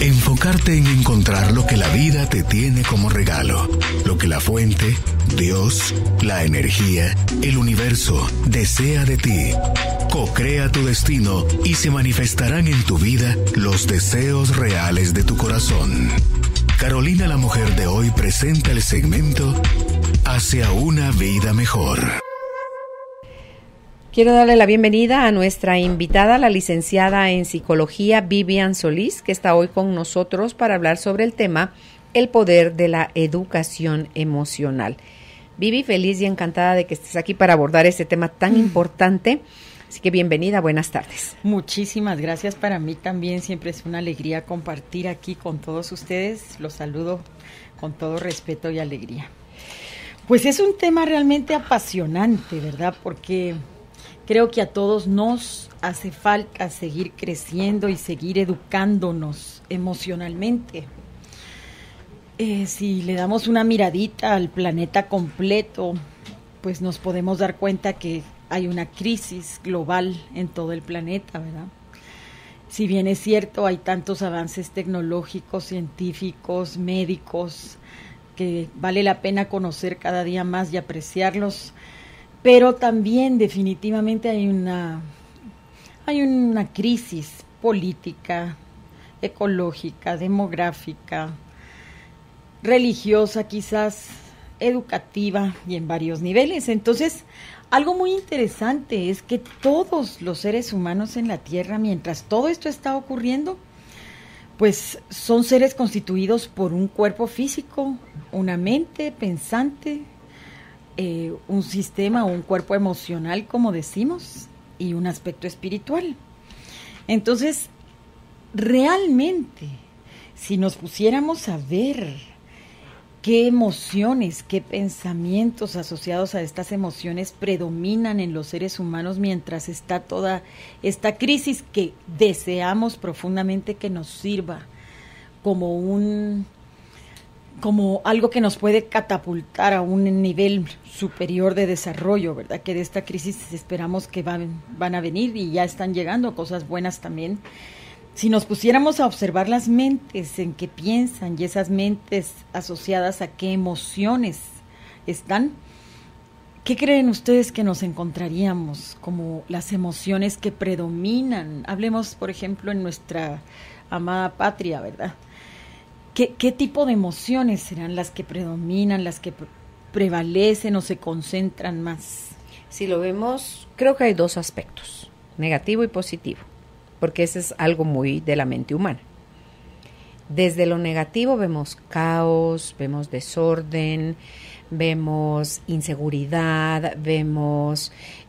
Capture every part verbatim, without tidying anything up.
Enfocarte en encontrar lo que la vida te tiene como regalo, lo que la fuente, Dios, la energía, el universo desea de ti. Co-crea tu destino y se manifestarán en tu vida los deseos reales de tu corazón. Carolina, la mujer de hoy, presenta el segmento Hacia una vida mejor. Quiero darle la bienvenida a nuestra invitada, la licenciada en psicología Vivian Solís, que está hoy con nosotros para hablar sobre el tema el poder de la educación emocional. Vivi, feliz y encantada de que estés aquí para abordar este tema tan importante. Así que bienvenida, buenas tardes. Muchísimas gracias, para mí también siempre es una alegría compartir aquí con todos ustedes. Los saludo con todo respeto y alegría. Pues es un tema realmente apasionante, ¿verdad? Porque creo que a todos nos hace falta seguir creciendo y seguir educándonos emocionalmente. Eh, si le damos una miradita al planeta completo, pues nos podemos dar cuenta que hay una crisis global en todo el planeta, ¿verdad? Si bien es cierto, hay tantos avances tecnológicos, científicos, médicos, que vale la pena conocer cada día más y apreciarlos, pero también definitivamente hay una, hay una crisis política, ecológica, demográfica, religiosa quizás, educativa y en varios niveles. Entonces, algo muy interesante es que todos los seres humanos en la Tierra, mientras todo esto está ocurriendo, pues son seres constituidos por un cuerpo físico, una mente pensante, eh, un sistema o un cuerpo emocional, como decimos, y un aspecto espiritual. Entonces, realmente, si nos pusiéramos a ver qué emociones, qué pensamientos asociados a estas emociones predominan en los seres humanos mientras está toda esta crisis que deseamos profundamente que nos sirva como un, como algo que nos puede catapultar a un nivel superior de desarrollo, ¿verdad? Que de esta crisis esperamos que van, van a venir y ya están llegando cosas buenas también. Si nos pusiéramos a observar las mentes en que piensan y esas mentes asociadas a qué emociones están, ¿qué creen ustedes que nos encontraríamos como las emociones que predominan? Hablemos, por ejemplo, en nuestra amada patria, ¿verdad? ¿Qué, qué tipo de emociones serán las que predominan, las que pre- prevalecen o se concentran más? Si lo vemos, creo que hay dos aspectos, negativo y positivo, porque ese es algo muy de la mente humana. Desde lo negativo vemos caos, vemos desorden, vemos inseguridad, vemos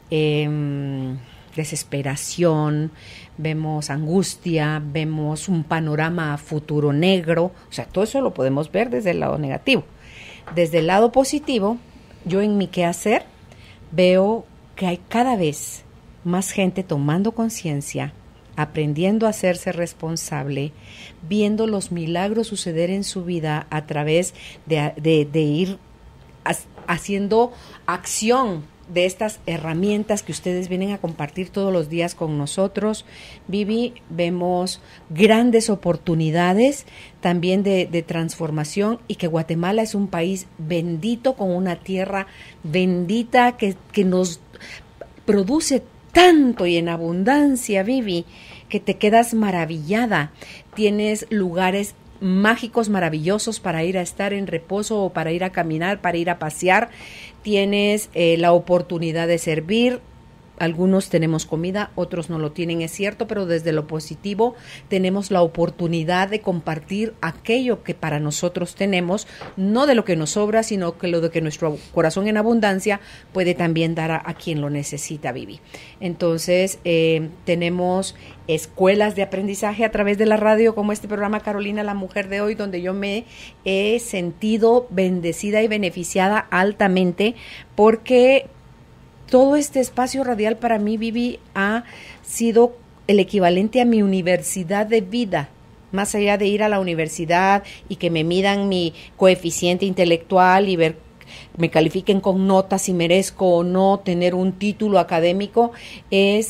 eh, desesperación, vemos angustia, vemos un panorama futuro negro. O sea, todo eso lo podemos ver desde el lado negativo. Desde el lado positivo, yo en mi quehacer veo que hay cada vez más gente tomando conciencia, aprendiendo a hacerse responsable, viendo los milagros suceder en su vida a través de, de, de ir haciendo acción de estas herramientas que ustedes vienen a compartir todos los días con nosotros. Vivi, vemos grandes oportunidades también de, de transformación, y que Guatemala es un país bendito, con una tierra bendita que, que nos produce tanto y en abundancia, Vivi, que te quedas maravillada. Tienes lugares mágicos, maravillosos para ir a estar en reposo o para ir a caminar, para ir a pasear. Tienes eh, la oportunidad de servir. Algunos tenemos comida, otros no lo tienen, es cierto, pero desde lo positivo tenemos la oportunidad de compartir aquello que para nosotros tenemos, no de lo que nos sobra, sino que lo de que nuestro corazón en abundancia puede también dar a, a quien lo necesita, Vivi. Entonces, eh, tenemos escuelas de aprendizaje a través de la radio, como este programa Carolina, la mujer de hoy, donde yo me he sentido bendecida y beneficiada altamente, porque todo este espacio radial para mí, Vivi, ha sido el equivalente a mi universidad de vida. Más allá de ir a la universidad y que me midan mi coeficiente intelectual y ver, me califiquen con notas si merezco o no tener un título académico, es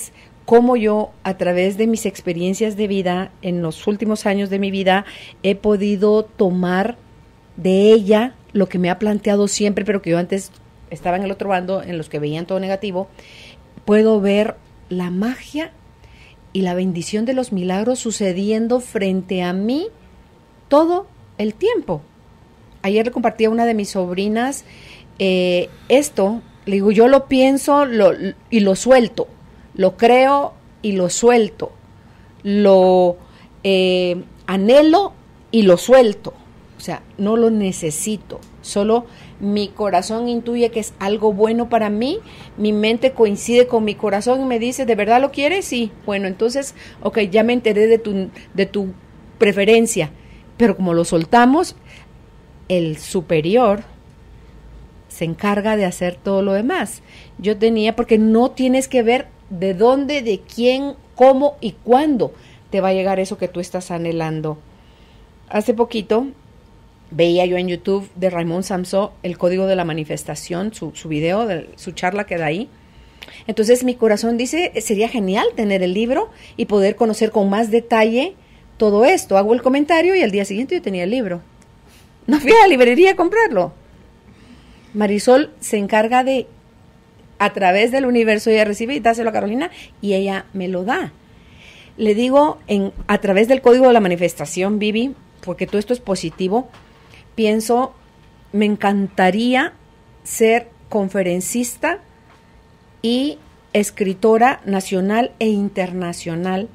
cómo yo, a través de mis experiencias de vida, en los últimos años de mi vida, he podido tomar de ella lo que me ha planteado siempre, pero que yo antes estaba en el otro bando, en los que veían todo negativo. Puedo ver la magia y la bendición de los milagros sucediendo frente a mí todo el tiempo. Ayer le compartí a una de mis sobrinas eh, esto, le digo, yo lo pienso lo, y lo suelto, lo creo y lo suelto, lo eh, anhelo y lo suelto, o sea, no lo necesito, solo mi corazón intuye que es algo bueno para mí, mi mente coincide con mi corazón y me dice, ¿de verdad lo quieres? Sí, bueno, entonces, ok, ya me enteré de tu, de tu preferencia, pero como lo soltamos, el superior se encarga de hacer todo lo demás. Yo tenía, porque no tienes que ver de dónde, de quién, cómo y cuándo te va a llegar eso que tú estás anhelando. Hace poquito veía yo en YouTube de Raymond Samson el código de la manifestación, su, su video, de, su charla que da ahí. Entonces mi corazón dice, sería genial tener el libro y poder conocer con más detalle todo esto. Hago el comentario y al día siguiente yo tenía el libro. No fui a la librería a comprarlo. Marisol se encarga de, a través del universo, ella recibe y dáselo a Carolina y ella me lo da. Le digo, en, a través del código de la manifestación, Vivi, porque todo esto es positivo, pienso, me encantaría ser conferencista y escritora nacional e internacional.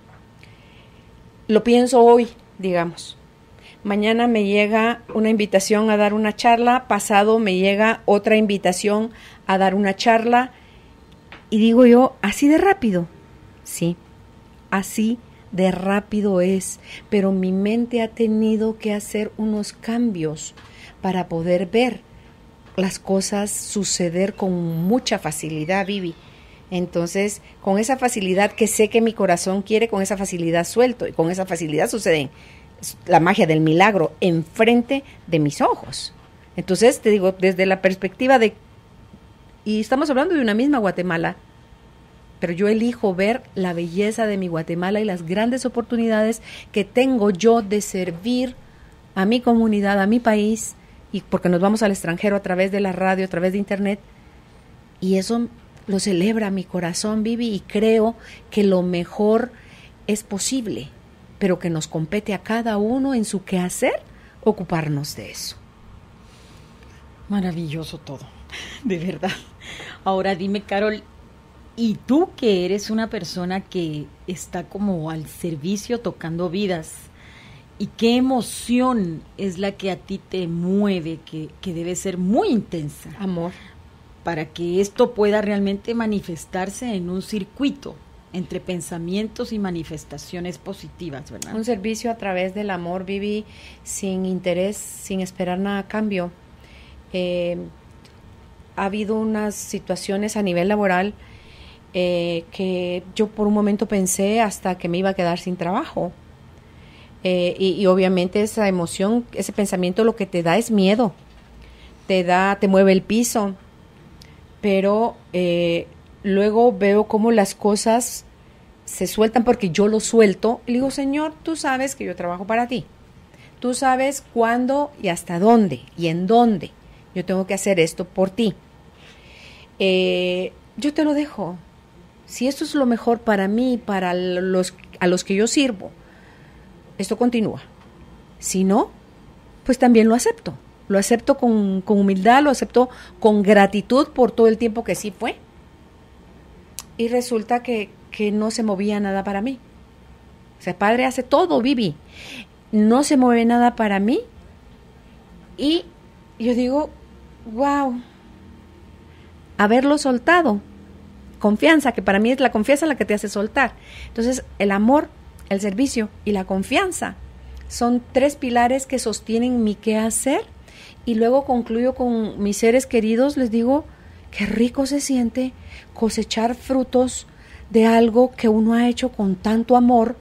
Lo pienso hoy, digamos. Mañana me llega una invitación a dar una charla, pasado me llega otra invitación a dar una charla y digo yo, ¿así de rápido? Sí, así de rápido es, pero mi mente ha tenido que hacer unos cambios para poder ver las cosas suceder con mucha facilidad, Vivi. Entonces, con esa facilidad que sé que mi corazón quiere, con esa facilidad suelto y con esa facilidad suceden la magia del milagro enfrente de mis ojos. Entonces, te digo, desde la perspectiva de, y estamos hablando de una misma Guatemala, pero yo elijo ver la belleza de mi Guatemala y las grandes oportunidades que tengo yo de servir a mi comunidad, a mi país, y porque nos vamos al extranjero a través de la radio, a través de internet, y eso lo celebra mi corazón, Vivi, y creo que lo mejor es posible, pero que nos compete a cada uno en su quehacer ocuparnos de eso. Maravilloso todo, de verdad. Ahora dime, Carol, ¿y tú que eres una persona que está como al servicio tocando vidas? ¿Y qué emoción es la que a ti te mueve, que, que debe ser muy intensa? Amor. Para que esto pueda realmente manifestarse en un circuito entre pensamientos y manifestaciones positivas, ¿verdad? Un servicio a través del amor, Vivi, sin interés, sin esperar nada a cambio. Eh, ha habido unas situaciones a nivel laboral eh, que yo por un momento pensé hasta que me iba a quedar sin trabajo. Eh, y, y obviamente esa emoción, ese pensamiento lo que te da es miedo. Te da, te mueve el piso. Pero eh, luego veo cómo las cosas se sueltan porque yo lo suelto. Y le digo, Señor, tú sabes que yo trabajo para ti. Tú sabes cuándo y hasta dónde y en dónde yo tengo que hacer esto por ti. Eh, yo te lo dejo. Si esto es lo mejor para mí, para los, a los que yo sirvo, esto continúa. Si no, pues también lo acepto. Lo acepto con, con humildad, lo acepto con gratitud por todo el tiempo que sí fue. Y resulta que, que no se movía nada para mí. O sea, Padre hace todo, Vivi. No se mueve nada para mí. Y yo digo, wow, haberlo soltado. Confianza, que para mí es la confianza la que te hace soltar. Entonces, el amor, el servicio y la confianza son tres pilares que sostienen mi quehacer. Y luego concluyo con mis seres queridos, les digo, qué rico se siente cosechar frutos de algo que uno ha hecho con tanto amor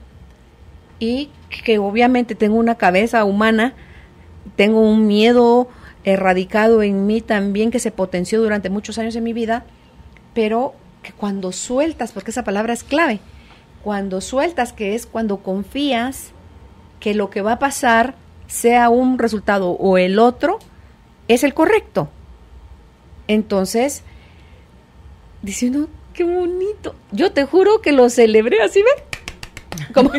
y que obviamente tengo una cabeza humana, tengo un miedo erradicado en mí también que se potenció durante muchos años de mi vida, pero que cuando sueltas, porque esa palabra es clave, cuando sueltas, que es cuando confías que lo que va a pasar, sea un resultado o el otro, es el correcto. Entonces, diciendo, qué bonito. Yo te juro que lo celebré así, ¿ves? Como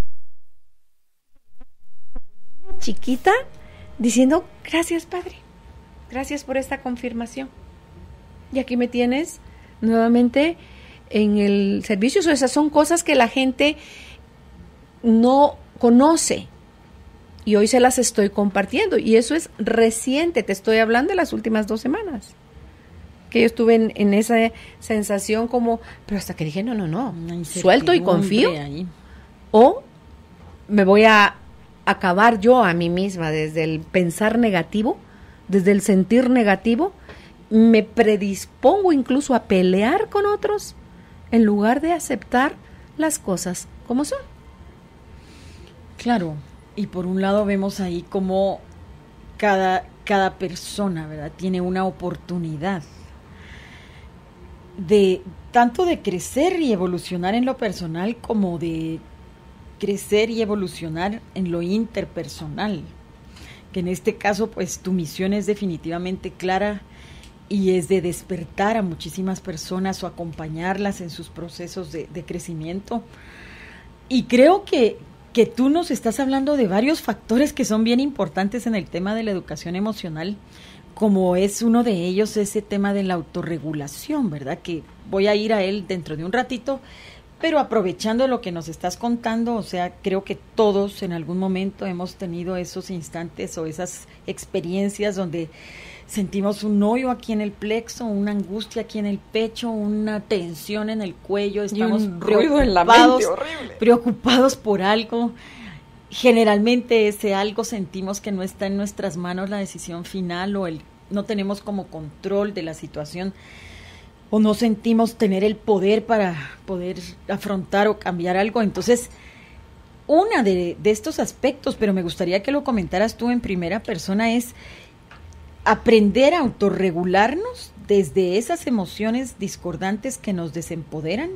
chiquita, diciendo, gracias, Padre. Gracias por esta confirmación. Y aquí me tienes nuevamente en el servicio. O sea, esas son cosas que la gente no conoce. Y hoy se las estoy compartiendo. Y eso es reciente. Te estoy hablando de las últimas dos semanas. Que yo estuve en, en esa sensación como, pero hasta que dije, no, no, no. Suelto y confío. Ahí. O me voy a acabar yo a mí misma desde el pensar negativo, desde el sentir negativo. Me predispongo incluso a pelear con otros en lugar de aceptar las cosas como son. Claro, y por un lado vemos ahí como cada, cada persona, ¿verdad?, tiene una oportunidad de tanto de crecer y evolucionar en lo personal como de crecer y evolucionar en lo interpersonal, que en este caso pues tu misión es definitivamente clara y es de despertar a muchísimas personas o acompañarlas en sus procesos de, de crecimiento. Y creo que, que tú nos estás hablando de varios factores que son bien importantes en el tema de la educación emocional, como es uno de ellos ese tema de la autorregulación, ¿verdad? Que voy a ir a él dentro de un ratito, pero aprovechando lo que nos estás contando, o sea, creo que todos en algún momento hemos tenido esos instantes o esas experiencias donde sentimos un hoyo aquí en el plexo, una angustia aquí en el pecho, una tensión en el cuello, estamos y un ruido en la mente horrible, preocupados por algo. Generalmente ese algo sentimos que no está en nuestras manos la decisión final, o el no tenemos como control de la situación, o no sentimos tener el poder para poder afrontar o cambiar algo. Entonces, una de, de estos aspectos, pero me gustaría que lo comentaras tú en primera persona, es aprender a autorregularnos desde esas emociones discordantes que nos desempoderan,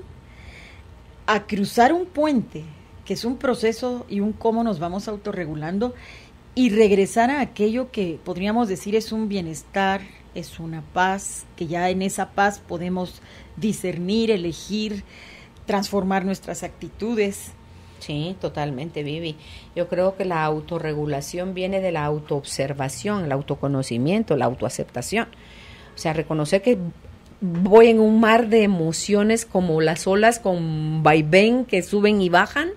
a cruzar un puente, que es un proceso y un cómo nos vamos autorregulando, y regresar a aquello que podríamos decir es un bienestar, es una paz, que ya en esa paz podemos discernir, elegir, transformar nuestras actitudes. Sí, totalmente, Vivi. Yo creo que la autorregulación viene de la autoobservación, el autoconocimiento, la autoaceptación. O sea, reconocer que voy en un mar de emociones como las olas con vaivén que suben y bajan.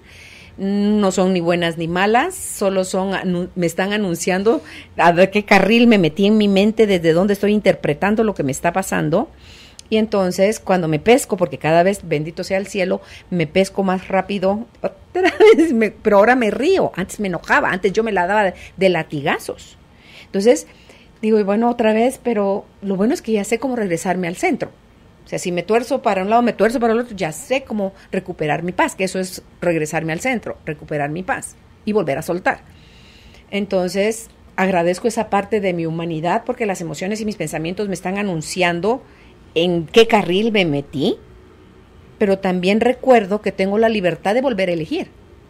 No son ni buenas ni malas, solo son, me están anunciando a ver qué carril me metí en mi mente, desde dónde estoy interpretando lo que me está pasando. Y entonces cuando me pesco, porque cada vez, bendito sea el cielo, me pesco más rápido, otra vez me, pero ahora me río. Antes me enojaba, antes yo me la daba de, de latigazos. Entonces digo, y bueno, otra vez, pero lo bueno es que ya sé cómo regresarme al centro. O sea, si me tuerzo para un lado, me tuerzo para el otro, ya sé cómo recuperar mi paz, que eso es regresarme al centro, recuperar mi paz y volver a soltar. Entonces, agradezco esa parte de mi humanidad, porque las emociones y mis pensamientos me están anunciando en qué carril me metí, pero también recuerdo que tengo la libertad de volver a elegir.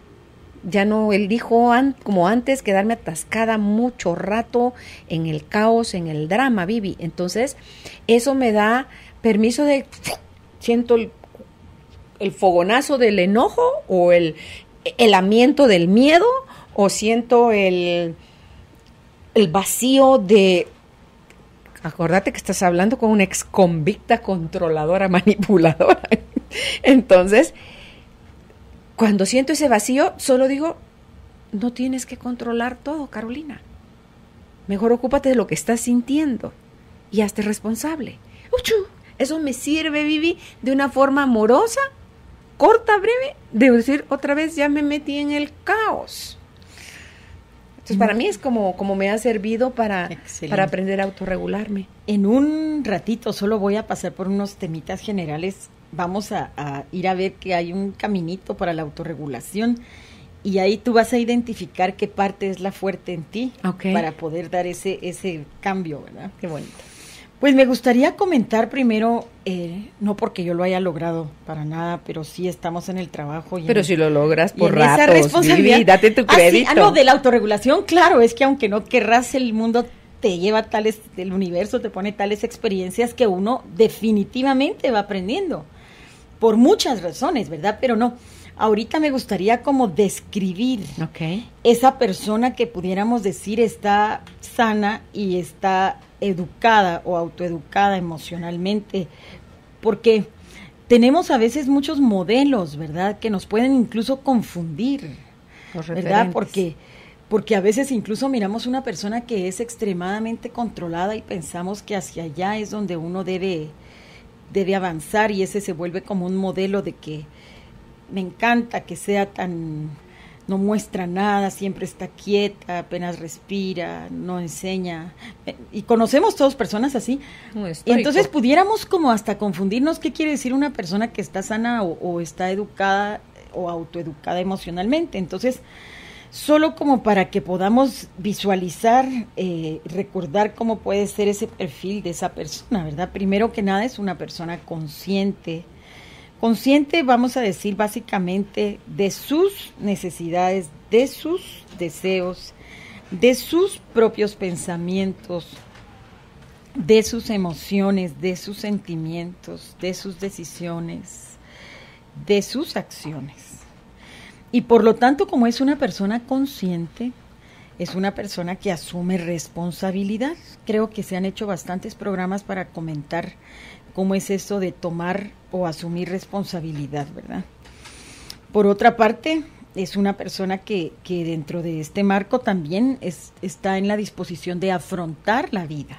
Ya no elijo an- como antes quedarme atascada mucho rato en el caos, en el drama, Vivi. Entonces, eso me da permiso de, siento el, el fogonazo del enojo o el helamiento del miedo, o siento el, el vacío de, acordate que estás hablando con una ex convicta controladora, manipuladora. Entonces, cuando siento ese vacío, solo digo, no tienes que controlar todo, Carolina. Mejor ocúpate de lo que estás sintiendo y hazte responsable. ¡Uchu! Eso me sirve, Vivi, de una forma amorosa, corta, breve, de decir, otra vez ya me metí en el caos. Entonces, para mí es como, como me ha servido para, para aprender a autorregularme. En un ratito solo voy a pasar por unos temitas generales. Vamos a, a ir a ver que hay un caminito para la autorregulación, y ahí tú vas a identificar qué parte es la fuerte en ti, okay, para poder dar ese, ese cambio, ¿verdad? Qué bonito. Pues me gustaría comentar primero, eh, no porque yo lo haya logrado para nada, pero sí estamos en el trabajo. Y pero en, si lo logras por y en esa ratos, responsabilidad, Vivi, date tu ah, crédito. Sí, ah, no, de la autorregulación, claro, es que aunque no querrás, el mundo te lleva tales, el universo te pone tales experiencias que uno definitivamente va aprendiendo, por muchas razones, ¿verdad? Pero no, ahorita me gustaría como describir okay. esa persona que pudiéramos decir está sana y está educada o autoeducada emocionalmente, porque tenemos a veces muchos modelos, ¿verdad?, que nos pueden incluso confundir, Los ¿verdad? referentes. Porque, porque a veces incluso miramos una persona que es extremadamente controlada y pensamos que hacia allá es donde uno debe, debe avanzar, y ese se vuelve como un modelo de que me encanta que sea tan... no muestra nada, siempre está quieta, apenas respira, no enseña. Y conocemos todos personas así. Y entonces pudiéramos como hasta confundirnos qué quiere decir una persona que está sana o, o está educada o autoeducada emocionalmente. Entonces, solo como para que podamos visualizar, eh, recordar cómo puede ser ese perfil de esa persona, ¿verdad? Primero que nada es una persona consciente, Consciente, vamos a decir, básicamente de sus necesidades, de sus deseos, de sus propios pensamientos, de sus emociones, de sus sentimientos, de sus decisiones, de sus acciones. Y por lo tanto, como es una persona consciente, es una persona que asume responsabilidad. Creo que se han hecho bastantes programas para comentar cómo es eso de tomar o asumir responsabilidad, ¿verdad? Por otra parte, es una persona que, que dentro de este marco también es, está en la disposición de afrontar la vida.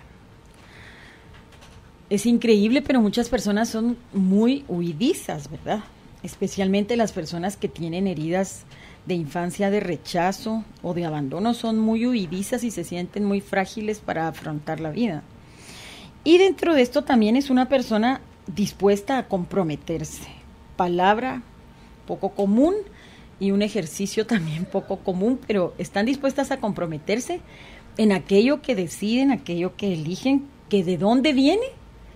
Es increíble, pero muchas personas son muy huidizas, ¿verdad? Especialmente las personas que tienen heridas de infancia de rechazo o de abandono son muy huidizas y se sienten muy frágiles para afrontar la vida. Y dentro de esto también es una persona dispuesta a comprometerse. Palabra poco común y un ejercicio también poco común, pero están dispuestas a comprometerse en aquello que deciden, aquello que eligen, que de dónde viene,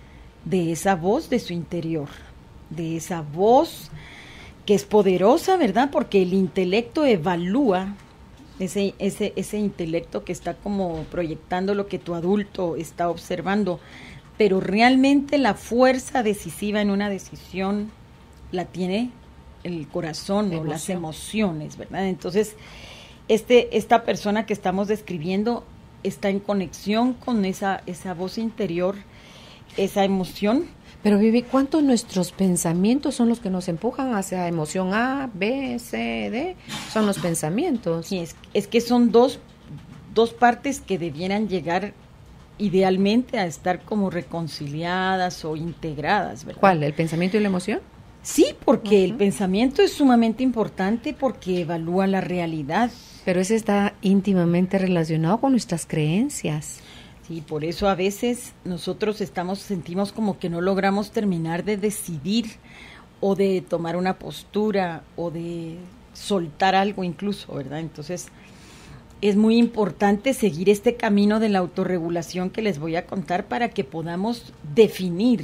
de esa voz de su interior, de esa voz que es poderosa, ¿verdad? Porque el intelecto evalúa, ese, ese, ese intelecto que está como proyectando lo que tu adulto está observando, pero realmente la fuerza decisiva en una decisión la tiene el corazón o las emociones, ¿verdad? Entonces, este, esta persona que estamos describiendo está en conexión con esa, esa voz interior, esa emoción. Pero Vivi, ¿cuántos nuestros pensamientos son los que nos empujan hacia emoción A, B, C, D? Son los pensamientos. Sí, es, es que son dos, dos partes que debieran llegar idealmente a estar como reconciliadas o integradas, ¿verdad? ¿Cuál? ¿El pensamiento y la emoción? Sí, porque uh-huh. el pensamiento es sumamente importante porque evalúa la realidad. Pero ese está íntimamente relacionado con nuestras creencias. Sí, por eso a veces nosotros estamos, sentimos como que no logramos terminar de decidir o de tomar una postura o de soltar algo incluso, ¿verdad? Entonces, es muy importante seguir este camino de la autorregulación que les voy a contar para que podamos definir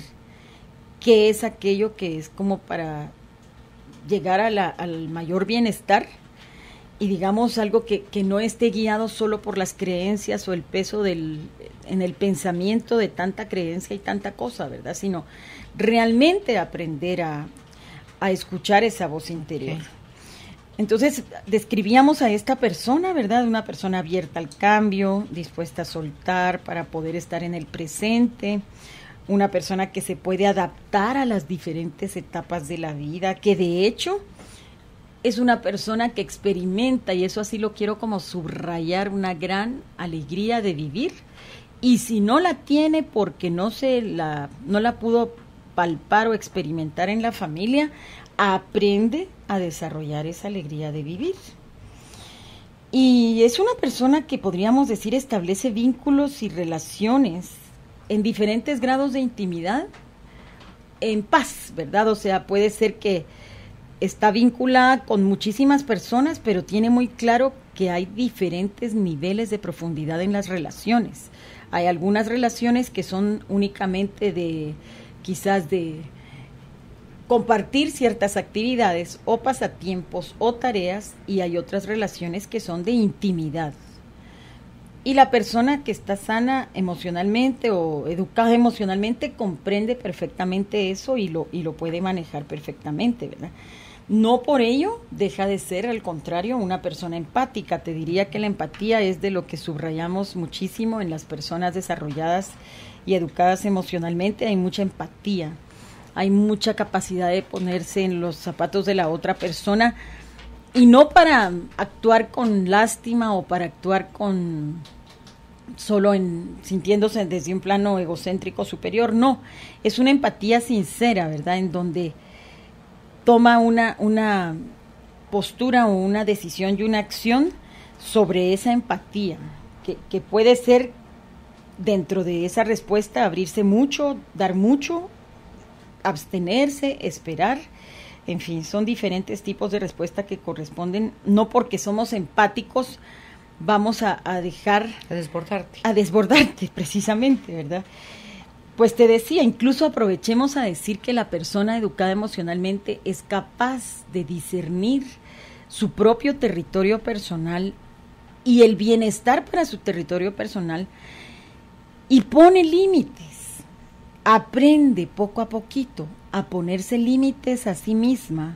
qué es aquello que es como para llegar a la, al mayor bienestar y digamos algo que, que no esté guiado solo por las creencias o el peso del, en el pensamiento de tanta creencia y tanta cosa, ¿verdad? Sino realmente aprender a, a escuchar esa voz interior. Okay. Entonces, describíamos a esta persona, ¿verdad? Una persona abierta al cambio, dispuesta a soltar para poder estar en el presente, una persona que se puede adaptar a las diferentes etapas de la vida, que de hecho es una persona que experimenta, y eso así lo quiero como subrayar, una gran alegría de vivir, y si no la tiene porque no se la, no la pudo palpar o experimentar en la familia, aprende a desarrollar esa alegría de vivir. Y es una persona que podríamos decir establece vínculos y relaciones en diferentes grados de intimidad, en paz, ¿verdad? O sea, puede ser que está vinculada con muchísimas personas, pero tiene muy claro que hay diferentes niveles de profundidad en las relaciones. Hay algunas relaciones que son únicamente de, quizás de compartir ciertas actividades o pasatiempos o tareas, y hay otras relaciones que son de intimidad. Y la persona que está sana emocionalmente o educada emocionalmente comprende perfectamente eso y lo, y lo puede manejar perfectamente, ¿verdad? No por ello deja de ser, al contrario, una persona empática. Te diría que la empatía es de lo que subrayamos muchísimo en las personas desarrolladas y educadas emocionalmente. Hay mucha empatía, hay mucha capacidad de ponerse en los zapatos de la otra persona, y no para actuar con lástima o para actuar con solo en sintiéndose desde un plano egocéntrico superior. No, es una empatía sincera, ¿verdad? En donde toma una, una postura o una decisión y una acción sobre esa empatía, que, que puede ser dentro de esa respuesta abrirse mucho, dar mucho, abstenerse, esperar. En fin, son diferentes tipos de respuesta que corresponden. No porque somos empáticos vamos a, a dejar... A desbordarte. A desbordarte, precisamente, ¿verdad? Pues te decía, incluso aprovechemos a decir que la persona educada emocionalmente es capaz de discernir su propio territorio personal y el bienestar para su territorio personal, y pone límites, aprende poco a poquito a ponerse límites a sí misma,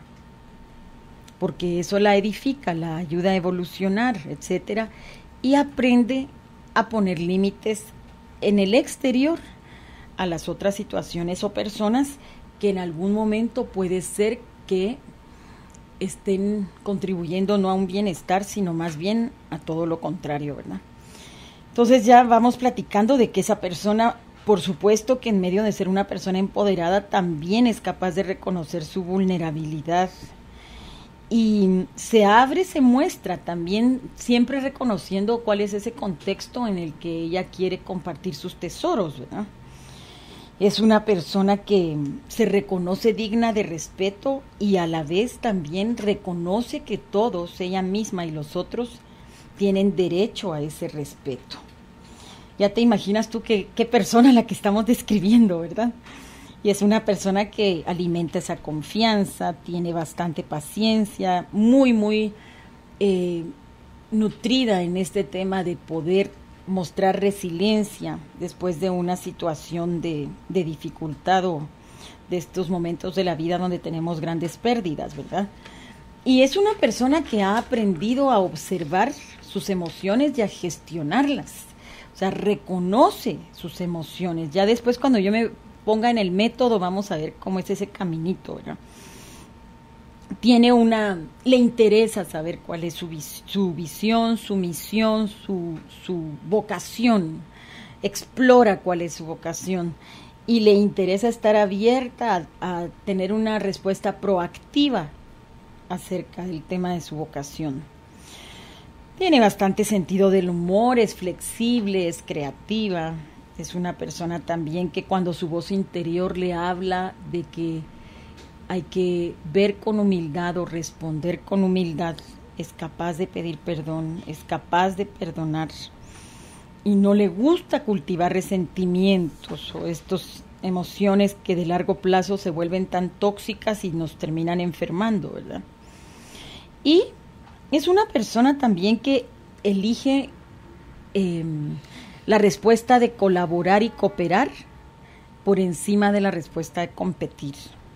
porque eso la edifica, la ayuda a evolucionar, etcétera, y aprende a poner límites en el exterior a las otras situaciones o personas que en algún momento puede ser que estén contribuyendo no a un bienestar, sino más bien a todo lo contrario, ¿verdad? Entonces ya vamos platicando de que esa persona, por supuesto que en medio de ser una persona empoderada, también es capaz de reconocer su vulnerabilidad y se abre, se muestra también, siempre reconociendo cuál es ese contexto en el que ella quiere compartir sus tesoros, ¿verdad? Es una persona que se reconoce digna de respeto y a la vez también reconoce que todos, ella misma y los otros, tienen derecho a ese respeto. Ya te imaginas tú qué, qué persona la que estamos describiendo, ¿verdad? Y es una persona que alimenta esa confianza, tiene bastante paciencia, muy, muy eh, nutrida en este tema de poder mostrar resiliencia después de una situación de, de dificultad o de estos momentos de la vida donde tenemos grandes pérdidas, ¿verdad? Y es una persona que ha aprendido a observar sus emociones y a gestionarlas. O sea, reconoce sus emociones. Ya después, cuando yo me ponga en el método, vamos a ver cómo es ese caminito, ¿verdad? Tiene una, le interesa saber cuál es su, vis, su visión, su misión, su, su vocación. Explora cuál es su vocación y le interesa estar abierta a, a tener una respuesta proactiva acerca del tema de su vocación. Tiene bastante sentido del humor, es flexible, es creativa, es una persona también que cuando su voz interior le habla de que hay que ver con humildad o responder con humildad, es capaz de pedir perdón, es capaz de perdonar y no le gusta cultivar resentimientos o estas emociones que de largo plazo se vuelven tan tóxicas y nos terminan enfermando, ¿verdad? Y es una persona también que elige eh, la respuesta de colaborar y cooperar por encima de la respuesta de competir.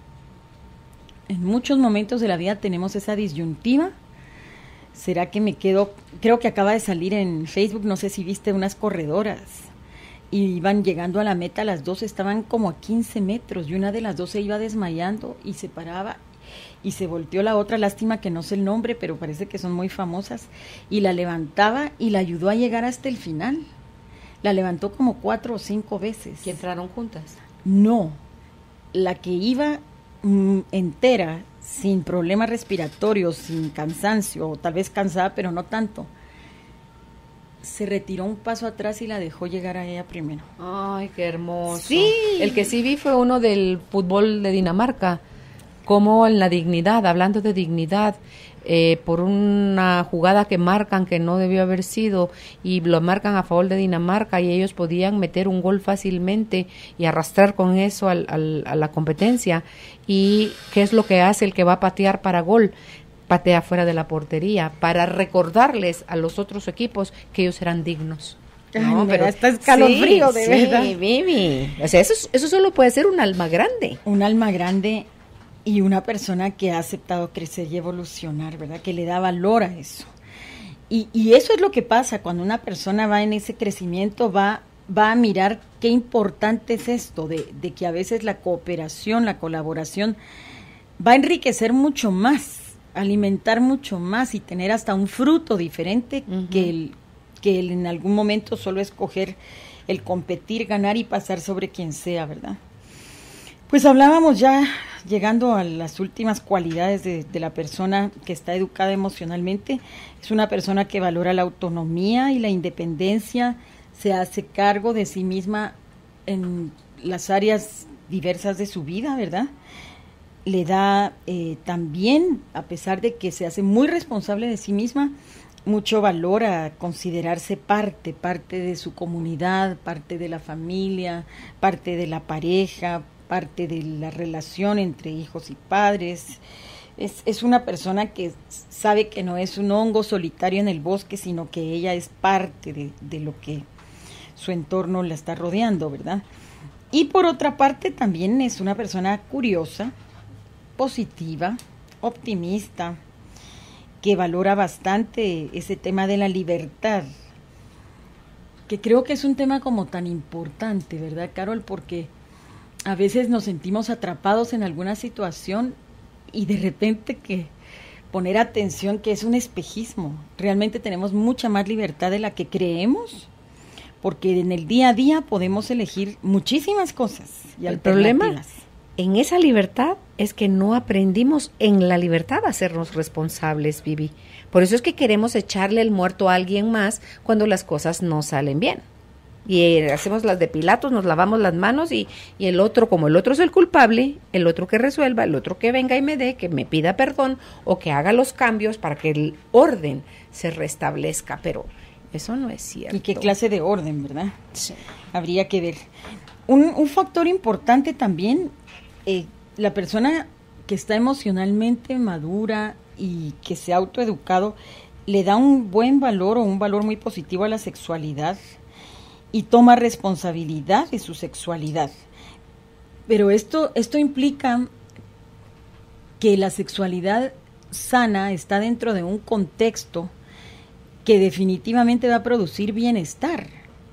En muchos momentos de la vida tenemos esa disyuntiva. ¿Será que me quedo? Creo que acaba de salir en Facebook, no sé si viste, unas corredoras. Y iban llegando a la meta, las dos estaban como a quince metros y una de las dos se iba desmayando y se paraba y se volteó la otra, lástima que no sé el nombre, pero parece que son muy famosas, y la levantaba y la ayudó a llegar hasta el final. La levantó como cuatro o cinco veces. ¿Y entraron juntas? No, la que iba mm, entera, sin problemas respiratorios, sin cansancio, o tal vez cansada, pero no tanto, se retiró un paso atrás y la dejó llegar a ella primero. Ay, qué hermoso. Sí. El que sí vi fue uno del fútbol de Dinamarca, como en la dignidad, hablando de dignidad, eh, por una jugada que marcan que no debió haber sido y lo marcan a favor de Dinamarca y ellos podían meter un gol fácilmente y arrastrar con eso al, al, a la competencia. ¿Y qué es lo que hace el que va a patear para gol? Patea fuera de la portería para recordarles a los otros equipos que ellos eran dignos. No, Ay, pero está escalofrío, sí, de sí, verdad. Sí, baby. O sea, eso, eso solo puede ser un alma grande. Un alma grande y una persona que ha aceptado crecer y evolucionar, ¿verdad? Que le da valor a eso. Y, y eso es lo que pasa cuando una persona va en ese crecimiento, va, va a mirar qué importante es esto, de, de que a veces la cooperación, la colaboración va a enriquecer mucho más, alimentar mucho más y tener hasta un fruto diferente uh-huh. que el que él en algún momento solo escoger el competir, ganar y pasar sobre quien sea, ¿verdad? Pues hablábamos ya, llegando a las últimas cualidades de, de la persona que está educada emocionalmente. Es una persona que valora la autonomía y la independencia, se hace cargo de sí misma en las áreas diversas de su vida, ¿verdad? Le da eh, también, a pesar de que se hace muy responsable de sí misma, mucho valor a considerarse parte, parte de su comunidad, parte de la familia, parte de la pareja, parte de la relación entre hijos y padres. Es, es una persona que sabe que no es un hongo solitario en el bosque, sino que ella es parte de, de lo que su entorno la está rodeando, ¿verdad? Y por otra parte también es una persona curiosa, positiva, optimista, que valora bastante ese tema de la libertad, que creo que es un tema como tan importante, ¿verdad, Carol? Porque a veces nos sentimos atrapados en alguna situación y de repente que poner atención que es un espejismo. Realmente tenemos mucha más libertad de la que creemos, porque en el día a día podemos elegir muchísimas cosas y el problema en esa libertad es que no aprendimos en la libertad a hacernos responsables, Vivi. Por eso es que queremos echarle el muerto a alguien más cuando las cosas no salen bien. Y eh, hacemos las de Pilatos, nos lavamos las manos y, y el otro, como el otro es el culpable, el otro que resuelva, el otro que venga y me dé, que me pida perdón o que haga los cambios para que el orden se restablezca. Pero eso no es cierto. ¿Y qué clase de orden, verdad? Sí. Habría que ver. Un, un factor importante también, eh, la persona que está emocionalmente madura y que se ha autoeducado, le da un buen valor o un valor muy positivo a la sexualidad y toma responsabilidad de su sexualidad. Pero esto, esto implica que la sexualidad sana está dentro de un contexto que definitivamente va a producir bienestar.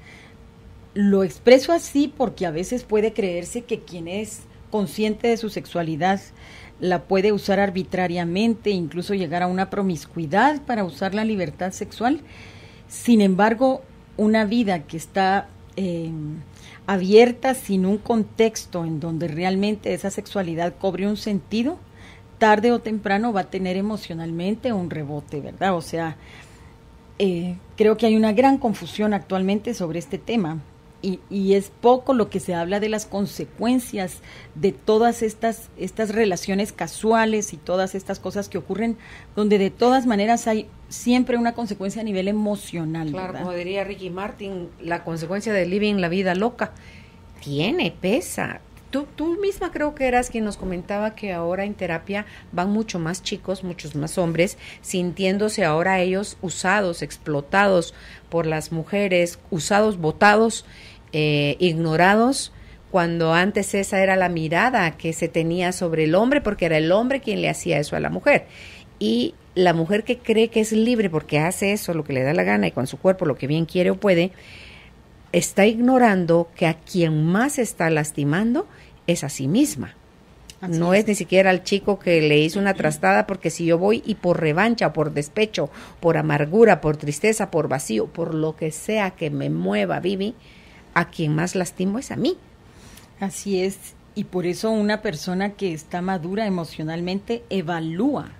Lo expreso así porque a veces puede creerse que quien es consciente de su sexualidad la puede usar arbitrariamente, incluso llegar a una promiscuidad para usar la libertad sexual. Sin embargo, una vida que está eh, abierta sin un contexto en donde realmente esa sexualidad cobre un sentido, tarde o temprano va a tener emocionalmente un rebote, ¿verdad? O sea, eh, creo que hay una gran confusión actualmente sobre este tema. Y, y es poco lo que se habla de las consecuencias de todas estas, estas relaciones casuales y todas estas cosas que ocurren, donde de todas maneras hay siempre una consecuencia a nivel emocional. Claro, ¿verdad? Como diría Ricky Martin, la consecuencia de living la vida loca tiene, pesa. Tú, tú misma creo que eras quien nos comentaba que ahora en terapia van mucho más chicos, muchos más hombres, sintiéndose ahora ellos usados, explotados por las mujeres, usados, botados, eh, ignorados, cuando antes esa era la mirada que se tenía sobre el hombre, porque era el hombre quien le hacía eso a la mujer. Y la mujer que cree que es libre porque hace eso, lo que le da la gana y con su cuerpo lo que bien quiere o puede, está ignorando que a quien más está lastimando es a sí misma. Así no es. es ni siquiera al chico que le hizo una trastada, porque si yo voy y por revancha, por despecho, por amargura, por tristeza, por vacío, por lo que sea que me mueva, Vivi, a quien más lastimo es a mí. Así es, y por eso una persona que está madura emocionalmente evalúa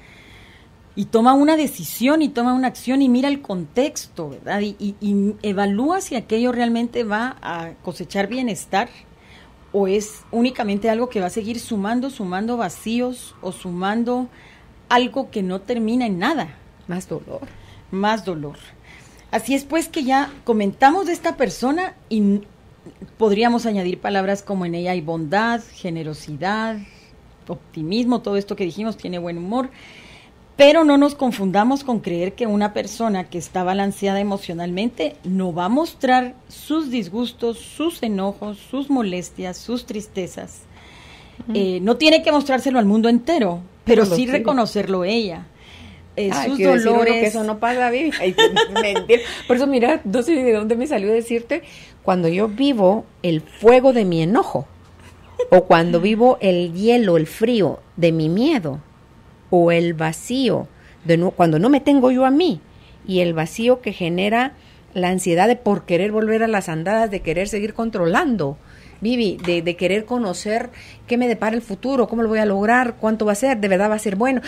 y toma una decisión y toma una acción y mira el contexto, ¿verdad? Y, y, y evalúa si aquello realmente va a cosechar bienestar o es únicamente algo que va a seguir sumando, sumando vacíos o sumando algo que no termina en nada. Más dolor. Más dolor. Así es pues que ya comentamos de esta persona y podríamos añadir palabras como en ella hay bondad, generosidad, optimismo, todo esto que dijimos, tiene buen humor, pero no nos confundamos con creer que una persona que está balanceada emocionalmente no va a mostrar sus disgustos, sus enojos, sus molestias, sus tristezas. Uh-huh. Eh, no tiene que mostrárselo al mundo entero, pero no sí quiero. reconocerlo ella. Eh, Ay, sus dolores. dolores. Que eso no pasa, Vivi. Ay, mentira. Por eso, mira, no sé de dónde me salió decirte, cuando yo vivo el fuego de mi enojo, o cuando vivo el hielo, el frío de mi miedo, o el vacío, de no, cuando no me tengo yo a mí, y el vacío que genera la ansiedad de por querer volver a las andadas, de querer seguir controlando, Vivi, de, de querer conocer qué me depara el futuro, cómo lo voy a lograr, cuánto va a ser, de verdad va a ser bueno,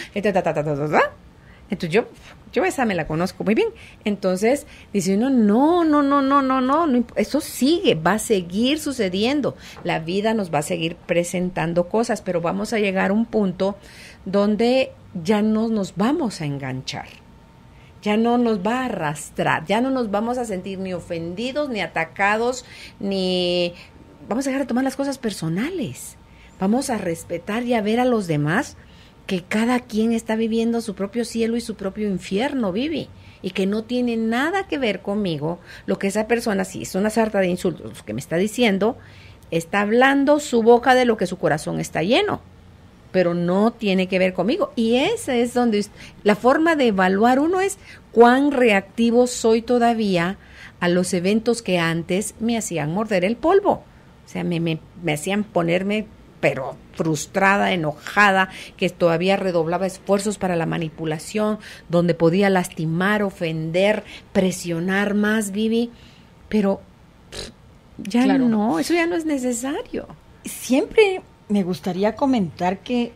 entonces yo, yo esa me la conozco muy bien. Entonces dice uno, no, no, no, no, no, no, no, eso sigue, va a seguir sucediendo. La vida nos va a seguir presentando cosas, pero vamos a llegar a un punto donde ya no nos vamos a enganchar. Ya no nos va a arrastrar, ya no nos vamos a sentir ni ofendidos, ni atacados, ni vamos a dejar de tomar las cosas personales. Vamos a respetar y a ver a los demás que cada quien está viviendo su propio cielo y su propio infierno, Vivi, y que no tiene nada que ver conmigo. Lo que esa persona, si es una sarta de insultos, lo que me está diciendo, está hablando su boca de lo que su corazón está lleno, pero no tiene que ver conmigo. Y esa es donde la forma de evaluar uno es cuán reactivo soy todavía a los eventos que antes me hacían morder el polvo. O sea, me, me, me hacían ponerme pero frustrada, enojada, que todavía redoblaba esfuerzos para la manipulación, donde podía lastimar, ofender, presionar más, Vivi, pero pff, ya claro. no, eso ya no es necesario. Siempre me gustaría comentar que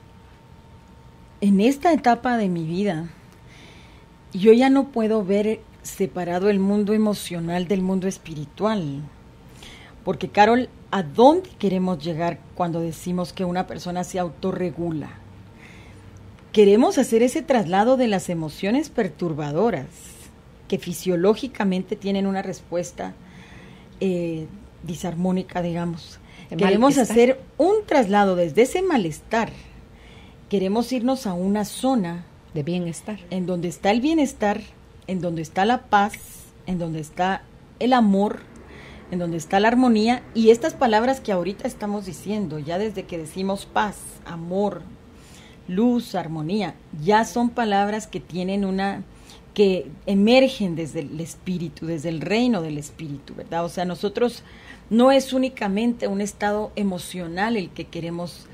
en esta etapa de mi vida, yo ya no puedo ver separado el mundo emocional del mundo espiritual, porque Carol, ¿a dónde queremos llegar cuando decimos que una persona se autorregula? Queremos hacer ese traslado de las emociones perturbadoras que fisiológicamente tienen una respuesta eh, disarmónica, digamos. De queremos malestar. Hacer un traslado desde ese malestar. Queremos irnos a una zona de bienestar, en donde está el bienestar, en donde está la paz, en donde está el amor, en donde está la armonía, y estas palabras que ahorita estamos diciendo, ya desde que decimos paz, amor, luz, armonía, ya son palabras que tienen una, que emergen desde el espíritu, desde el reino del espíritu, ¿verdad? O sea, nosotros no es únicamente un estado emocional el que queremos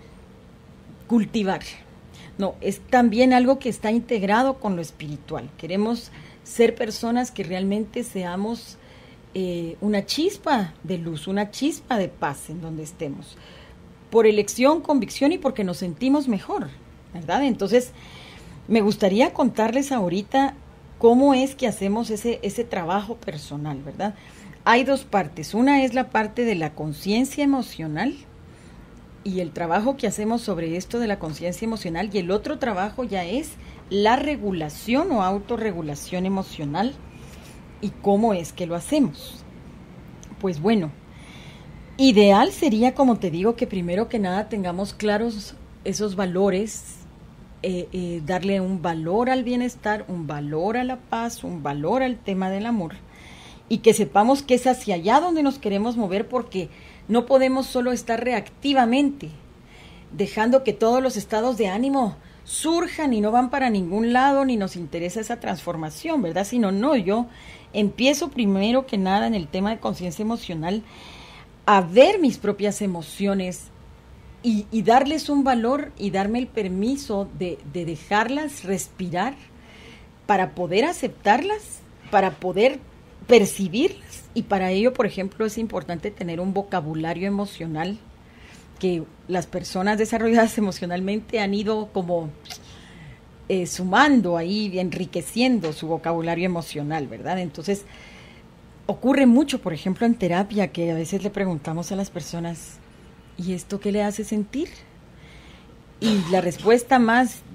cultivar, no, es también algo que está integrado con lo espiritual. Queremos ser personas que realmente seamos Eh, una chispa de luz, una chispa de paz en donde estemos, por elección, convicción y porque nos sentimos mejor, ¿verdad? Entonces, me gustaría contarles ahorita cómo es que hacemos ese, ese trabajo personal, ¿verdad? Hay dos partes, una es la parte de la conciencia emocional y el trabajo que hacemos sobre esto de la conciencia emocional, y el otro trabajo ya es la regulación o autorregulación emocional. ¿Y cómo es que lo hacemos? Pues bueno, ideal sería, como te digo, que primero que nada tengamos claros esos valores, eh, eh, darle un valor al bienestar, un valor a la paz, un valor al tema del amor, y que sepamos que es hacia allá donde nos queremos mover, porque no podemos solo estar reactivamente, dejando que todos los estados de ánimo surjan y no van para ningún lado, ni nos interesa esa transformación, ¿verdad? Sino, no, yo empiezo primero que nada en el tema de conciencia emocional a ver mis propias emociones y, y darles un valor y darme el permiso de, de dejarlas respirar para poder aceptarlas, para poder percibirlas, y para ello, por ejemplo, es importante tener un vocabulario emocional que las personas desarrolladas emocionalmente han ido como eh, sumando ahí, enriqueciendo su vocabulario emocional, ¿verdad? Entonces, ocurre mucho, por ejemplo, en terapia, que a veces le preguntamos a las personas, ¿y esto qué le hace sentir? Y la respuesta más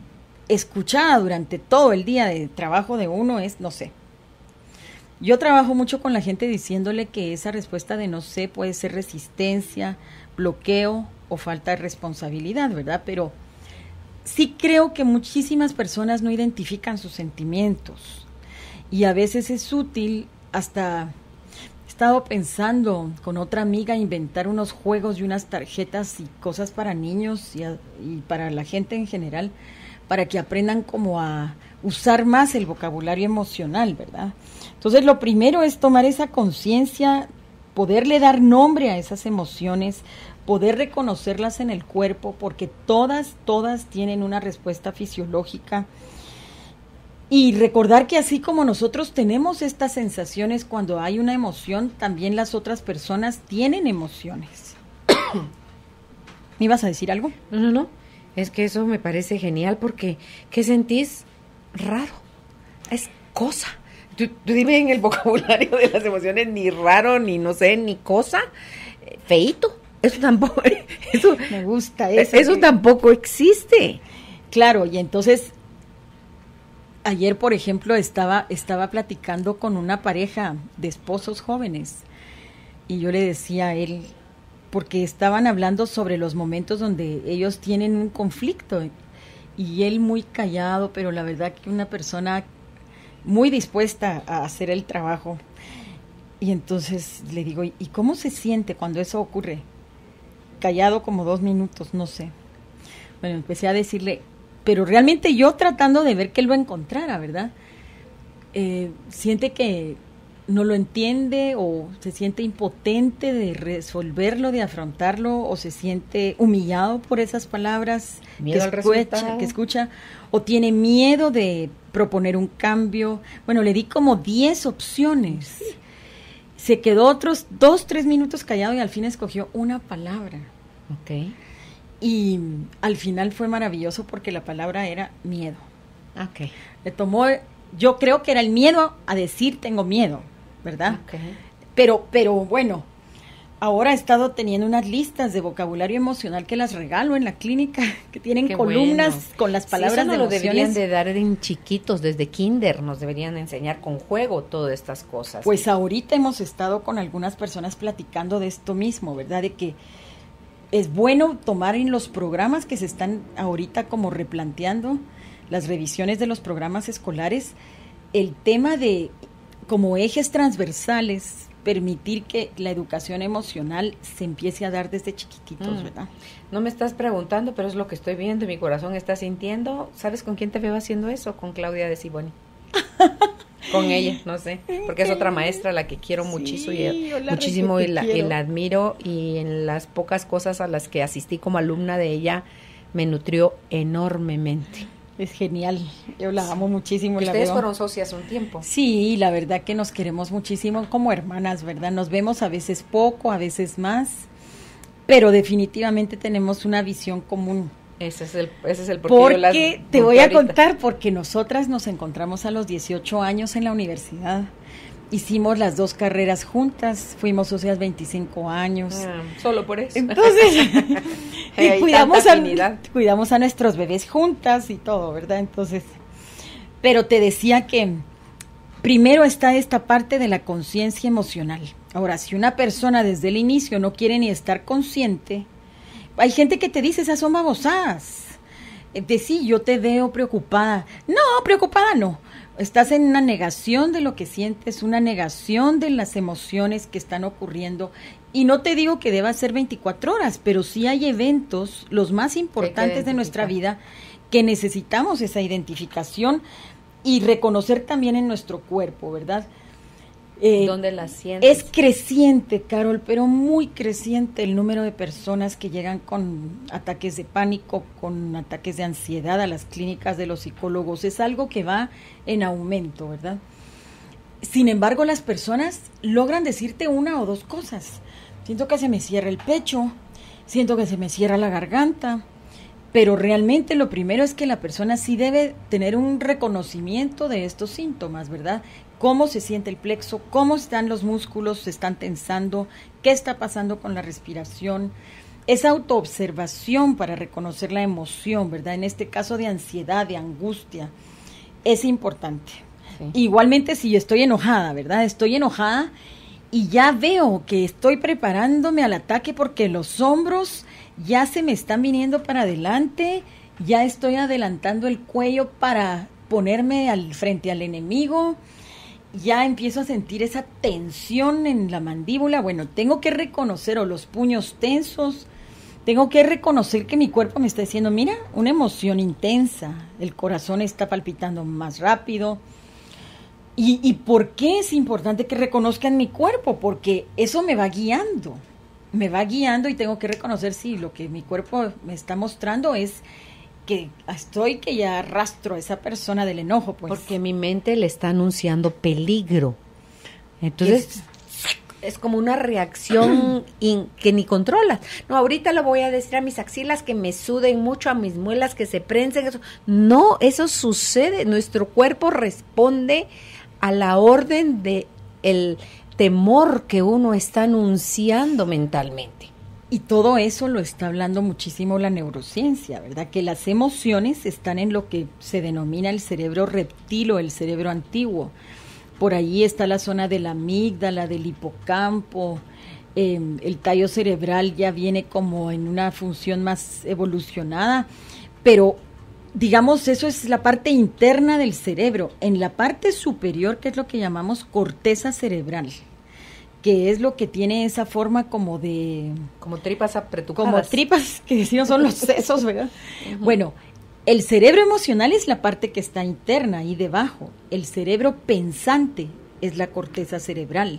escuchada durante todo el día de trabajo de uno es no sé. Yo trabajo mucho con la gente diciéndole que esa respuesta de no sé puede ser resistencia, bloqueo o falta de responsabilidad, ¿verdad? Pero sí creo que muchísimas personas no identifican sus sentimientos y a veces es útil, hasta he estado pensando con otra amiga inventar unos juegos y unas tarjetas y cosas para niños y, a, y para la gente en general, para que aprendan como a usar más el vocabulario emocional, ¿verdad? Entonces lo primero es tomar esa conciencia, poderle dar nombre a esas emociones, poder reconocerlas en el cuerpo, porque todas, todas tienen una respuesta fisiológica. Y recordar que así como nosotros tenemos estas sensaciones cuando hay una emoción, también las otras personas tienen emociones. ¿Me ibas a decir algo? No, no, no. Es que eso me parece genial porque ¿qué sentís? Raro. Es cosa. Tú, tú dime en el vocabulario de las emociones ni raro, ni no sé, ni cosa. Feíto. Eso tampoco. Eso, me gusta eso. Eso que... tampoco existe. Claro, y entonces ayer, por ejemplo, estaba, estaba platicando con una pareja de esposos jóvenes y yo le decía a él, porque estaban hablando sobre los momentos donde ellos tienen un conflicto y él muy callado, pero la verdad que una persona muy dispuesta a hacer el trabajo. Y entonces le digo, ¿y cómo se siente cuando eso ocurre? Callado como dos minutos, no sé. Bueno, empecé a decirle, pero realmente yo tratando de ver que él lo encontrara, ¿verdad? Eh, siente que no lo entiende o se siente impotente de resolverlo, de afrontarlo, o se siente humillado por esas palabras miedo que, al escucha, resultado. que escucha, o tiene miedo de proponer un cambio. Bueno, le di como diez opciones. Sí. Se quedó otros dos, tres minutos callado y al fin escogió una palabra. Okay. Y al final fue maravilloso porque la palabra era miedo. Okay. Le tomó, yo creo que era el miedo a decir tengo miedo, ¿verdad? Okay. Pero, pero bueno, ahora he estado teniendo unas listas de vocabulario emocional que las regalo en la clínica, que tienen Qué columnas bueno. con las palabras sí, eso de nos emociones. Lo deberían de dar en chiquitos, desde kinder, nos deberían enseñar con juego todas estas cosas. Pues ahorita hemos estado con algunas personas platicando de esto mismo, ¿verdad? De que es bueno tomar en los programas que se están ahorita como replanteando, las revisiones de los programas escolares, el tema de como ejes transversales, permitir que la educación emocional se empiece a dar desde chiquititos, mm. ¿verdad? No me estás preguntando, pero es lo que estoy viendo, mi corazón está sintiendo. ¿Sabes con quién te veo haciendo eso? Con Claudia de Siboni. Con ella, no sé, porque es otra maestra a la que quiero sí, muchísimo, y, muchísimo y, la, y la admiro, y en las pocas cosas a las que asistí como alumna de ella me nutrió enormemente. Es genial, yo la amo muchísimo. Ustedes la veo. fueron socias un tiempo. Sí, la verdad que nos queremos muchísimo como hermanas, ¿verdad? Nos vemos a veces poco, a veces más, pero definitivamente tenemos una visión común. Ese es el, ese es el porqué. Porque yo las te voy a ahorita. contar, porque nosotras nos encontramos a los dieciocho años en la universidad. Hicimos las dos carreras juntas, fuimos socias veinticinco años. Ah, solo por eso. Entonces, y cuidamos a, cuidamos a nuestros bebés juntas y todo, ¿verdad? Entonces, pero te decía que primero está esta parte de la conciencia emocional. Ahora, si una persona desde el inicio no quiere ni estar consciente, hay gente que te dice, esas son babosadas. De sí, yo te veo preocupada. No, preocupada no. Estás en una negación de lo que sientes, una negación de las emociones que están ocurriendo. Y no te digo que deba ser veinticuatro horas, pero sí hay eventos, los más importantes de nuestra vida, que necesitamos esa identificación y reconocer también en nuestro cuerpo, ¿verdad? Eh, ¿Dónde la sientes? Es creciente, Carol, pero muy creciente el número de personas que llegan con ataques de pánico, con ataques de ansiedad a las clínicas de los psicólogos. Es algo que va en aumento, ¿verdad? Sin embargo, las personas logran decirte una o dos cosas. Siento que se me cierra el pecho, siento que se me cierra la garganta, pero realmente lo primero es que la persona sí debe tener un reconocimiento de estos síntomas, ¿verdad? Cómo se siente el plexo, cómo están los músculos, se están tensando, qué está pasando con la respiración. esa autoobservación para reconocer la emoción, ¿verdad? En este caso de ansiedad, de angustia, es importante. Sí. Igualmente si estoy enojada, ¿verdad? Estoy enojada y ya veo que estoy preparándome al ataque porque los hombros ya se me están viniendo para adelante, ya estoy adelantando el cuello para ponerme al frente al enemigo, ya empiezo a sentir esa tensión en la mandíbula. Bueno, tengo que reconocer, o los puños tensos, tengo que reconocer que mi cuerpo me está diciendo, mira, una emoción intensa, el corazón está palpitando más rápido. ¿Y, y por qué es importante que reconozcan mi cuerpo? Porque eso me va guiando, me va guiando y tengo que reconocer si lo que mi cuerpo me está mostrando es que estoy, que ya arrastro a esa persona del enojo, pues. Porque mi mente le está anunciando peligro. Entonces, es, es como una reacción in, que ni controlas. No, ahorita le voy a decir a mis axilas que me suden mucho, a mis muelas que se prensen. Eso. No, eso sucede. Nuestro cuerpo responde a la orden de el temor que uno está anunciando mentalmente. Y todo eso lo está hablando muchísimo la neurociencia, ¿verdad? Que las emociones están en lo que se denomina el cerebro reptil o el cerebro antiguo. Por ahí está la zona de la amígdala, del hipocampo. Eh, el tallo cerebral ya viene como en una función más evolucionada, pero digamos, eso es la parte interna del cerebro. En la parte superior, que es lo que llamamos corteza cerebral, que es lo que tiene esa forma como de... Como tripas apretujadas. Como tripas, que decimos son los sesos, ¿verdad? Uh-huh. Bueno, el cerebro emocional es la parte que está interna, ahí debajo. El cerebro pensante es la corteza cerebral.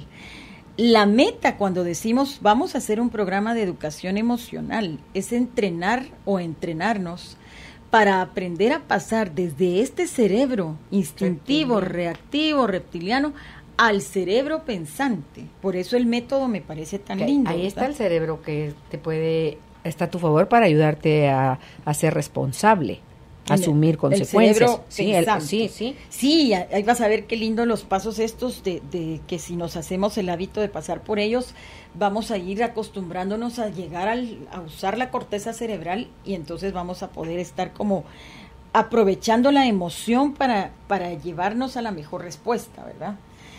La meta, cuando decimos vamos a hacer un programa de educación emocional, es entrenar o entrenarnos para aprender a pasar desde este cerebro instintivo, reactivo, reptiliano, al cerebro pensante. Por eso el método me parece tan okay, lindo. Ahí ¿verdad? Está el cerebro que te puede, está a tu favor para ayudarte a, a ser responsable, a asumir el, consecuencias. El cerebro sí, pensante. El, sí, sí. Sí, ahí vas a ver qué lindo los pasos estos de, de que si nos hacemos el hábito de pasar por ellos, vamos a ir acostumbrándonos a llegar al, a usar la corteza cerebral y entonces vamos a poder estar como aprovechando la emoción para, para llevarnos a la mejor respuesta, ¿verdad?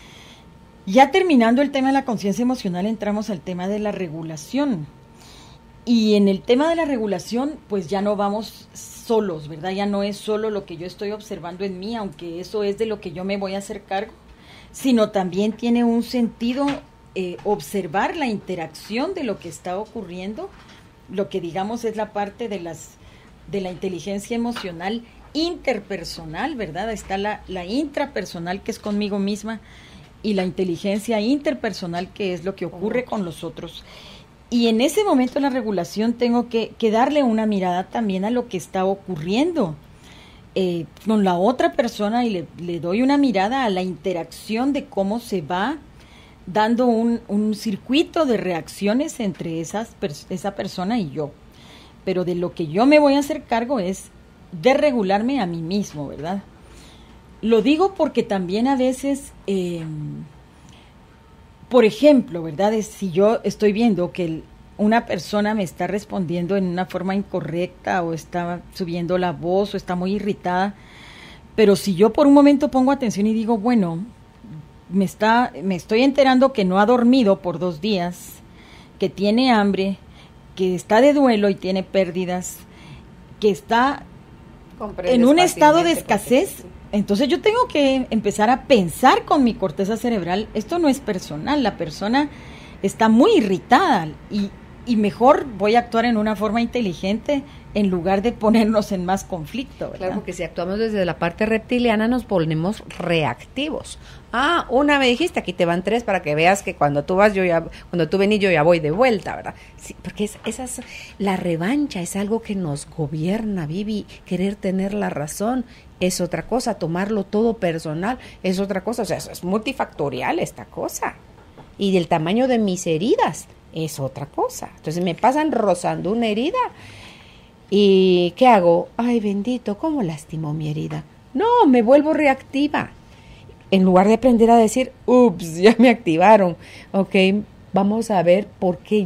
Ya terminando el tema de la conciencia emocional, entramos al tema de la regulación. Y en el tema de la regulación, pues ya no vamos solos, ¿verdad? Ya no es solo lo que yo estoy observando en mí, aunque eso es de lo que yo me voy a hacer cargo, sino también tiene un sentido eh, observar la interacción de lo que está ocurriendo, lo que digamos es la parte de las de la inteligencia emocional interpersonal, ¿verdad? Está la, la intrapersonal, que es conmigo misma, y la inteligencia interpersonal, que es lo que ocurre con los otros. Y en ese momento de la regulación tengo que, que darle una mirada también a lo que está ocurriendo eh, con la otra persona y le, le doy una mirada a la interacción de cómo se va dando un, un circuito de reacciones entre esas, esa persona y yo. Pero de lo que yo me voy a hacer cargo es de regularme a mí mismo, ¿verdad? Lo digo porque también a veces, eh, por ejemplo, ¿verdad? Es si yo estoy viendo que el, una persona me está respondiendo en una forma incorrecta o está subiendo la voz o está muy irritada, pero si yo por un momento pongo atención y digo, bueno, me, está, me estoy enterando que no ha dormido por dos días, que tiene hambre, que está de duelo y tiene pérdidas, que está en un estado de escasez. Entonces yo tengo que empezar a pensar con mi corteza cerebral, esto no es personal, la persona está muy irritada y, y mejor voy a actuar en una forma inteligente en lugar de ponernos en más conflicto, ¿verdad? Claro, porque si actuamos desde la parte reptiliana nos ponemos reactivos. Ah, una me dijiste, aquí te van tres para que veas que cuando tú vas, yo ya, cuando tú venís yo ya voy de vuelta, ¿verdad? Sí, porque es, esas, la revancha es algo que nos gobierna, Vivi, querer tener la razón es otra cosa, tomarlo todo personal es otra cosa, o sea, es multifactorial esta cosa. Y del tamaño de mis heridas es otra cosa. Entonces me pasan rozando una herida y ¿qué hago? Ay, bendito, ¿cómo lastimó mi herida? No, me vuelvo reactiva. En lugar de aprender a decir, ups, ya me activaron. Ok, vamos a ver por qué yo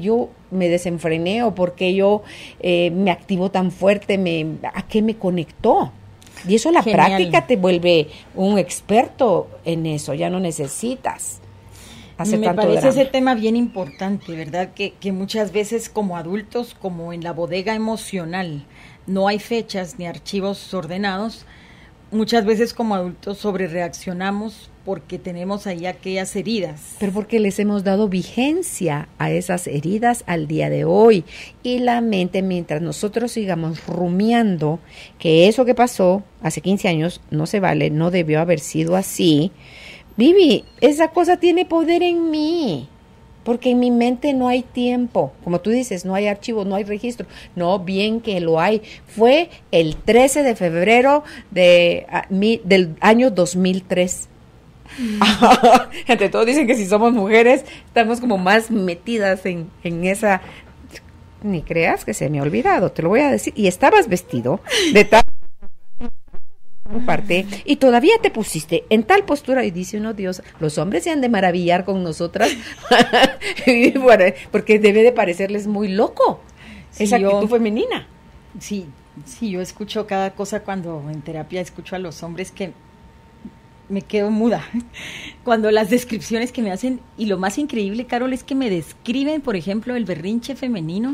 me desenfrené o por qué yo eh, me activo tan fuerte, me, a qué me conectó. Y eso la Genial. práctica te vuelve un experto en eso, ya no necesitas hacer Me tanto parece drama. ese tema bien importante, ¿verdad? Que, que muchas veces como adultos, como en la bodega emocional, no hay fechas ni archivos ordenados, muchas veces como adultos sobrereaccionamos porque tenemos ahí aquellas heridas. Pero porque les hemos dado vigencia a esas heridas al día de hoy. Y la mente, mientras nosotros sigamos rumiando que eso que pasó hace quince años no se vale, no debió haber sido así. Vivi, esa cosa tiene poder en mí. Porque en mi mente no hay tiempo. Como tú dices, no hay archivo, no hay registro. No, bien que lo hay. Fue el trece de febrero de, a, mi, del año dos mil tres. Entre todos dicen que si somos mujeres estamos como más metidas en, en esa, ni creas que se me ha olvidado, te lo voy a decir, y estabas vestido de tal parte y todavía te pusiste en tal postura y dice uno, Dios, los hombres se han de maravillar con nosotras y bueno, porque debe de parecerles muy loco sí, esa actitud yo, femenina. Sí, sí, yo escucho cada cosa cuando en terapia escucho a los hombres que me quedo muda cuando las descripciones que me hacen, y lo más increíble, Carol, es que me describen, por ejemplo, el berrinche femenino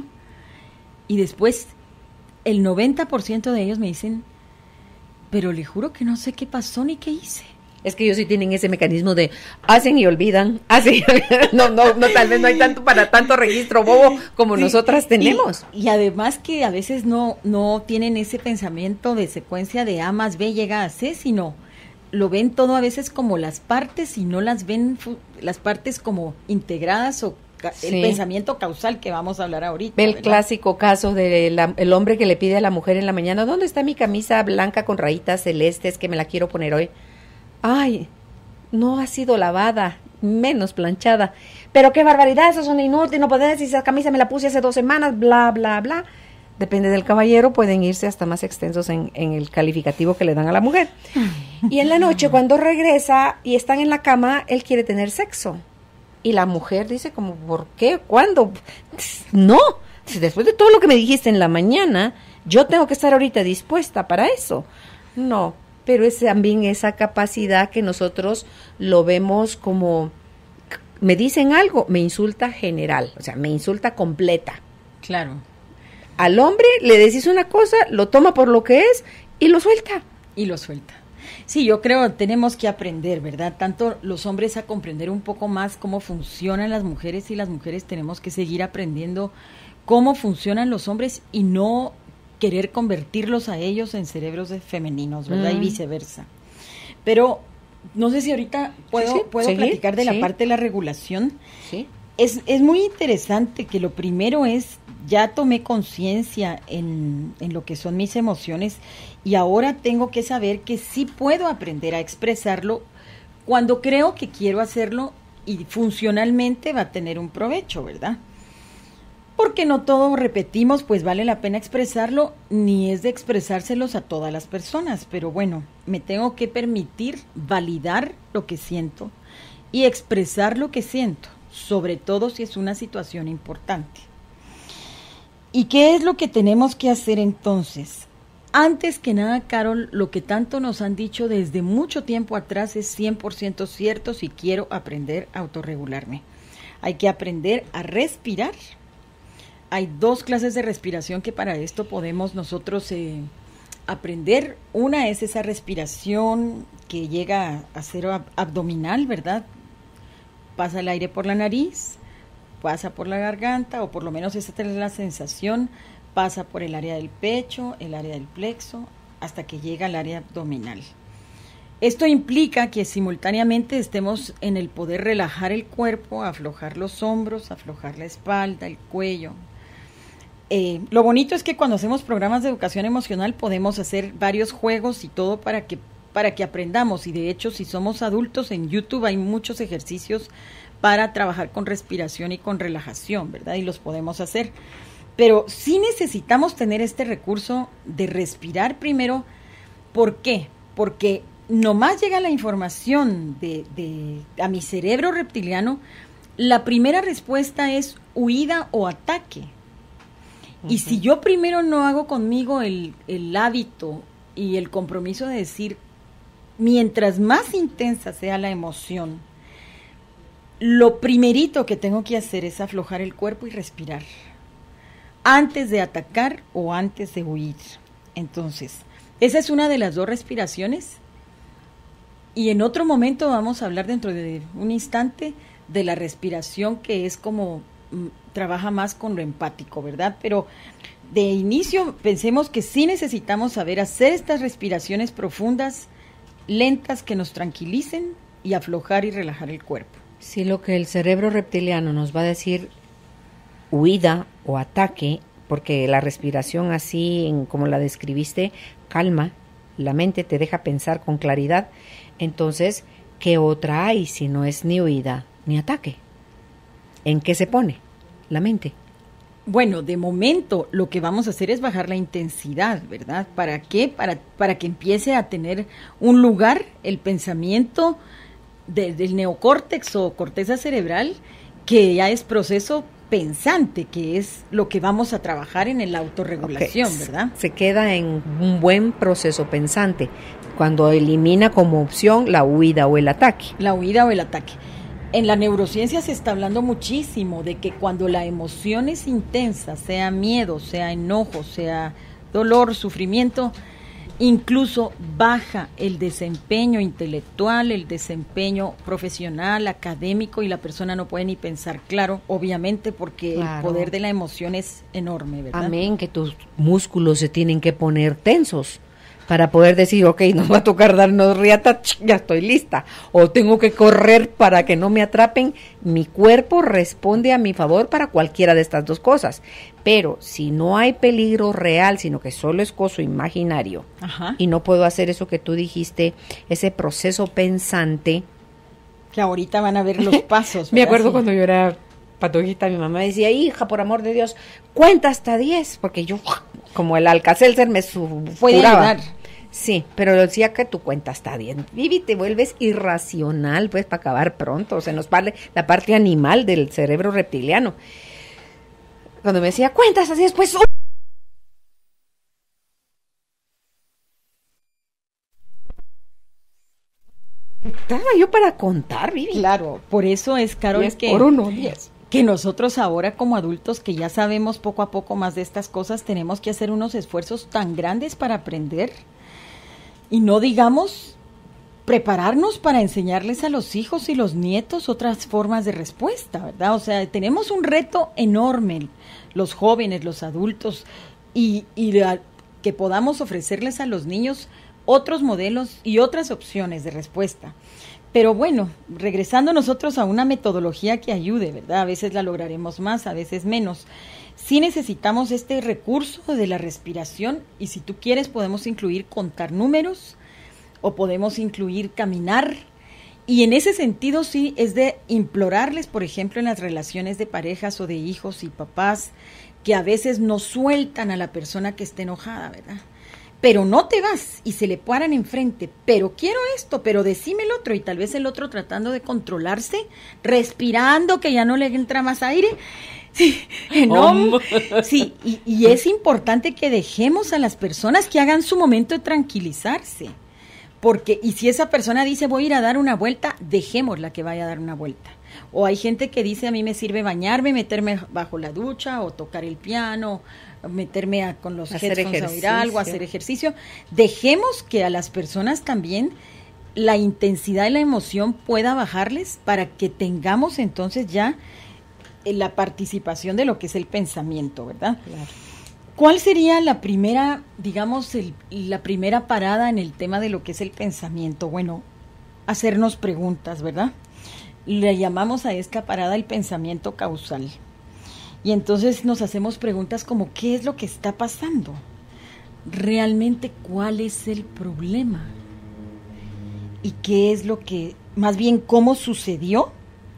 y después el noventa por ciento de ellos me dicen, pero le juro que no sé qué pasó ni qué hice. Es que ellos sí tienen ese mecanismo de hacen y olvidan, hacen y olvidan. No, no, no, tal vez no hay tanto para tanto registro bobo como sí, nosotras tenemos. Y, y además que a veces no, no tienen ese pensamiento de secuencia de A más B llega a C, sino lo ven todo a veces como las partes y no las ven fu- las partes como integradas o ca- sí. el pensamiento causal que vamos a hablar ahorita. El ¿verdad? clásico caso del de hombre que le pide a la mujer en la mañana, ¿dónde está mi camisa blanca con rayitas celestes que me la quiero poner hoy? Ay, no ha sido lavada, menos planchada. Pero qué barbaridad, eso es una inútil, no puedes decir, esa camisa me la puse hace dos semanas, bla, bla, bla. Depende del caballero, pueden irse hasta más extensos en, en el calificativo que le dan a la mujer. Y en la noche, cuando regresa y están en la cama, él quiere tener sexo. Y la mujer dice como, ¿por qué? ¿Cuándo? No, después de todo lo que me dijiste en la mañana, yo tengo que estar ahorita dispuesta para eso. No, pero es también esa capacidad que nosotros lo vemos como, me dicen algo, me insulta general, o sea, me insulta completa. Claro. Al hombre le decís una cosa, lo toma por lo que es y lo suelta. Y lo suelta. Sí, yo creo que tenemos que aprender, ¿verdad? Tanto los hombres a comprender un poco más cómo funcionan las mujeres y las mujeres tenemos que seguir aprendiendo cómo funcionan los hombres y no querer convertirlos a ellos en cerebros de femeninos, ¿verdad? Mm. Y viceversa. Pero no sé si ahorita puedo, sí, sí. puedo ¿Seguir? platicar de sí. la parte de la regulación. Sí. Es, es muy interesante que lo primero es, ya tomé conciencia en, en lo que son mis emociones y ahora tengo que saber que sí puedo aprender a expresarlo cuando creo que quiero hacerlo y funcionalmente va a tener un provecho, ¿verdad? Porque no todo repetimos, pues vale la pena expresarlo, ni es de expresárselos a todas las personas, pero bueno, me tengo que permitir validar lo que siento y expresar lo que siento, sobre todo si es una situación importante. ¿Y qué es lo que tenemos que hacer entonces? Antes que nada, Carol, lo que tanto nos han dicho desde mucho tiempo atrás es cien por ciento cierto si quiero aprender a autorregularme. Hay que aprender a respirar. Hay dos clases de respiración que para esto podemos nosotros eh, aprender. Una es esa respiración que llega a ser ab- abdominal, ¿verdad? Pasa el aire por la nariz, pasa por la garganta, o por lo menos esa es la sensación, pasa por el área del pecho, el área del plexo, hasta que llega al área abdominal. Esto implica que simultáneamente estemos en el poder relajar el cuerpo, aflojar los hombros, aflojar la espalda, el cuello. Eh, lo bonito es que cuando hacemos programas de educación emocional podemos hacer varios juegos y todo para que, para que aprendamos. Y de hecho, si somos adultos, en YouTube hay muchos ejercicios para trabajar con respiración y con relajación, ¿verdad? Y los podemos hacer. Pero sí necesitamos tener este recurso de respirar primero. ¿Por qué? Porque nomás llega la información de, de, a mi cerebro reptiliano la primera respuesta es huida o ataque. Uh-huh. Y si yo primero no hago conmigo el, el hábito y el compromiso de decir, mientras más intensa sea la emoción, lo primerito que tengo que hacer es aflojar el cuerpo y respirar, antes de atacar o antes de huir. Entonces, esa es una de las dos respiraciones. Y en otro momento vamos a hablar dentro de un instante de la respiración, que es como m, trabaja más con lo empático, ¿verdad? Pero de inicio pensemos que sí necesitamos saber hacer estas respiraciones profundas, lentas, que nos tranquilicen, y aflojar y relajar el cuerpo. Sí, lo que el cerebro reptiliano nos va a decir huida o ataque, porque la respiración así, en, como la describiste, calma la mente, te deja pensar con claridad. Entonces, ¿qué otra hay si no es ni huida ni ataque? ¿En qué se pone la mente? Bueno, de momento lo que vamos a hacer es bajar la intensidad, ¿verdad? ¿Para qué? Para, para que empiece a tener un lugar el pensamiento de, del neocórtex o corteza cerebral, que ya es proceso pensante, que es lo que vamos a trabajar en la autorregulación, okay, ¿verdad? Se queda en un buen proceso pensante cuando elimina como opción la huida o el ataque. La huida o el ataque. En la neurociencia se está hablando muchísimo de que cuando la emoción es intensa, sea miedo, sea enojo, sea dolor, sufrimiento, incluso baja el desempeño intelectual, el desempeño profesional, académico, y la persona no puede ni pensar claro, obviamente, porque claro, el poder de la emoción es enorme, ¿verdad? Amén, que tus músculos se tienen que poner tensos para poder decir, ok, nos va a tocar darnos riata, ya estoy lista, o tengo que correr para que no me atrapen. Mi cuerpo responde a mi favor para cualquiera de estas dos cosas, pero si no hay peligro real, sino que solo es coso imaginario, ajá, y no puedo hacer eso que tú dijiste, ese proceso pensante, que ahorita van a ver los pasos. Me acuerdo sí. cuando yo era patojita, mi mamá decía, hija, por amor de Dios, cuenta hasta diez, porque yo, como el Alka-Seltzer, me puede sí, pero decía que tu cuenta está bien. Vivi, te vuelves irracional, pues, para acabar pronto. Se nos vale la parte animal del cerebro reptiliano. Cuando me decía, cuentas así después. Estaba yo para contar, Vivi. Claro, por eso es, Carol, diez que, por uno, diez. que nosotros ahora como adultos que ya sabemos poco a poco más de estas cosas, tenemos que hacer unos esfuerzos tan grandes para aprender. Y no digamos prepararnos para enseñarles a los hijos y los nietos otras formas de respuesta, ¿verdad? O sea, tenemos un reto enorme, los jóvenes, los adultos, y, y la, que podamos ofrecerles a los niños otros modelos y otras opciones de respuesta. Pero bueno, regresando nosotros a una metodología que ayude, ¿verdad? A veces la lograremos más, a veces menos. Sí necesitamos este recurso de la respiración, y si tú quieres podemos incluir contar números o podemos incluir caminar, y en ese sentido sí es de implorarles, por ejemplo, en las relaciones de parejas o de hijos y papás, que a veces no sueltan a la persona que esté enojada, ¿verdad? Pero no te vas, y se le paran enfrente, pero quiero esto, pero decime el otro, y tal vez el otro tratando de controlarse, respirando que ya no le entra más aire. Sí, no, sí, y, y es importante que dejemos a las personas que hagan su momento de tranquilizarse, porque, y si esa persona dice voy a ir a dar una vuelta, dejémosla que vaya a dar una vuelta. O hay gente que dice a mí me sirve bañarme, meterme bajo la ducha, o tocar el piano, meterme a, con los hacer headphones ejercicio. a oír algo, hacer ejercicio. Dejemos que a las personas también la intensidad y la emoción pueda bajarles, para que tengamos entonces ya la participación de lo que es el pensamiento, ¿verdad? Claro. ¿Cuál sería la primera, digamos, el, la primera parada en el tema de lo que es el pensamiento? Bueno, hacernos preguntas, ¿verdad? Le llamamos a esta parada el pensamiento causal. Y entonces nos hacemos preguntas como, ¿qué es lo que está pasando? ¿Realmente cuál es el problema? ¿Y qué es lo que, más bien, cómo sucedió?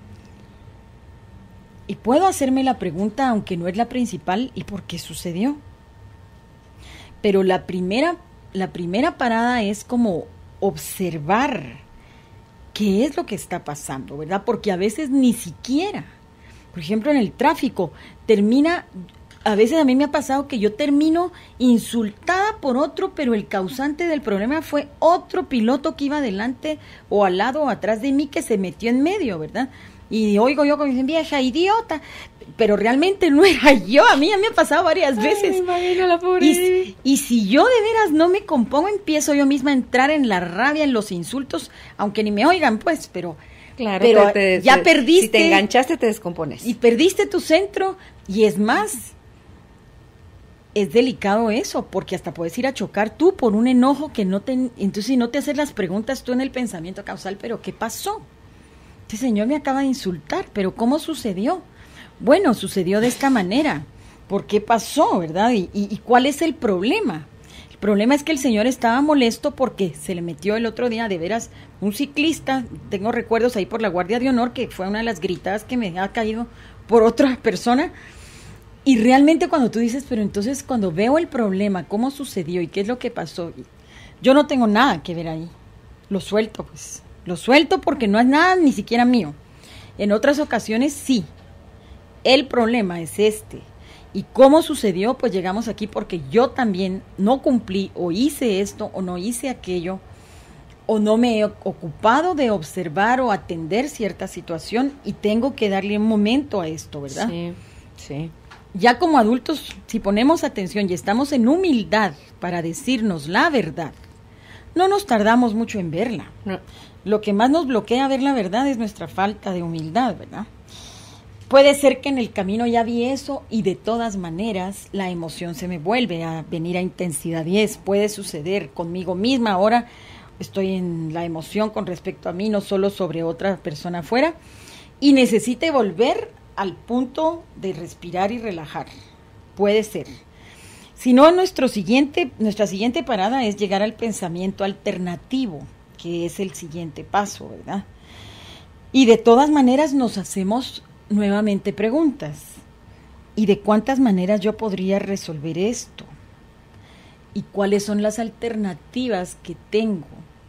Y puedo hacerme la pregunta, aunque no es la principal, ¿y por qué sucedió? Pero la primera, la primera parada es como observar qué es lo que está pasando, ¿verdad? Porque a veces ni siquiera, por ejemplo, en el tráfico, termina, a veces a mí me ha pasado que yo termino insultada por otro, pero el causante del problema fue otro piloto que iba adelante o al lado o atrás de mí que se metió en medio, ¿verdad? Y oigo yo como dicen, vieja idiota, pero realmente no era yo, a mí ya me ha pasado varias veces. Ay, me imagino la pobre. Y, y si yo de veras no me compongo, empiezo yo misma a entrar en la rabia, en los insultos, aunque ni me oigan, pues, pero, claro, pero te, te, ya te, perdiste. Si te enganchaste, te descompones. Y perdiste tu centro, y es más, es delicado eso, porque hasta puedes ir a chocar tú por un enojo que no te, entonces si no te haces las preguntas tú en el pensamiento causal, pero ¿qué pasó? Este señor me acaba de insultar, pero ¿cómo sucedió? Bueno, sucedió de esta manera. ¿Por qué pasó, verdad? ¿Y, y, y cuál es el problema? El problema es que el señor estaba molesto porque se le metió el otro día, de veras, un ciclista. Tengo recuerdos ahí por la Guardia de Honor, que fue una de las gritadas que me ha caído por otra persona. Y realmente cuando tú dices, pero entonces cuando veo el problema, cómo sucedió y qué es lo que pasó, yo no tengo nada que ver ahí. Lo suelto, pues. Lo suelto porque no es nada ni siquiera mío. En otras ocasiones sí. El problema es este. ¿Y cómo sucedió? Pues llegamos aquí porque yo también no cumplí o hice esto o no hice aquello o no me he ocupado de observar o atender cierta situación y tengo que darle un momento a esto, ¿verdad? Sí, sí. Ya como adultos, si ponemos atención y estamos en humildad para decirnos la verdad, no nos tardamos mucho en verla. No. Lo que más nos bloquea ver la verdad es nuestra falta de humildad, ¿verdad? Puede ser que en el camino ya vi eso y de todas maneras la emoción se me vuelve a venir a intensidad diez. Puede suceder conmigo misma. Ahora estoy en la emoción con respecto a mí, no solo sobre otra persona afuera, y necesite volver al punto de respirar y relajar. Puede ser. Si no, nuestro siguiente, nuestra siguiente parada es llegar al pensamiento alternativo, que es el siguiente paso, ¿verdad? Y de todas maneras nos hacemos nuevamente preguntas. ¿Y de cuántas maneras yo podría resolver esto? ¿Y cuáles son las alternativas que tengo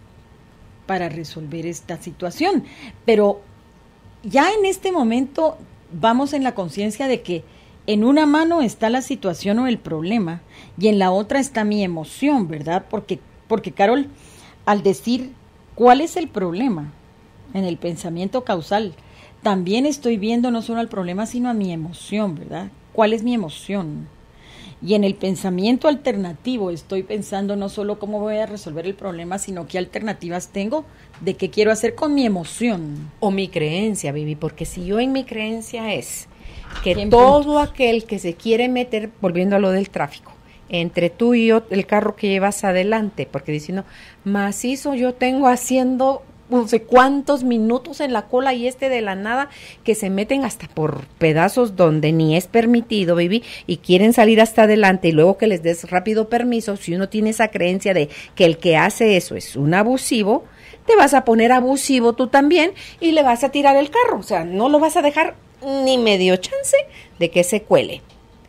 para resolver esta situación? Pero ya en este momento vamos en la conciencia de que en una mano está la situación o el problema y en la otra está mi emoción, ¿verdad? Porque, porque Carol, al decir cuál es el problema en el pensamiento causal, también estoy viendo no solo al problema, sino a mi emoción, ¿verdad? ¿Cuál es mi emoción? Y en el pensamiento alternativo estoy pensando no solo cómo voy a resolver el problema, sino qué alternativas tengo de qué quiero hacer con mi emoción. O mi creencia, Vivi, porque si yo en mi creencia es que todo aquel que se quiere meter, volviendo a lo del tráfico, entre tú y yo, el carro que llevas adelante, porque diciendo, macizo yo tengo haciendo no sé cuántos minutos en la cola y este de la nada que se meten hasta por pedazos donde ni es permitido, baby, y quieren salir hasta adelante y luego que les des rápido permiso. Si uno tiene esa creencia de que el que hace eso es un abusivo, te vas a poner abusivo tú también y le vas a tirar el carro, o sea, no lo vas a dejar ni medio chance de que se cuele.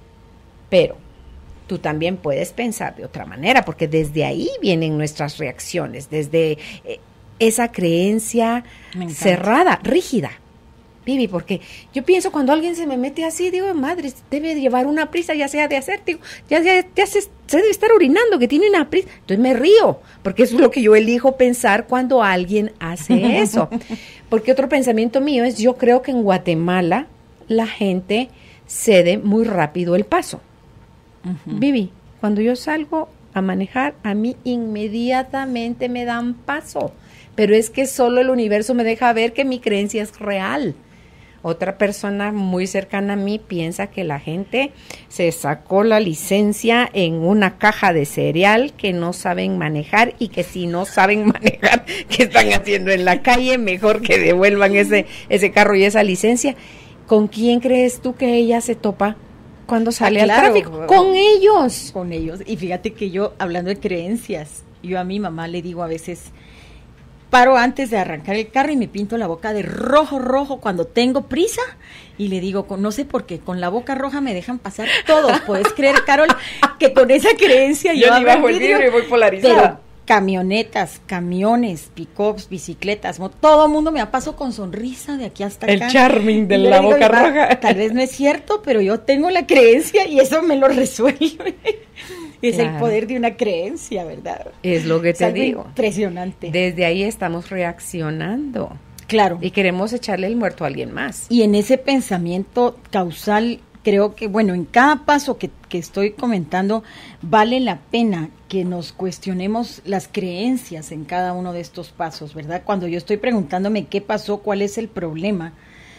Pero tú también puedes pensar de otra manera, porque desde ahí vienen nuestras reacciones, desde eh, esa creencia cerrada, rígida. Vivi, porque yo pienso cuando alguien se me mete así, digo, madre, debe llevar una prisa, ya sea de hacer, digo, ya, ya, ya se, se debe estar orinando, que tiene una prisa. Entonces me río, porque eso es lo que yo elijo pensar cuando alguien hace eso. Porque otro pensamiento mío es, yo creo que en Guatemala la gente cede muy rápido el paso. Uh-huh. Vivi, cuando yo salgo a manejar, a mí inmediatamente me dan paso. Pero es que solo el universo me deja ver que mi creencia es real. Otra persona muy cercana a mí piensa que la gente se sacó la licencia en una caja de cereal que no saben manejar y que si no saben manejar, ¿qué están haciendo en la calle? Mejor que devuelvan ese, ese carro y esa licencia. ¿Con quién crees tú que ella se topa cuando sale ah, claro, al tráfico? Con ellos. Con ellos. Y fíjate que yo, hablando de creencias, yo a mi mamá le digo a veces, paro antes de arrancar el carro y me pinto la boca de rojo, rojo cuando tengo prisa y le digo, no sé por qué, con la boca roja me dejan pasar todo. ¿Puedes creer, Carol, que con esa creencia yo, yo ni bajo el vidrio y voy polarizada? Pero camionetas, camiones, pick-ups, bicicletas, mo- todo el mundo me la paso con sonrisa de aquí hasta El acá. charming de Y yo la le digo, boca "Va, roja". tal vez no es cierto, pero yo tengo la creencia y eso me lo resuelve. Es Claro. el poder de una creencia, ¿verdad? Es lo que Es te algo digo. impresionante. Desde ahí estamos reaccionando Claro. y queremos echarle el muerto a alguien más. Y en ese pensamiento causal, creo que, bueno, en cada paso que, que estoy comentando, vale la pena que nos cuestionemos las creencias en cada uno de estos pasos, ¿verdad? Cuando yo estoy preguntándome qué pasó, cuál es el problema,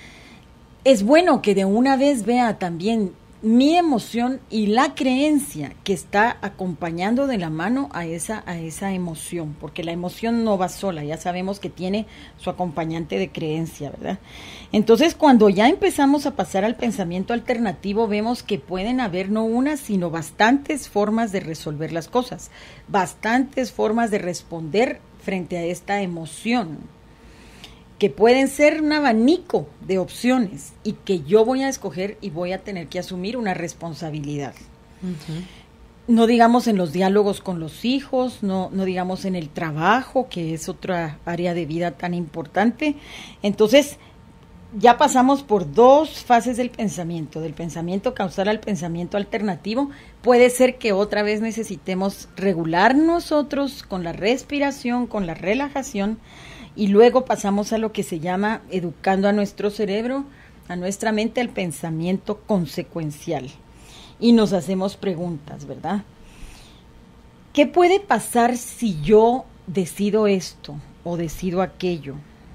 es bueno que de una vez vea también mi emoción y la creencia que está acompañando de la mano a esa, a esa emoción, porque la emoción no va sola, ya sabemos que tiene su acompañante de creencia, ¿verdad? Entonces, cuando ya empezamos a pasar al pensamiento alternativo, vemos que pueden haber no una, sino bastantes formas de resolver las cosas, bastantes formas de responder frente a esta emoción, que pueden ser un abanico de opciones y que yo voy a escoger y voy a tener que asumir una responsabilidad. Uh-huh. No digamos en los diálogos con los hijos, no, no digamos en el trabajo, que es otra área de vida tan importante. Entonces, ya pasamos por dos fases del pensamiento, del pensamiento causal al pensamiento alternativo. Puede ser que otra vez necesitemos regular nosotros con la respiración, con la relajación, y luego pasamos a lo que se llama, educando a nuestro cerebro, a nuestra mente, el pensamiento consecuencial. Y nos hacemos preguntas, ¿verdad? ¿Qué puede pasar si yo decido esto o decido aquello?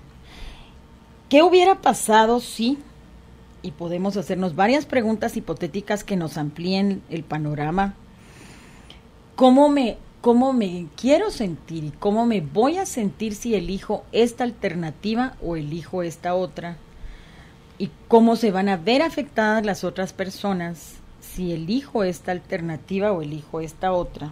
¿Qué hubiera pasado si? Y podemos hacernos varias preguntas hipotéticas que nos amplíen el panorama. ¿Cómo me... cómo me quiero sentir y cómo me voy a sentir si elijo esta alternativa o elijo esta otra, y cómo se van a ver afectadas las otras personas si elijo esta alternativa o elijo esta otra.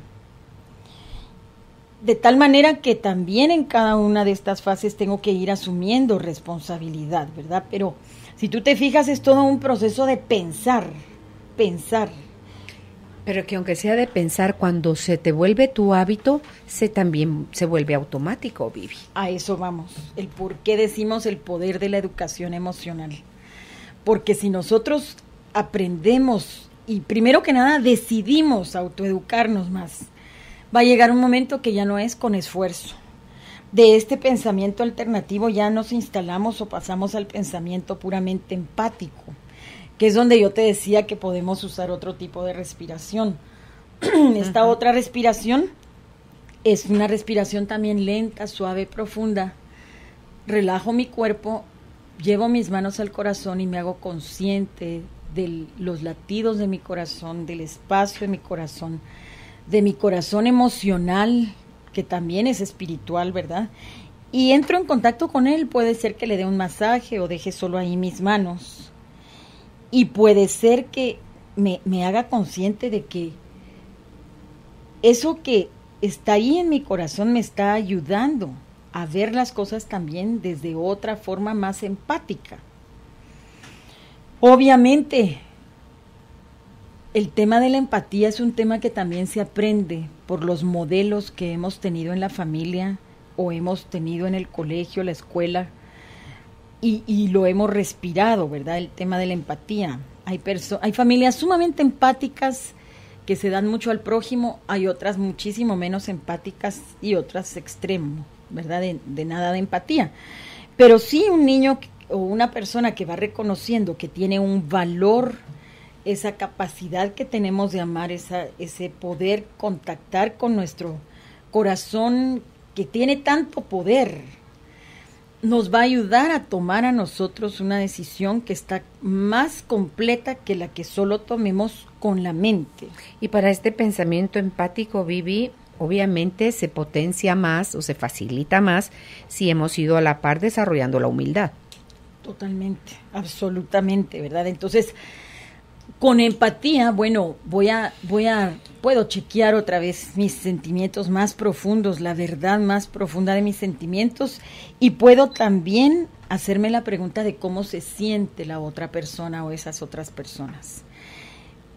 De tal manera que también en cada una de estas fases tengo que ir asumiendo responsabilidad, ¿verdad? Pero si tú te fijas, es todo un proceso de pensar, pensar. Pero que aunque sea de pensar, cuando se te vuelve tu hábito, se también se vuelve automático, Vivi. A eso vamos, el por qué decimos el poder de la educación emocional. Porque si nosotros aprendemos y primero que nada decidimos autoeducarnos más, va a llegar un momento que ya no es con esfuerzo. De este pensamiento alternativo ya nos instalamos o pasamos al pensamiento puramente empático, que es donde yo te decía que podemos usar otro tipo de respiración. Esta uh-huh. otra respiración es una respiración también lenta, suave, profunda. Relajo mi cuerpo, llevo mis manos al corazón y me hago consciente de los latidos de mi corazón, del espacio de mi corazón, de mi corazón emocional, que también es espiritual, ¿verdad? Y entro en contacto con él, puede ser que le dé un masaje o deje solo ahí mis manos. Y puede ser que me, me haga consciente de que eso que está ahí en mi corazón me está ayudando a ver las cosas también desde otra forma más empática. Obviamente, el tema de la empatía es un tema que también se aprende por los modelos que hemos tenido en la familia o hemos tenido en el colegio, la escuela, y, y lo hemos respirado, ¿verdad? El tema de la empatía. Hay, perso- hay familias sumamente empáticas que se dan mucho al prójimo, hay otras muchísimo menos empáticas y otras extremo, ¿verdad? De, de nada de empatía. Pero sí un niño o una persona que va reconociendo que tiene un valor, esa capacidad que tenemos de amar, esa, ese poder contactar con nuestro corazón que tiene tanto poder, nos va a ayudar a tomar a nosotros una decisión que está más completa que la que solo tomemos con la mente. Y para este pensamiento empático, Vivi, obviamente se potencia más o se facilita más si hemos ido a la par desarrollando la humildad. Totalmente, absolutamente, ¿verdad? Entonces, con empatía, bueno, voy a, voy a, puedo chequear otra vez mis sentimientos más profundos, la verdad más profunda de mis sentimientos, y puedo también hacerme la pregunta de cómo se siente la otra persona o esas otras personas.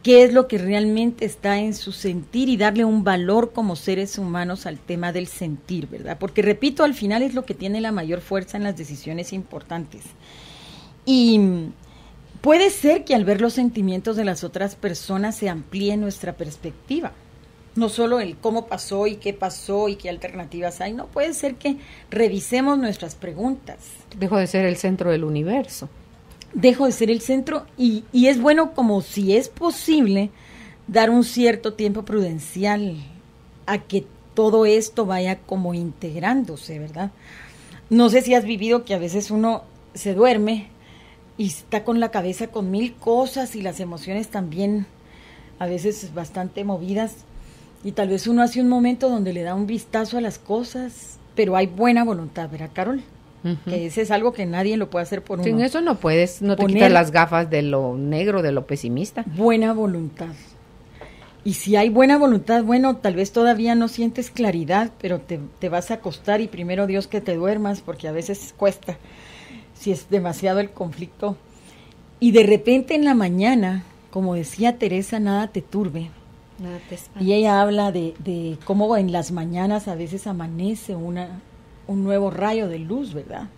qué es lo que realmente está en su sentir y darle un valor como seres humanos al tema del sentir, ¿verdad? Porque, repito, al final es lo que tiene la mayor fuerza en las decisiones importantes. Y puede ser que al ver los sentimientos de las otras personas se amplíe nuestra perspectiva. No solo el cómo pasó y qué pasó y qué alternativas hay, no, puede ser que revisemos nuestras preguntas. Dejo de ser el centro del universo. Dejo de ser el centro y, y es bueno, como si es posible, dar un cierto tiempo prudencial a que todo esto vaya como integrándose, ¿verdad? No sé si has vivido que a veces uno se duerme y está con la cabeza con mil cosas y las emociones también a veces bastante movidas, y tal vez uno hace un momento donde le da un vistazo a las cosas, pero hay buena voluntad, ¿verdad, Carol? Uh-huh. Que ese es algo que nadie lo puede hacer por uno. Sin eso no puedes, no te Poner quitas las gafas de lo negro, de lo pesimista. Buena voluntad. Y si hay buena voluntad, bueno, tal vez todavía no sientes claridad, pero te, te vas a acostar y primero Dios que te duermas, porque a veces cuesta, si es demasiado el conflicto. Y de repente en la mañana, como decía Teresa, nada te turbe. Nada te espanta. Y ella habla de, de cómo en las mañanas a veces amanece una, un nuevo rayo de luz, ¿verdad?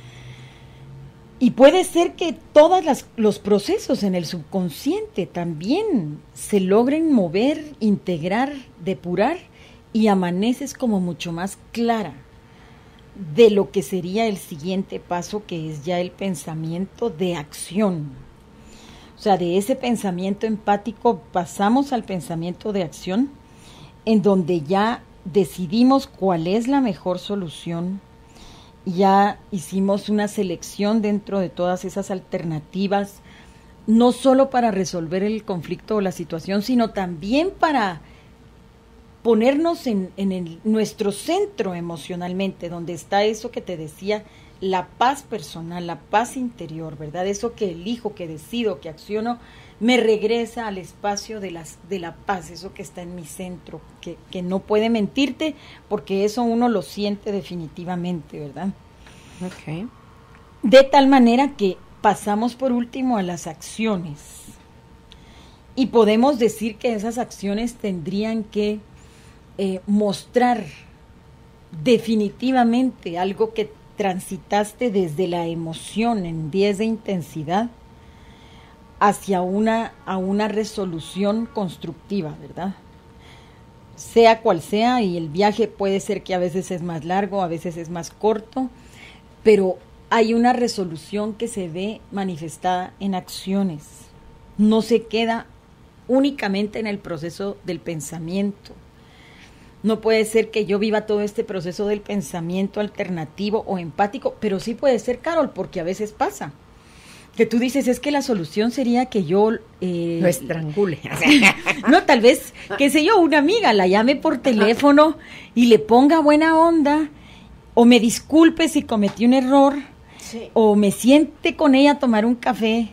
Y puede ser que todos los procesos en el subconsciente también se logren mover, integrar, depurar, y amaneces como mucho más clara de lo que sería el siguiente paso, que es ya el pensamiento de acción. O sea, de ese pensamiento empático pasamos al pensamiento de acción, en donde ya decidimos cuál es la mejor solución. Ya hicimos una selección dentro de todas esas alternativas, no solo para resolver el conflicto o la situación, sino también para ponernos en, en el, nuestro centro emocionalmente, donde está eso que te decía, la paz personal, la paz interior, ¿verdad? Eso que elijo, que decido, que acciono, me regresa al espacio de, las, de la paz, eso que está en mi centro, que, que no puede mentirte, porque eso uno lo siente definitivamente, ¿verdad? Okay. De tal manera que pasamos por último a las acciones, y podemos decir que esas acciones tendrían que eh, mostrar definitivamente algo que transitaste desde la emoción en diez de intensidad hacia una, a una resolución constructiva, ¿verdad? Sea cual sea, y el viaje puede ser que a veces es más largo, a veces es más corto, pero hay una resolución que se ve manifestada en acciones. No se queda únicamente en el proceso del pensamiento. No puede ser que yo viva todo este proceso del pensamiento alternativo o empático, pero sí puede ser, Carol, porque a veces pasa que tú dices, es que la solución sería que yo eh, lo estrangule. No, tal vez, qué sé yo, una amiga la llame por teléfono y le ponga buena onda, o me disculpe si cometí un error, sí, o me siente con ella a tomar un café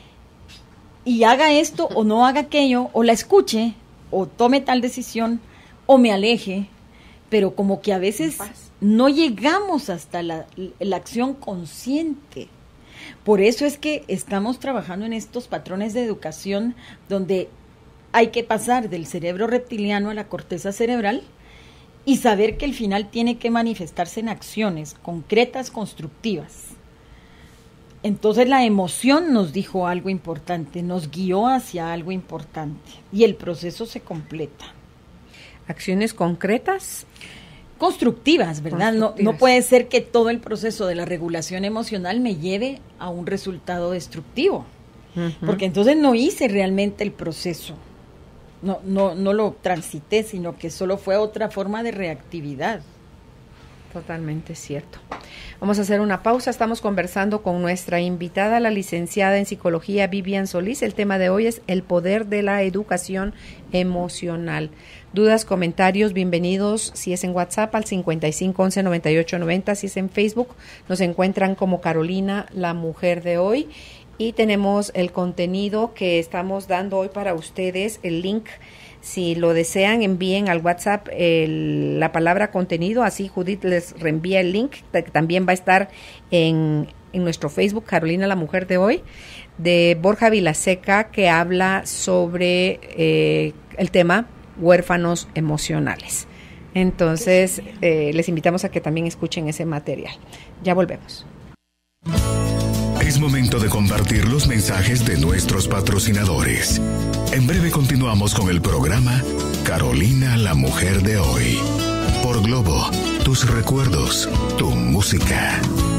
y haga esto o no haga aquello, o la escuche o tome tal decisión, o me aleje, pero como que a veces no llegamos hasta la, la acción consciente. Por eso es que estamos trabajando en estos patrones de educación donde hay que pasar del cerebro reptiliano a la corteza cerebral y saber que el final tiene que manifestarse en acciones concretas, constructivas. Entonces la emoción nos dijo algo importante, nos guió hacia algo importante y el proceso se completa. ¿Acciones concretas? Constructivas, ¿verdad? Constructivas. No, no puede ser que todo el proceso de la regulación emocional me lleve a un resultado destructivo, uh-huh, porque entonces no hice realmente el proceso, no, no, no lo transité, sino que solo fue otra forma de reactividad. Totalmente cierto. Vamos a hacer una pausa. Estamos conversando con nuestra invitada, la licenciada en psicología Vivian Solís. El tema de hoy es el poder de la educación emocional. Dudas, comentarios, bienvenidos. Si es en WhatsApp al cincuenta y cinco once noventa y ocho noventa, si es en Facebook nos encuentran como Carolina, la mujer de hoy. Y tenemos el contenido que estamos dando hoy para ustedes, el link. Si lo desean, envíen al WhatsApp el, la palabra contenido, así Judith les reenvía el link, que también va a estar en, en nuestro Facebook, Carolina la Mujer de Hoy, de Borja Vilaseca, que habla sobre eh, el tema huérfanos emocionales. Entonces, eh, les invitamos a que también escuchen ese material. Ya volvemos. Es momento de compartir los mensajes de nuestros patrocinadores. En breve continuamos con el programa Carolina la Mujer de Hoy. Por Globo, tus recuerdos, tu música.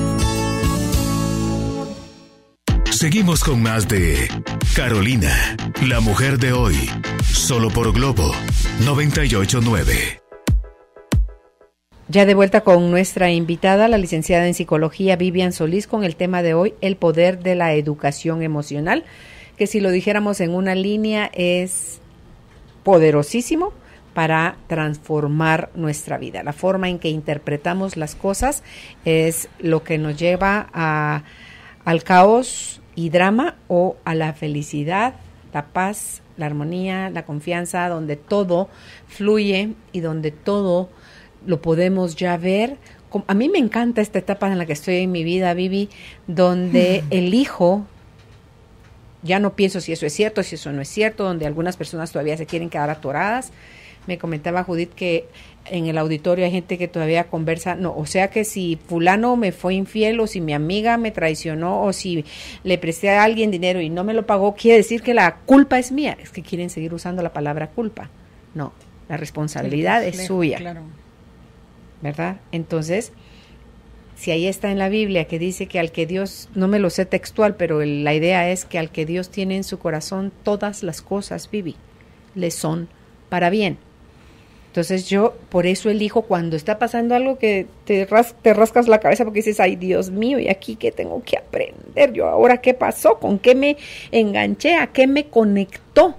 Seguimos con más de Carolina, la Mujer de Hoy, solo por Globo noventa y ocho punto nueve. Ya de vuelta con nuestra invitada, la licenciada en Psicología Vivian Solís, con el tema de hoy, el poder de la educación emocional, que si lo dijéramos en una línea es poderosísimo para transformar nuestra vida. La forma en que interpretamos las cosas es lo que nos lleva a, al caos y drama o a la felicidad, la paz, la armonía, la confianza, donde todo fluye y donde todo lo podemos ya ver. A mí me encanta esta etapa en la que estoy en mi vida, Vivi, donde elijo, ya no pienso si eso es cierto, si eso no es cierto, donde algunas personas todavía se quieren quedar atoradas. Me comentaba Judith que en el auditorio hay gente que todavía conversa, no, o sea que si fulano me fue infiel, o si mi amiga me traicionó, o si le presté a alguien dinero y no me lo pagó, quiere decir que la culpa es mía. Es que quieren seguir usando la palabra culpa. No, la responsabilidad es suya. Claro. ¿Verdad? Entonces, si ahí está en la Biblia que dice que al que Dios, no me lo sé textual, pero el, la idea es que al que Dios tiene en su corazón, todas las cosas, Vivi, le son para bien. Entonces yo por eso elijo cuando está pasando algo que te, ras, te rascas la cabeza porque dices, ay Dios mío, ¿y aquí qué tengo que aprender? Yo ahora qué pasó, con qué me enganché, a qué me conectó,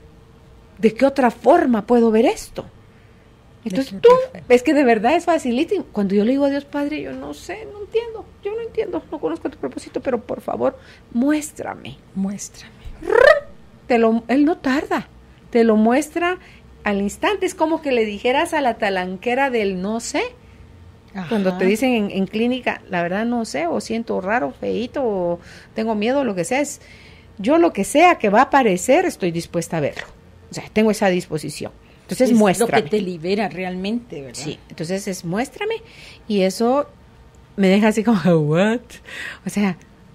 de qué otra forma puedo ver esto. Entonces tú, es que de verdad es facilísimo. Cuando yo le digo a Dios Padre, yo no sé, no entiendo, yo no entiendo, no conozco tu propósito, pero por favor, muéstrame. Muéstrame. Te lo, él no tarda, te lo muestra al instante. Es como que le dijeras a la talanquera del no sé. Ajá. Cuando te dicen en, en clínica, la verdad no sé, o siento raro, feíto, o tengo miedo, lo que sea, es yo lo que sea que va a aparecer, estoy dispuesta a verlo. O sea, tengo esa disposición. Entonces, es muéstrame. Lo que te libera realmente, ¿verdad? Sí, entonces es muéstrame, y eso me deja así como, ¿what? O sea,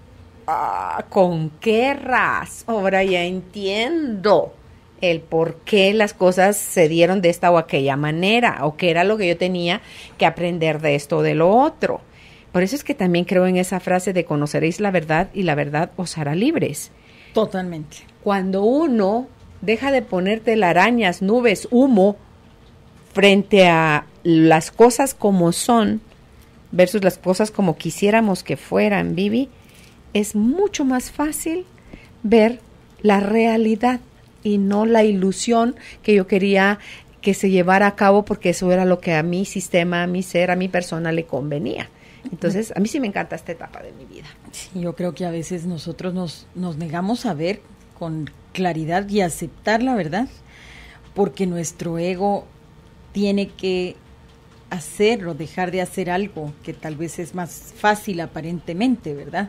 ah, ¿con qué razón? Ahora ya entiendo el por qué las cosas se dieron de esta o aquella manera, o qué era lo que yo tenía que aprender de esto o de lo otro. Por eso es que también creo en esa frase de conoceréis la verdad y la verdad os hará libres. Totalmente. Cuando uno deja de poner telarañas, nubes, humo frente a las cosas como son versus las cosas como quisiéramos que fueran, Vivi, es mucho más fácil ver la realidad y no la ilusión que yo quería que se llevara a cabo porque eso era lo que a mi sistema, a mi ser, a mi persona le convenía. Entonces, a mí sí me encanta esta etapa de mi vida. Sí, yo creo que a veces nosotros nos, nos negamos a ver con claridad y aceptar la verdad, porque nuestro ego tiene que hacer o dejar de hacer algo que tal vez es más fácil aparentemente, ¿verdad?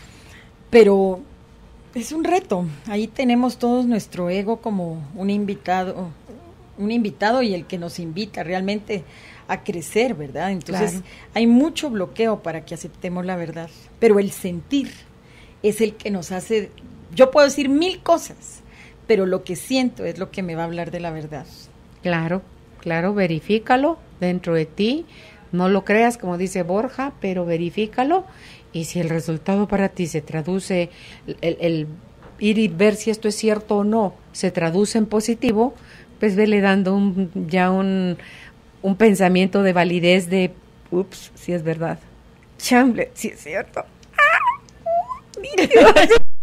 Pero es un reto. Ahí tenemos todos nuestro ego como un invitado, un invitado y el que nos invita realmente a crecer, ¿verdad? Entonces, claro, hay mucho bloqueo para que aceptemos la verdad, pero el sentir es el que nos hace. Yo puedo decir mil cosas, pero lo que siento es lo que me va a hablar de la verdad. Claro, claro, verifícalo dentro de ti. No lo creas, como dice Borja, pero verifícalo. Y si el resultado para ti se traduce, el, el ir y ver si esto es cierto o no, se traduce en positivo, pues vele dando un, ya un, un pensamiento de validez de, ups, si es verdad. Chamble, si es cierto. ¡Ah! ¡Nítido!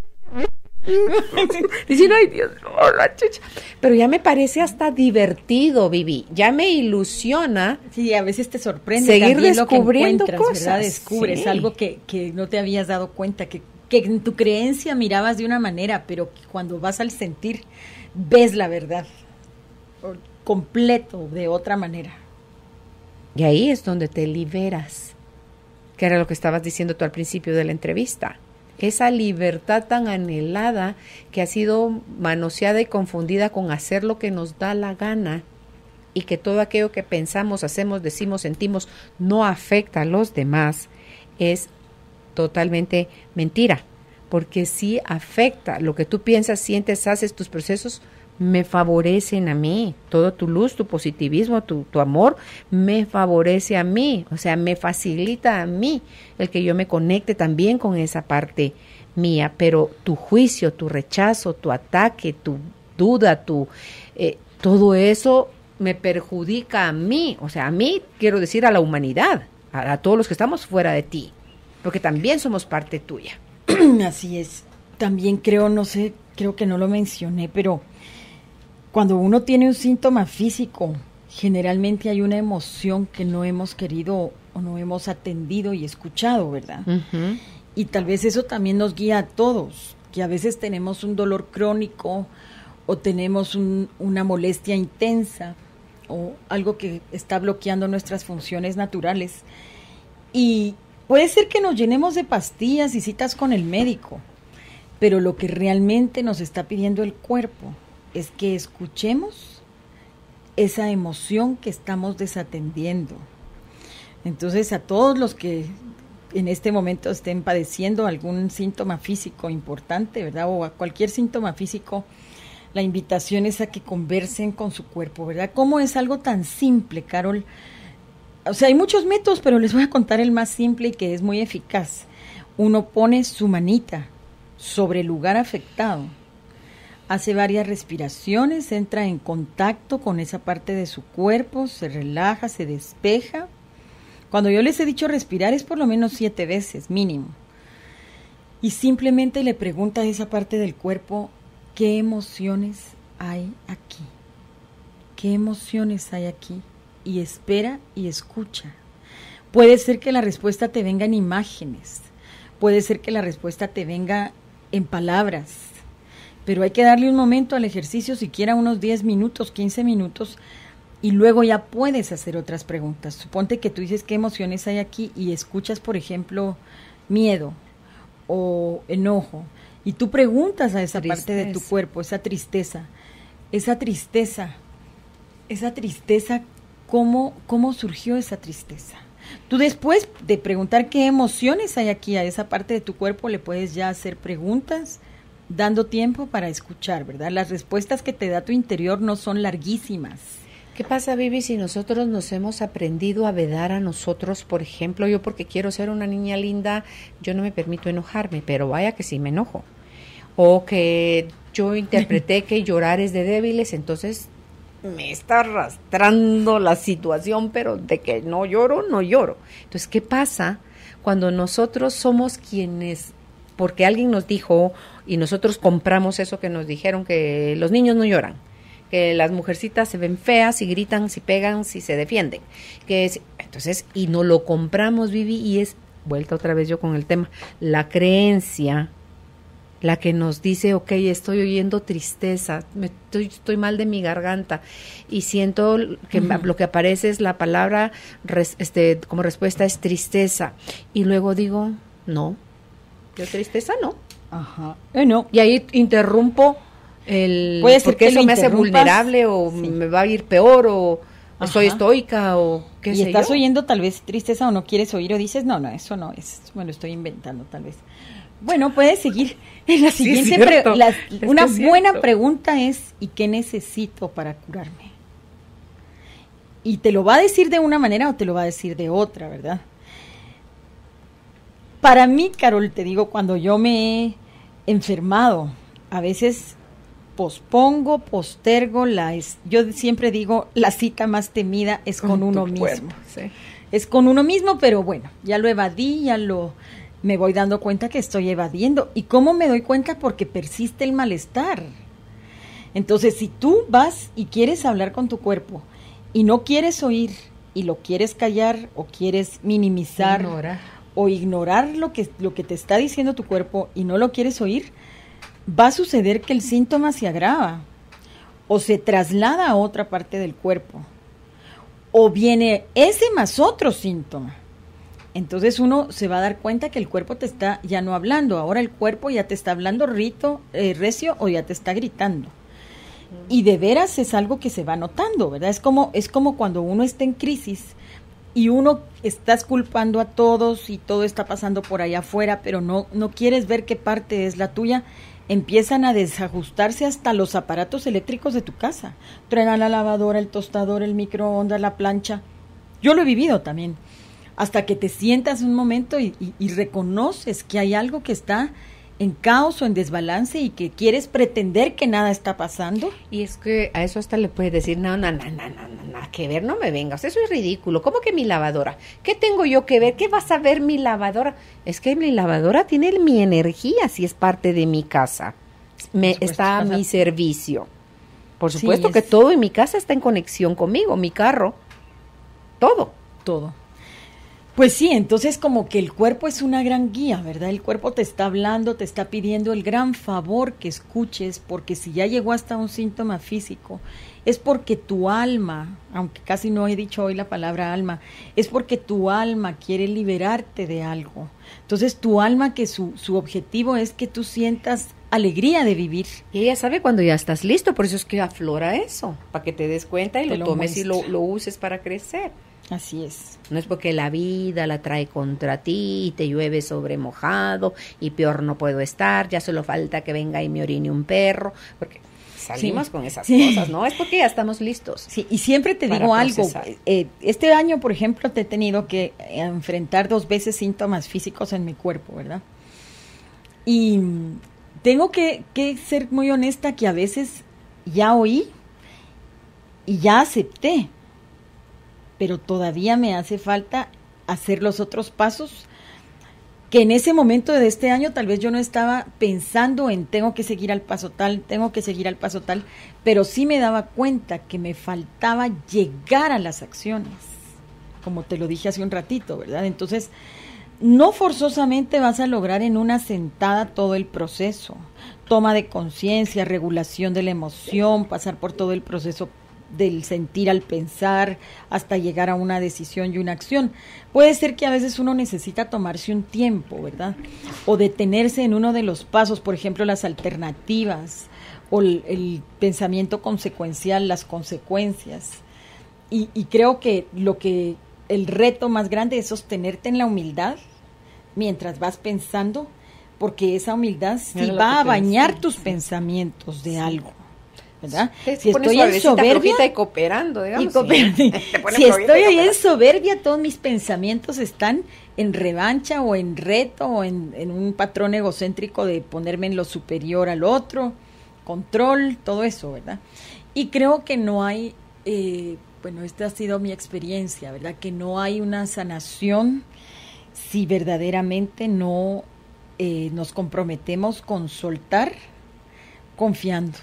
Diciendo, ay Dios, no, la chucha. Pero ya me parece hasta divertido, Vivi, ya me ilusiona. Sí, a veces te sorprende seguir también descubriendo lo que cosas, ¿verdad? Descubres sí. algo que, que no te habías dado cuenta, que, que en tu creencia mirabas de una manera, pero cuando vas al sentir, ves la verdad completo de otra manera. Y ahí es donde te liberas. que era lo que estabas diciendo tú al principio de la entrevista. Esa libertad tan anhelada que ha sido manoseada y confundida con hacer lo que nos da la gana y que todo aquello que pensamos, hacemos, decimos, sentimos no afecta a los demás, es totalmente mentira, porque sí afecta. Lo que tú piensas, sientes, haces, tus procesos me favorecen a mí. Todo tu luz, tu positivismo, tu, tu amor me favorece a mí, o sea, me facilita a mí el que yo me conecte también con esa parte mía, pero tu juicio, tu rechazo, tu ataque, tu duda, tu eh, todo eso me perjudica a mí, o sea, a mí quiero decir a la humanidad, a, a todos los que estamos fuera de ti, porque también somos parte tuya. Así es. También creo, no sé, creo que no lo mencioné, pero cuando uno tiene un síntoma físico, generalmente hay una emoción que no hemos querido o no hemos atendido y escuchado, ¿verdad? Uh-huh. Y tal vez eso también nos guía a todos, que a veces tenemos un dolor crónico o tenemos un, una molestia intensa o algo que está bloqueando nuestras funciones naturales. Y puede ser que nos llenemos de pastillas y citas con el médico, pero lo que realmente nos está pidiendo el cuerpo es que escuchemos esa emoción que estamos desatendiendo. Entonces, a todos los que en este momento estén padeciendo algún síntoma físico importante, ¿verdad? O a cualquier síntoma físico, la invitación es a que conversen con su cuerpo, ¿verdad? ¿Cómo es algo tan simple, Carol? O sea, hay muchos métodos, pero les voy a contar el más simple y que es muy eficaz. Uno pone su manita sobre el lugar afectado, hace varias respiraciones, entra en contacto con esa parte de su cuerpo, se relaja, se despeja. Cuando yo les he dicho respirar es por lo menos siete veces, mínimo. Y simplemente le pregunta a esa parte del cuerpo, ¿qué emociones hay aquí? ¿Qué emociones hay aquí? Y espera y escucha. Puede ser que la respuesta te venga en imágenes, puede ser que la respuesta te venga en palabras, pero hay que darle un momento al ejercicio, siquiera unos diez minutos, quince minutos, y luego ya puedes hacer otras preguntas. Suponte que tú dices qué emociones hay aquí y escuchas, por ejemplo, miedo o enojo, y tú preguntas a esa tristeza. Parte de tu cuerpo, esa tristeza, esa tristeza, esa tristeza, ¿cómo, cómo surgió esa tristeza? Tú después de preguntar qué emociones hay aquí a esa parte de tu cuerpo, le puedes ya hacer preguntas, dando tiempo para escuchar, ¿verdad? Las respuestas que te da tu interior no son larguísimas. ¿Qué pasa, Vivi, si nosotros nos hemos aprendido a vedar a nosotros? Por ejemplo, yo porque quiero ser una niña linda, yo no me permito enojarme, pero vaya que sí me enojo. O que yo interpreté que llorar es de débiles, entonces me está arrastrando la situación, pero de que no lloro, no lloro. Entonces, ¿qué pasa cuando nosotros somos quienes, porque alguien nos dijo y nosotros compramos eso que nos dijeron, que los niños no lloran, que las mujercitas se ven feas si gritan, si pegan, si se defienden, que es, entonces, y no lo compramos, Vivi, y es, vuelta otra vez yo con el tema, la creencia, la que nos dice, ok, estoy oyendo tristeza, me estoy, estoy mal de mi garganta y siento que uh-huh. lo que aparece es la palabra res, este, como respuesta es tristeza, y luego digo, no, yo tristeza no. Ajá. Eh, no. Y ahí interrumpo el, puede ser porque que eso me hace vulnerable o sí. me va a ir peor o ajá. soy estoica o qué y sé yo. Y estás oyendo tal vez tristeza o no quieres oír o dices, no, no, eso no es, me lo estoy inventando tal vez. Bueno, puedes seguir en la siguiente. Sí, pre- la, una buena cierto. Pregunta es, ¿y qué necesito para curarme? Y te lo va a decir de una manera o te lo va a decir de otra, ¿verdad? Para mí, Carol, te digo, cuando yo me he enfermado, a veces pospongo, postergo, la es, yo siempre digo, la cita más temida es con, con uno mismo. Cuerpo, sí. Es con uno mismo, pero bueno, ya lo evadí, ya lo... me voy dando cuenta que estoy evadiendo. ¿Y cómo me doy cuenta? Porque persiste el malestar. Entonces, si tú vas y quieres hablar con tu cuerpo y no quieres oír y lo quieres callar o quieres minimizar Ignora. o ignorar lo que, lo que te está diciendo tu cuerpo y no lo quieres oír, va a suceder que el síntoma se agrava o se traslada a otra parte del cuerpo o viene ese más otro síntoma. Entonces uno se va a dar cuenta que el cuerpo te está ya no hablando, ahora el cuerpo ya te está hablando rito, eh, recio o ya te está gritando. Y de veras es algo que se va notando, ¿verdad? Es como, es como cuando uno está en crisis y uno estás culpando a todos y todo está pasando por allá afuera, pero no, no quieres ver qué parte es la tuya. Empiezan a desajustarse hasta los aparatos eléctricos de tu casa. Truena la lavadora, el tostador, el microondas, la plancha. Yo lo he vivido también. Hasta que te sientas un momento y, y, y reconoces que hay algo que está en caos o en desbalance y que quieres pretender que nada está pasando. Y es que a eso hasta le puedes decir, no, no, no, no, no, no, nada que ver, no me vengas, eso es ridículo. ¿Cómo que mi lavadora? ¿Qué tengo yo que ver? ¿Qué vas a ver mi lavadora? Es que mi lavadora tiene mi energía, si es parte de mi casa. Me supuesto, está a pasa. mi servicio. Por Sí, supuesto es- que todo en mi casa está en conexión conmigo, mi carro, todo. Todo. Pues sí, entonces como que el cuerpo es una gran guía, ¿verdad? El cuerpo te está hablando, te está pidiendo el gran favor que escuches, porque si ya llegó hasta un síntoma físico, es porque tu alma, aunque casi no he dicho hoy la palabra alma, es porque tu alma quiere liberarte de algo. Entonces tu alma, que su, su objetivo es que tú sientas alegría de vivir. Y ella sabe cuando ya estás listo, por eso es que aflora eso, para que te des cuenta y Te lo lo tomes y lo, muestra. lo uses para crecer. Así es. No es porque la vida la trae contra ti y te llueve sobre mojado y peor no puedo estar, ya solo falta que venga y me orine un perro, porque salimos Sí. con esas Sí. cosas, ¿no? Es porque ya estamos listos. Sí, y siempre te Para digo algo, procesar. eh, este año, por ejemplo, te he tenido que enfrentar dos veces síntomas físicos en mi cuerpo, ¿verdad? Y mm, tengo que, que ser muy honesta que a veces ya oí y ya acepté, pero todavía me hace falta hacer los otros pasos que en ese momento de este año tal vez yo no estaba pensando en tengo que seguir al paso tal, tengo que seguir al paso tal, pero sí me daba cuenta que me faltaba llegar a las acciones, como te lo dije hace un ratito, ¿verdad? Entonces, no forzosamente vas a lograr en una sentada todo el proceso, toma de conciencia, regulación de la emoción, pasar por todo el proceso del sentir al pensar hasta llegar a una decisión y una acción. Puede ser que a veces uno necesita tomarse un tiempo, ¿verdad? O detenerse en uno de los pasos, por ejemplo, las alternativas o el, el pensamiento consecuencial, las consecuencias. Y, y creo que lo que el reto más grande es sostenerte en la humildad mientras vas pensando, porque esa humildad sí Era lo va que a te bañar decía, tus sí. pensamientos de Sí. algo, ¿verdad? Te Si pones estoy en suavecita, soberbia flojita y cooperando, digamos. y cooper- sí. Te pones si flojita estoy y ahí en cooperando. soberbia, todos mis pensamientos están en revancha o en reto o en, en un patrón egocéntrico de ponerme en lo superior al otro, control, todo eso, ¿verdad? Y creo que no hay, eh, bueno, esta ha sido mi experiencia, ¿verdad? Que no hay una sanación si verdaderamente no eh, nos comprometemos con soltar confiando.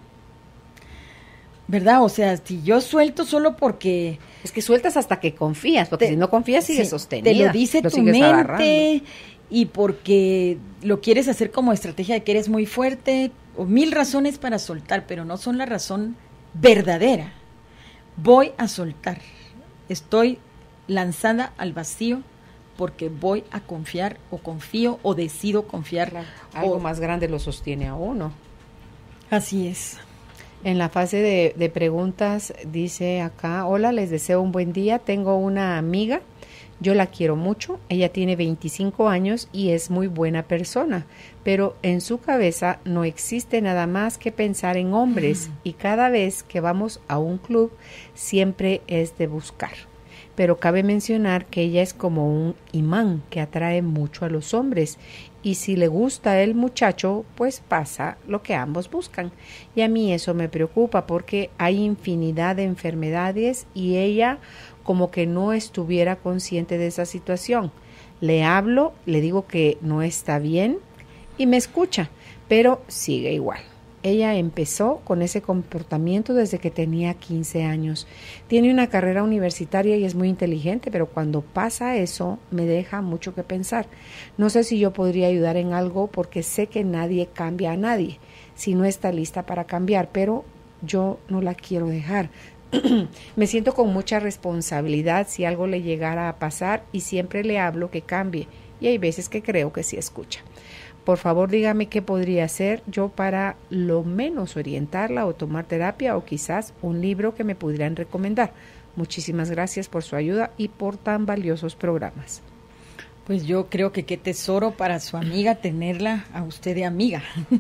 ¿Verdad? O sea, si yo suelto solo porque... Es que sueltas hasta que confías, porque te- si no confías sigues sí, sostenida. te lo dice tu sigues agarrando. mente y porque lo quieres hacer como estrategia de que eres muy fuerte, o mil razones para soltar, pero no son la razón verdadera. Voy a soltar. Estoy lanzada al vacío porque voy a confiar o confío o decido confiar. Claro, algo o- más grande lo sostiene a uno. Así es. En la fase de, de preguntas dice acá, hola, les deseo un buen día, tengo una amiga, yo la quiero mucho, ella tiene veinticinco años y es muy buena persona, pero en su cabeza no existe nada más que pensar en hombres y cada vez que vamos a un club siempre es de buscar. Pero cabe mencionar que ella es como un imán que atrae mucho a los hombres y si le gusta el muchacho, pues pasa lo que ambos buscan. Y a mí eso me preocupa porque hay infinidad de enfermedades y ella como que no estuviera consciente de esa situación. Le hablo, le digo que no está bien y me escucha, pero sigue igual. Ella empezó con ese comportamiento desde que tenía quince años. Tiene una carrera universitaria y es muy inteligente, pero cuando pasa eso me deja mucho que pensar. No sé si yo podría ayudar en algo porque sé que nadie cambia a nadie si no está lista para cambiar, pero yo no la quiero dejar. Me siento con mucha responsabilidad si algo le llegara a pasar y siempre le hablo que cambie y hay veces que creo que sí escucha. Por favor, dígame qué podría hacer yo para lo menos orientarla o tomar terapia o quizás un libro que me pudieran recomendar. Muchísimas gracias por su ayuda y por tan valiosos programas. Pues yo creo que qué tesoro para su amiga tenerla a usted de amiga,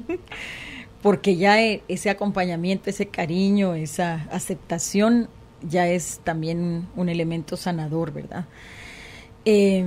porque ya ese acompañamiento, ese cariño, esa aceptación ya es también un elemento sanador, ¿verdad? Eh,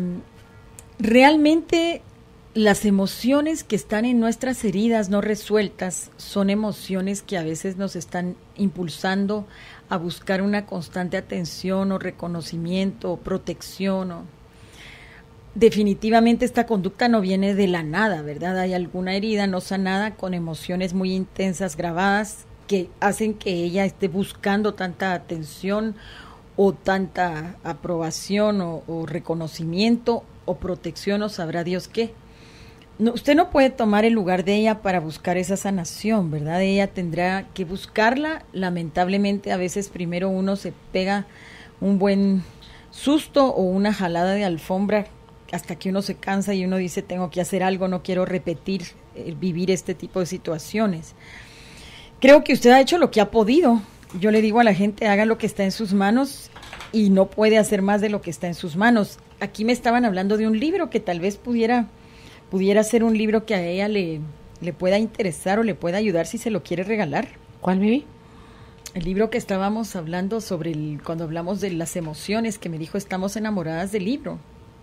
realmente las emociones que están en nuestras heridas no resueltas son emociones que a veces nos están impulsando a buscar una constante atención o reconocimiento o protección. O... Definitivamente esta conducta no viene de la nada, ¿verdad? Hay alguna herida no sanada con emociones muy intensas grabadas que hacen que ella esté buscando tanta atención o tanta aprobación o, o reconocimiento o protección o sabrá Dios qué. No, usted no puede tomar el lugar de ella para buscar esa sanación, ¿verdad? Ella tendrá que buscarla. Lamentablemente a veces primero uno se pega un buen susto o una jalada de alfombra hasta que uno se cansa y uno dice tengo que hacer algo, no quiero repetir, eh, vivir este tipo de situaciones. Creo que usted ha hecho lo que ha podido. Yo le digo a la gente haga lo que está en sus manos y no puede hacer más de lo que está en sus manos. Aquí me estaban hablando de un libro que tal vez pudiera... pudiera ser un libro que a ella le, le pueda interesar o le pueda ayudar si se lo quiere regalar. ¿Cuál, Vivi? El libro que estábamos hablando sobre, el, cuando hablamos de las emociones, que me dijo, estamos enamoradas del libro.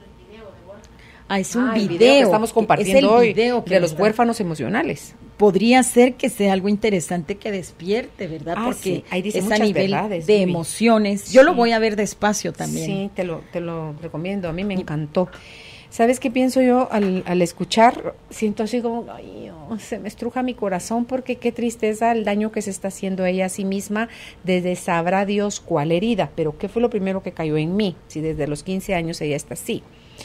Ah, es un ah, video, video que estamos compartiendo hoy de los está. huérfanos emocionales. Podría ser que sea algo interesante que despierte, ¿verdad? Ah, Porque sí. Ahí dice es a muchas nivel verdades, de Vivi. emociones. Yo Sí. lo voy a ver despacio también. Sí, te lo, te lo recomiendo. A mí me encantó. ¿Sabes qué pienso yo al, al escuchar? Siento así como, ay, oh, se me estruja mi corazón porque qué tristeza el daño que se está haciendo ella a sí misma desde sabrá Dios cuál herida. Pero ¿qué fue lo primero que cayó en mí? Si desde los quince años ella está así.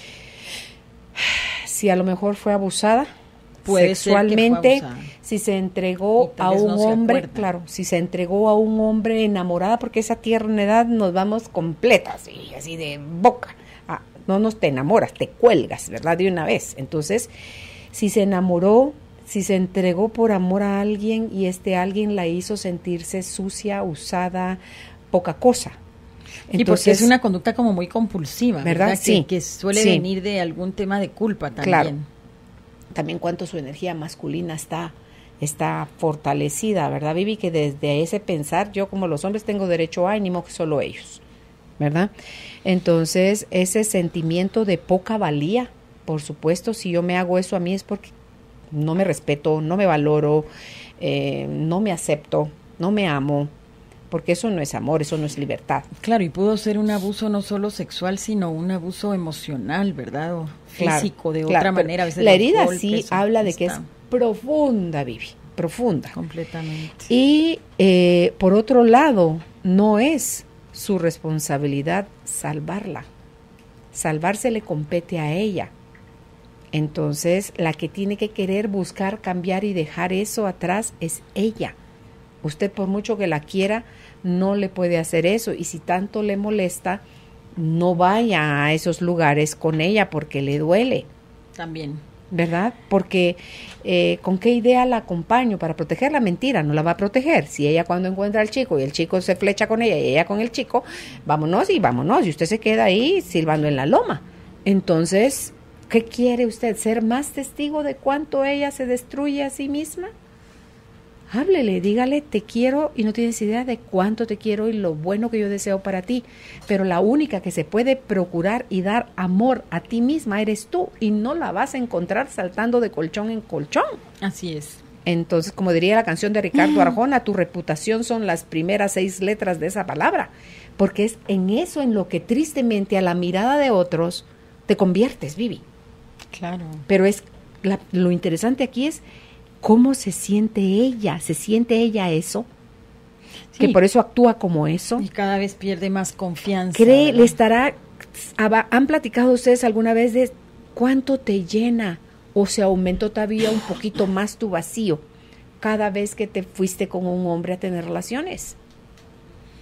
Si a lo mejor fue abusada Puede sexualmente, ser que fue abusada. si se entregó Y tal a vez un no se hombre, acuerda. claro, si se entregó a un hombre enamorada, porque esa tierna edad nos vamos completas, y así de boca. Ah, no nos te enamoras, te cuelgas, ¿verdad? De una vez. Entonces, si se enamoró, si se entregó por amor a alguien y este alguien la hizo sentirse sucia, usada, poca cosa. Y porque es una conducta como muy compulsiva, ¿verdad? ¿verdad? Que, Sí, que suele sí. venir de algún tema de culpa también. Claro. También cuánto su energía masculina está, está fortalecida, ¿verdad, Vivi? Que desde ese pensar, yo como los hombres tengo derecho a, y ni modo que solo ellos, ¿verdad? Entonces, ese sentimiento de poca valía, por supuesto, si yo me hago eso a mí es porque no me respeto, no me valoro, eh, no me acepto, no me amo, porque eso no es amor, eso no es libertad. Claro, y pudo ser un abuso no solo sexual, sino un abuso emocional, ¿verdad? O físico, Claro, de claro, otra pero manera. A veces la los herida golpes, sí o- habla de que es está profunda, Vivi, profunda. completamente. Y eh, por otro lado, no es su responsabilidad salvarla. Salvarse le compete a ella. Entonces, la que tiene que querer buscar cambiar y dejar eso atrás es ella. Usted, por mucho que la quiera, no le puede hacer eso. Y si tanto le molesta, no vaya a esos lugares con ella porque le duele. También. ¿Verdad? Porque eh, ¿con qué idea la acompaño? Para protegerla, mentira, no la va a proteger. Si ella cuando encuentra al chico y el chico se flecha con ella y ella con el chico, vámonos y vámonos. Y usted se queda ahí silbando en la loma. Entonces, ¿qué quiere usted? ¿Ser más testigo de cuánto ella se destruye a sí misma? Háblele, dígale, te quiero y no tienes idea de cuánto te quiero y lo bueno que yo deseo para ti. Pero la única que se puede procurar y dar amor a ti misma eres tú y no la vas a encontrar saltando de colchón en colchón. Así es. Entonces, como diría la canción de Ricardo Arjona, tu reputación son las primeras seis letras de esa palabra. Porque es en eso en lo que tristemente a la mirada de otros te conviertes, Vivi. Claro. Pero es la, lo interesante aquí es cómo se siente ella, se siente ella eso, Sí. que por eso actúa como eso. Y cada vez pierde más confianza. Cree, ¿verdad? le estará, ¿han platicado ustedes alguna vez de cuánto te llena o se aumentó todavía un poquito más tu vacío cada vez que te fuiste con un hombre a tener relaciones?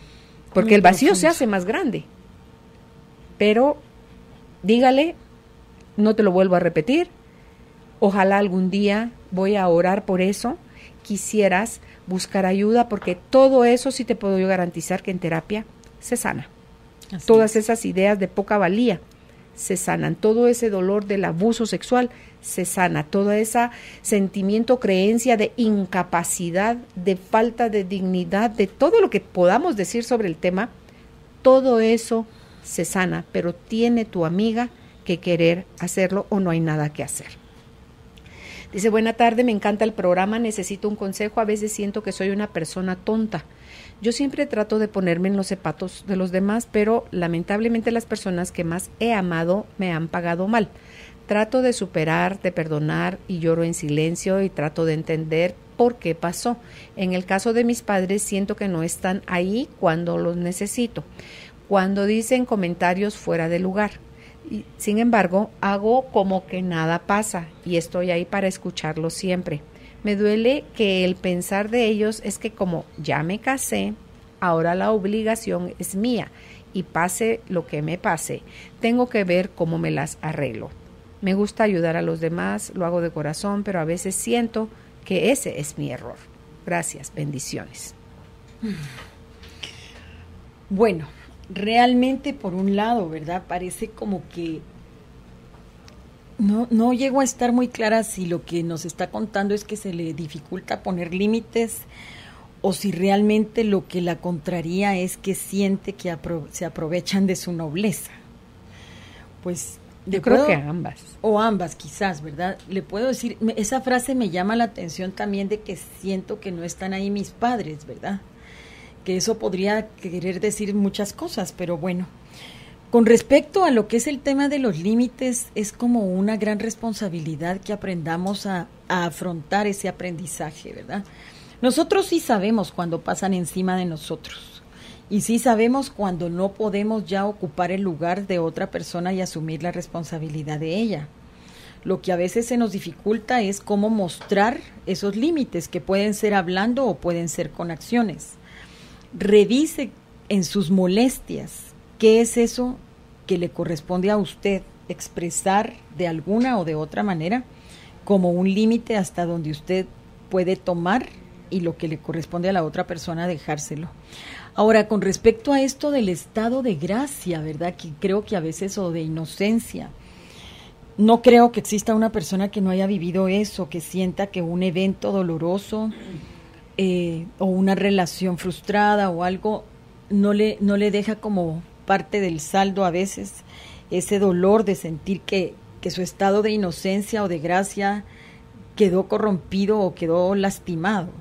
porque Muy el vacío profundo. se hace más grande. Pero dígale, no te lo vuelvo a repetir, ojalá algún día voy a orar por eso, quisieras buscar ayuda, porque todo eso sí te puedo yo garantizar que en terapia se sana. Así Todas es. esas ideas de poca valía se sanan, todo ese dolor del abuso sexual se sana, todo ese sentimiento, creencia de incapacidad, de falta de dignidad, de todo lo que podamos decir sobre el tema, todo eso se sana, pero tiene tu amiga que querer hacerlo o no hay nada que hacer. Dice, buena tarde, me encanta el programa, necesito un consejo, a veces siento que soy una persona tonta. Yo siempre trato de ponerme en los zapatos de los demás, pero lamentablemente las personas que más he amado me han pagado mal. Trato de superar, de perdonar y lloro en silencio y trato de entender por qué pasó. En el caso de mis padres siento que no están ahí cuando los necesito, cuando dicen comentarios fuera de lugar. Y, sin embargo, hago como que nada pasa y estoy ahí para escucharlos siempre. Me duele que el pensar de ellos es que como ya me casé, ahora la obligación es mía y pase lo que me pase, tengo que ver cómo me las arreglo. Me gusta ayudar a los demás, lo hago de corazón, pero a veces siento que ese es mi error. Gracias, bendiciones. Bueno, realmente por un lado, ¿verdad? Parece como que no, no llego a estar muy clara si lo que nos está contando es que se le dificulta poner límites o si realmente lo que la contraría es que siente que apro- se aprovechan de su nobleza. Pues yo creo que ambas. O ambas quizás, ¿verdad? Le puedo decir, me, esa frase me llama la atención también de que siento que no están ahí mis padres, ¿verdad? Que eso podría querer decir muchas cosas, pero bueno. Con respecto a lo que es el tema de los límites, es como una gran responsabilidad que aprendamos a, a afrontar ese aprendizaje, ¿verdad? Nosotros sí sabemos cuando pasan encima de nosotros y sí sabemos cuando no podemos ya ocupar el lugar de otra persona y asumir la responsabilidad de ella. Lo que a veces se nos dificulta es cómo mostrar esos límites, que pueden ser hablando o pueden ser con acciones. Revise en sus molestias qué es eso que le corresponde a usted expresar de alguna o de otra manera como un límite hasta donde usted puede tomar y lo que le corresponde a la otra persona dejárselo. Ahora, con respecto a esto del estado de gracia, ¿verdad? Que creo que a veces, o de inocencia, no creo que exista una persona que no haya vivido eso, que sienta que un evento doloroso eh, o una relación frustrada o algo no le, no le deja como parte del saldo a veces ese dolor de sentir que, que su estado de inocencia o de gracia quedó corrompido o quedó lastimado.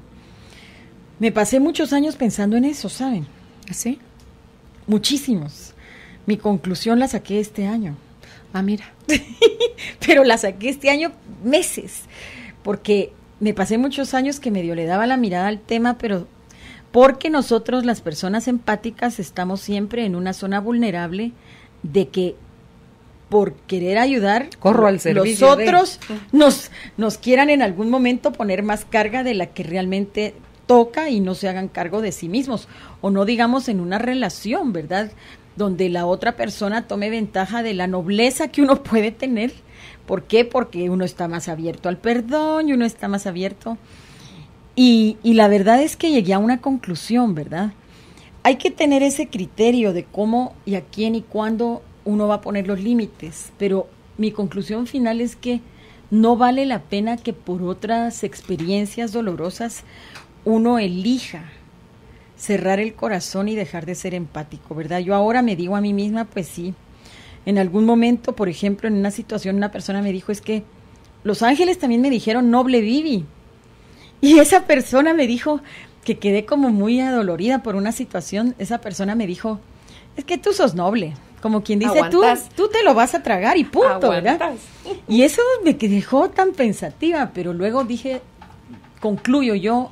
Me pasé muchos años pensando en eso, ¿saben? ¿Sí? Muchísimos. Mi conclusión la saqué este año. Ah, mira. Pero la saqué este año meses, porque me pasé muchos años que medio le daba la mirada al tema, pero porque nosotros las personas empáticas estamos siempre en una zona vulnerable de que por querer ayudar, corro al servicio los otros de... nos, nos quieran en algún momento poner más carga de la que realmente toca y no se hagan cargo de sí mismos, o no digamos en una relación, ¿verdad?, donde la otra persona tome ventaja de la nobleza que uno puede tener. ¿Por qué? Porque uno está más abierto al perdón y uno está más abierto. Y, y la verdad es que llegué a una conclusión, ¿verdad? Hay que tener ese criterio de cómo y a quién y cuándo uno va a poner los límites, pero mi conclusión final es que no vale la pena que por otras experiencias dolorosas uno elija cerrar el corazón y dejar de ser empático, ¿verdad? Yo ahora me digo a mí misma, pues sí, en algún momento, por ejemplo, en una situación, una persona me dijo, es que los ángeles también me dijeron, noble Vivi, y esa persona me dijo, que quedé como muy adolorida por una situación, esa persona me dijo, es que tú sos noble, como quien dice, tú, tú te lo vas a tragar y punto, ¿verdad? Y eso me dejó tan pensativa, pero luego dije, concluyo yo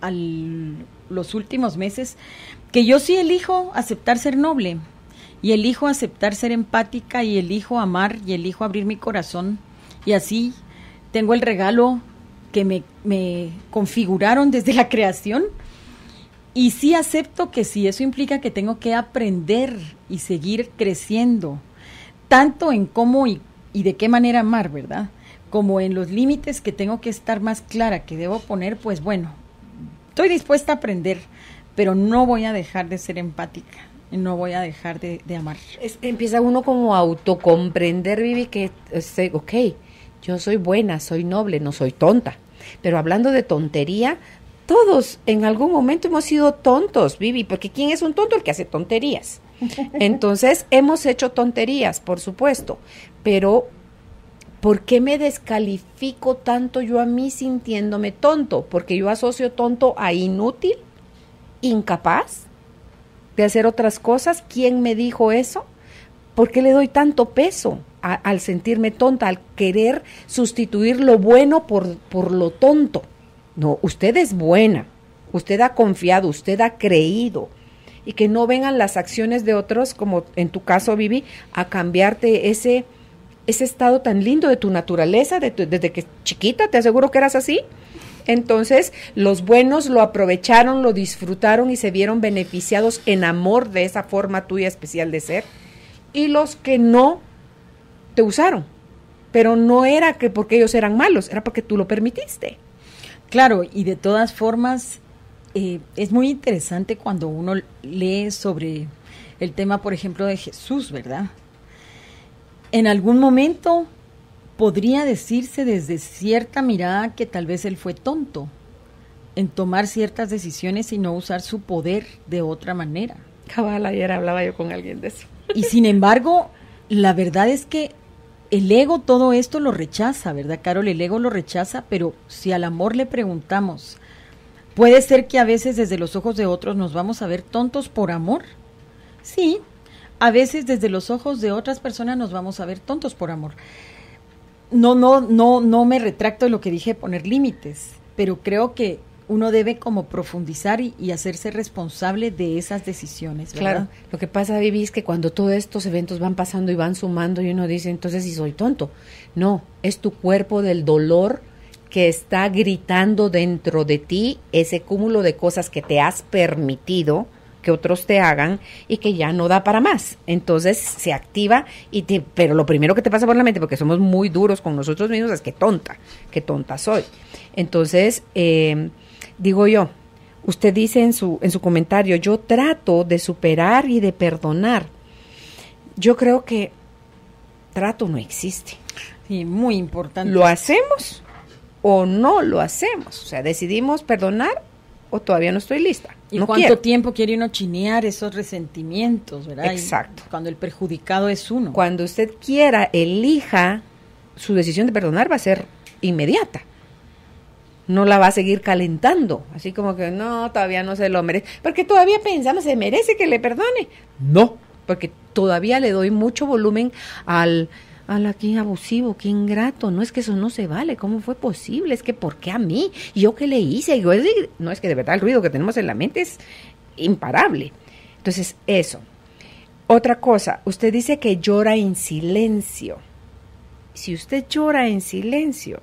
al los últimos meses, que yo sí elijo aceptar ser noble, y elijo aceptar ser empática, y elijo amar, y elijo abrir mi corazón, y así tengo el regalo que me, me configuraron desde la creación, Y sí acepto que sí, eso implica que tengo que aprender y seguir creciendo, tanto en cómo y, y de qué manera amar, ¿verdad? Como en los límites que tengo que estar más clara, que debo poner, pues bueno, estoy dispuesta a aprender, pero no voy a dejar de ser empática, no voy a dejar de, de amar. Es, empieza uno como a autocomprender, Vivi, que, este, ok, yo soy buena, soy noble, no soy tonta, pero hablando de tontería, todos en algún momento hemos sido tontos, Vivi, porque ¿quién es un tonto? El que hace tonterías. Entonces, hemos hecho tonterías, por supuesto, pero ¿por qué me descalifico tanto yo a mí sintiéndome tonto? Porque yo asocio tonto a inútil, incapaz de hacer otras cosas. ¿Quién me dijo eso? ¿Por qué le doy tanto peso a, al sentirme tonta, al querer sustituir lo bueno por, por lo tonto? No, usted es buena, usted ha confiado, usted ha creído, y que no vengan las acciones de otros, como en tu caso, Vivi, a cambiarte ese, ese estado tan lindo de tu naturaleza, de tu, desde que chiquita, te aseguro que eras así. Entonces, los buenos lo aprovecharon, lo disfrutaron y se vieron beneficiados en amor de esa forma tuya especial de ser, y los que no, te usaron, pero no era que porque ellos eran malos, era porque tú lo permitiste. Claro, y de todas formas, eh, es muy interesante cuando uno lee sobre el tema, por ejemplo, de Jesús, ¿verdad? En algún momento podría decirse desde cierta mirada que tal vez él fue tonto en tomar ciertas decisiones y no usar su poder de otra manera. Cabal, ayer hablaba yo con alguien de eso. Y sin embargo, la verdad es que el ego todo esto lo rechaza, ¿verdad, Carol? El ego lo rechaza, pero si al amor le preguntamos, ¿puede ser que a veces desde los ojos de otros nos vamos a ver tontos por amor? Sí, a veces desde los ojos de otras personas nos vamos a ver tontos por amor. No, no, no, no me retracto de lo que dije, poner límites, pero creo que uno debe como profundizar y, y hacerse responsable de esas decisiones, ¿verdad? Claro, lo que pasa, Vivi, es que cuando todos estos eventos van pasando y van sumando y uno dice, entonces si soy tonto. No, es tu cuerpo del dolor que está gritando dentro de ti ese cúmulo de cosas que te has permitido que otros te hagan y que ya no da para más. Entonces se activa, y te, pero lo primero que te pasa por la mente, porque somos muy duros con nosotros mismos, es que tonta, que tonta soy. Entonces, eh, digo yo, usted dice en su, en su comentario, yo trato de superar y de perdonar. Yo creo que trato no existe. Sí, muy importante. ¿Lo hacemos o no lo hacemos? O sea, decidimos perdonar o todavía no estoy lista. ¿Y no cuánto quiero. tiempo quiere uno chinear esos resentimientos, verdad? Exacto. Y cuando el perjudicado es uno. Cuando usted quiera, elija, su decisión de perdonar va a ser inmediata. No la va a seguir calentando, así como que no, todavía no se lo merece, porque todavía pensamos, ¿se merece que le perdone? No, porque todavía le doy mucho volumen al, al aquí abusivo, qué ingrato, no es que eso no se vale, ¿cómo fue posible? Es que ¿por qué a mí? ¿Yo qué le hice? Yo, no, es que de verdad el ruido que tenemos en la mente es imparable. Entonces, eso. Otra cosa, usted dice que llora en silencio. Si usted llora en silencio,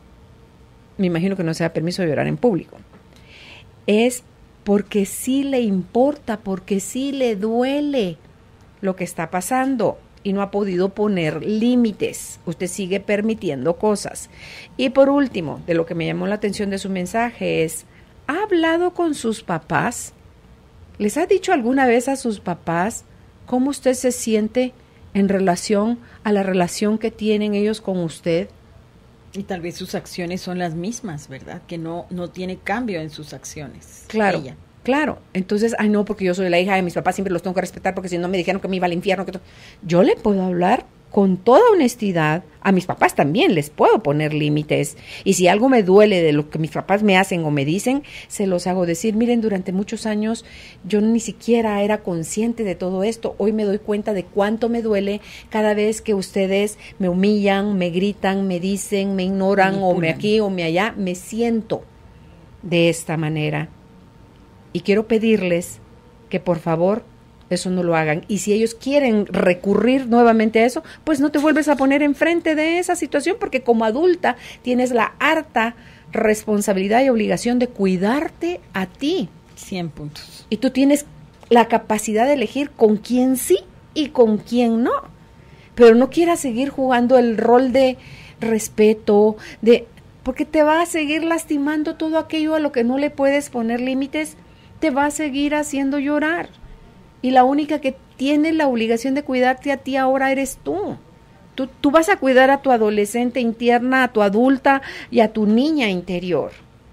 me imagino que no se da permiso de llorar en público, es porque sí le importa, porque sí le duele lo que está pasando y no ha podido poner límites. Usted sigue permitiendo cosas. Y por último, de lo que me llamó la atención de su mensaje es, ¿ha hablado con sus papás? ¿Les ha dicho alguna vez a sus papás cómo usted se siente en relación a la relación que tienen ellos con usted? Y tal vez sus acciones son las mismas, ¿verdad? Que no, no tiene cambio en sus acciones. Claro, ella. claro. Entonces, ay no, porque yo soy la hija de mis papás, siempre los tengo que respetar, porque si no me dijeron que me iba al infierno. Que to- yo le puedo hablar con toda honestidad, a mis papás también les puedo poner límites. Y si algo me duele de lo que mis papás me hacen o me dicen, se los hago decir. Miren, durante muchos años yo ni siquiera era consciente de todo esto. Hoy me doy cuenta de cuánto me duele cada vez que ustedes me humillan, me gritan, me dicen, me ignoran, o me aquí o me allá. Me siento de esta manera. Y quiero pedirles que por favor eso no lo hagan. Y si ellos quieren recurrir nuevamente a eso, pues no te vuelves a poner enfrente de esa situación, porque como adulta tienes la harta responsabilidad y obligación de cuidarte a ti cien puntos. Y tú tienes la capacidad de elegir con quién sí y con quién no. Pero no quieras seguir jugando el rol de respeto, de porque te va a seguir lastimando todo aquello a lo que no le puedes poner límites, te va a seguir haciendo llorar. Y la única que tiene la obligación de cuidarte a ti ahora eres tú. Tú, tú vas a cuidar a tu adolescente interna, a tu adulta y a tu niña interior.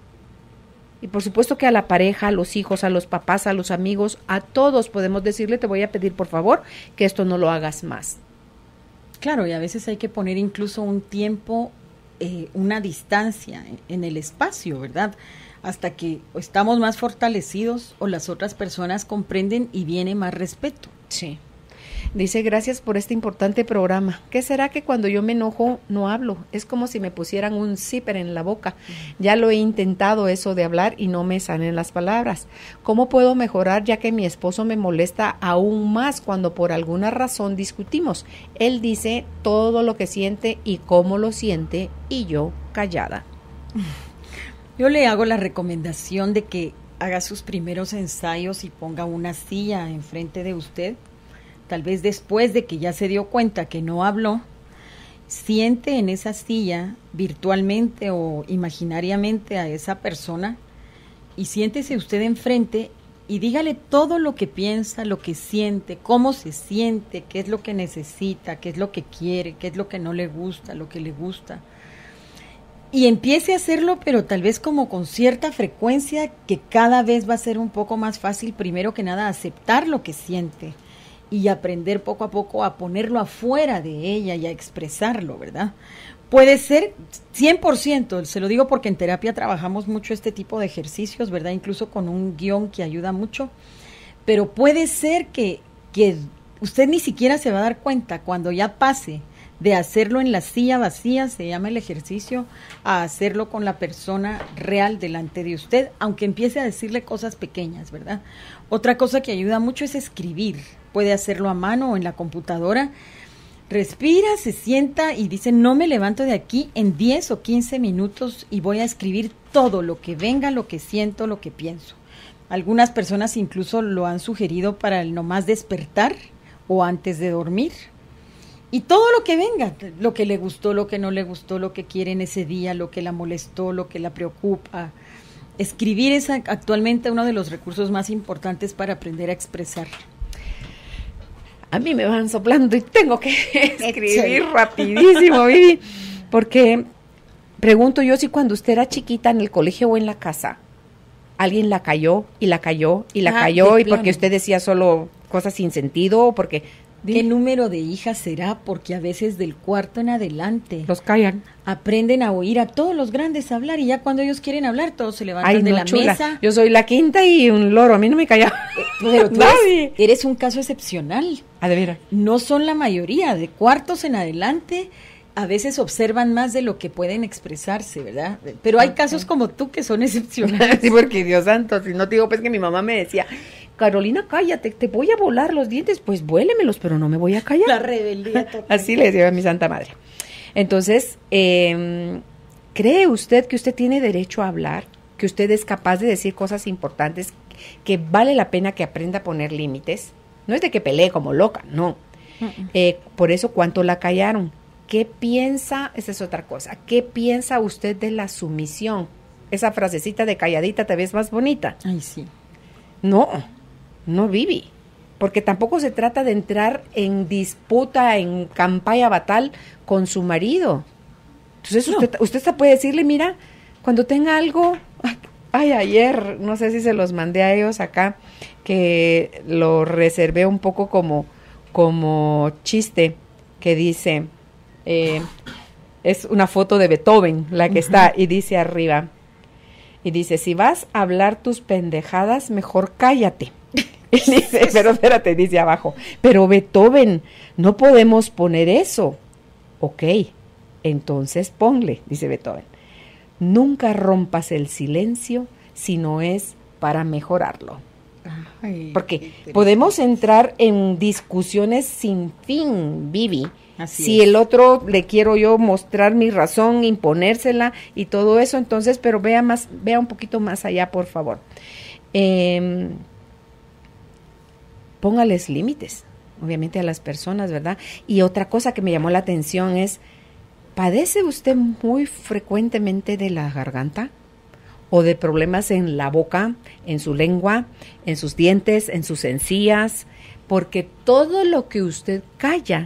Y por supuesto que a la pareja, a los hijos, a los papás, a los amigos, a todos podemos decirle, te voy a pedir por favor que esto no lo hagas más. Claro, y a veces hay que poner incluso un tiempo, eh, una distancia en, en el espacio, ¿verdad? Hasta que estamos más fortalecidos o las otras personas comprenden y viene más respeto. Sí. Dice, gracias por este importante programa. ¿Qué será que cuando yo me enojo no hablo? Es como si me pusieran un zipper en la boca. Ya lo he intentado eso de hablar y no me salen las palabras. ¿Cómo puedo mejorar ya que mi esposo me molesta aún más cuando por alguna razón discutimos? Él dice todo lo que siente y cómo lo siente y yo callada. Yo le hago la recomendación de que haga sus primeros ensayos y ponga una silla enfrente de usted. Tal vez después de que ya se dio cuenta que no habló, siente en esa silla virtualmente o imaginariamente a esa persona y siéntese usted enfrente y dígale todo lo que piensa, lo que siente, cómo se siente, qué es lo que necesita, qué es lo que quiere, qué es lo que no le gusta, lo que le gusta. Y empiece a hacerlo, pero tal vez como con cierta frecuencia, que cada vez va a ser un poco más fácil, primero que nada, aceptar lo que siente y aprender poco a poco a ponerlo afuera de ella y a expresarlo, ¿verdad? Puede ser cien por ciento, se lo digo porque en terapia trabajamos mucho este tipo de ejercicios, ¿verdad? Incluso con un guión que ayuda mucho, pero puede ser que, que usted ni siquiera se va a dar cuenta cuando ya pase de hacerlo en la silla vacía, se llama el ejercicio, a hacerlo con la persona real delante de usted, aunque empiece a decirle cosas pequeñas, ¿verdad? Otra cosa que ayuda mucho es escribir. Puede hacerlo a mano o en la computadora. Respira, se sienta y dice, no me levanto de aquí en diez o quince minutos y voy a escribir todo lo que venga, lo que siento, lo que pienso. Algunas personas incluso lo han sugerido para el nomás despertar o antes de dormir. Y todo lo que venga, lo que le gustó, lo que no le gustó, lo que quiere en ese día, lo que la molestó, lo que la preocupa. Escribir es actualmente uno de los recursos más importantes para aprender a expresar. A mí me van soplando y tengo que escribir rapidísimo, Vivi, porque pregunto yo si cuando usted era chiquita en el colegio o en la casa, alguien la cayó y la cayó y la ah, cayó y porque usted decía solo cosas sin sentido o porque... ¿Qué número de hijas será? Porque a veces del cuarto en adelante los callan. Aprenden a oír a todos los grandes hablar y ya cuando ellos quieren hablar todos se levantan Ay, de no, la chula. Mesa. Yo soy la quinta y un loro, a mí no me calla. Pero tú eres, eres un caso excepcional. Ah, de veras. No son la mayoría, de cuartos en adelante a veces observan más de lo que pueden expresarse, ¿verdad? Pero hay okay. casos como tú que son excepcionales. Sí, porque Dios santo, si no te digo pues que mi mamá me decía... Carolina, cállate, te voy a volar los dientes, pues vuélemelos, pero no me voy a callar. La rebeldía total. Así le decía a mi santa madre. Entonces, eh, ¿cree usted que usted tiene derecho a hablar? ¿Que usted es capaz de decir cosas importantes? ¿Que vale la pena que aprenda a poner límites? No es de que pelee como loca, no. Uh-uh. Eh, por eso, ¿cuánto la callaron? ¿Qué piensa? Esa es otra cosa. ¿Qué piensa usted de la sumisión? Esa frasecita de calladita te ves más bonita. Ay, sí. No. No, Vivi, porque tampoco se trata de entrar en disputa, en campaña batal con su marido. Entonces no. usted, usted hasta puede decirle, mira, cuando tenga algo, ay, ayer, no sé si se los mandé a ellos acá, que lo reservé un poco como, como chiste, que dice, eh, es una foto de Beethoven, la que uh-huh. está, y dice arriba, y dice, si vas a hablar tus pendejadas, mejor cállate. Y dice, pero espérate, dice abajo, pero Beethoven, no podemos poner eso. Ok, entonces ponle, dice Beethoven, nunca rompas el silencio si no es para mejorarlo. Ay, porque podemos entrar en discusiones sin fin, Vivi, Así si es. el otro le quiero yo mostrar mi razón, imponérsela y todo eso, entonces, pero vea más, vea un poquito más allá, por favor. Eh, póngales límites, obviamente a las personas, ¿verdad? Y otra cosa que me llamó la atención es, ¿padece usted muy frecuentemente de la garganta? ¿O de problemas en la boca, en su lengua, en sus dientes, en sus encías? Porque todo lo que usted calla,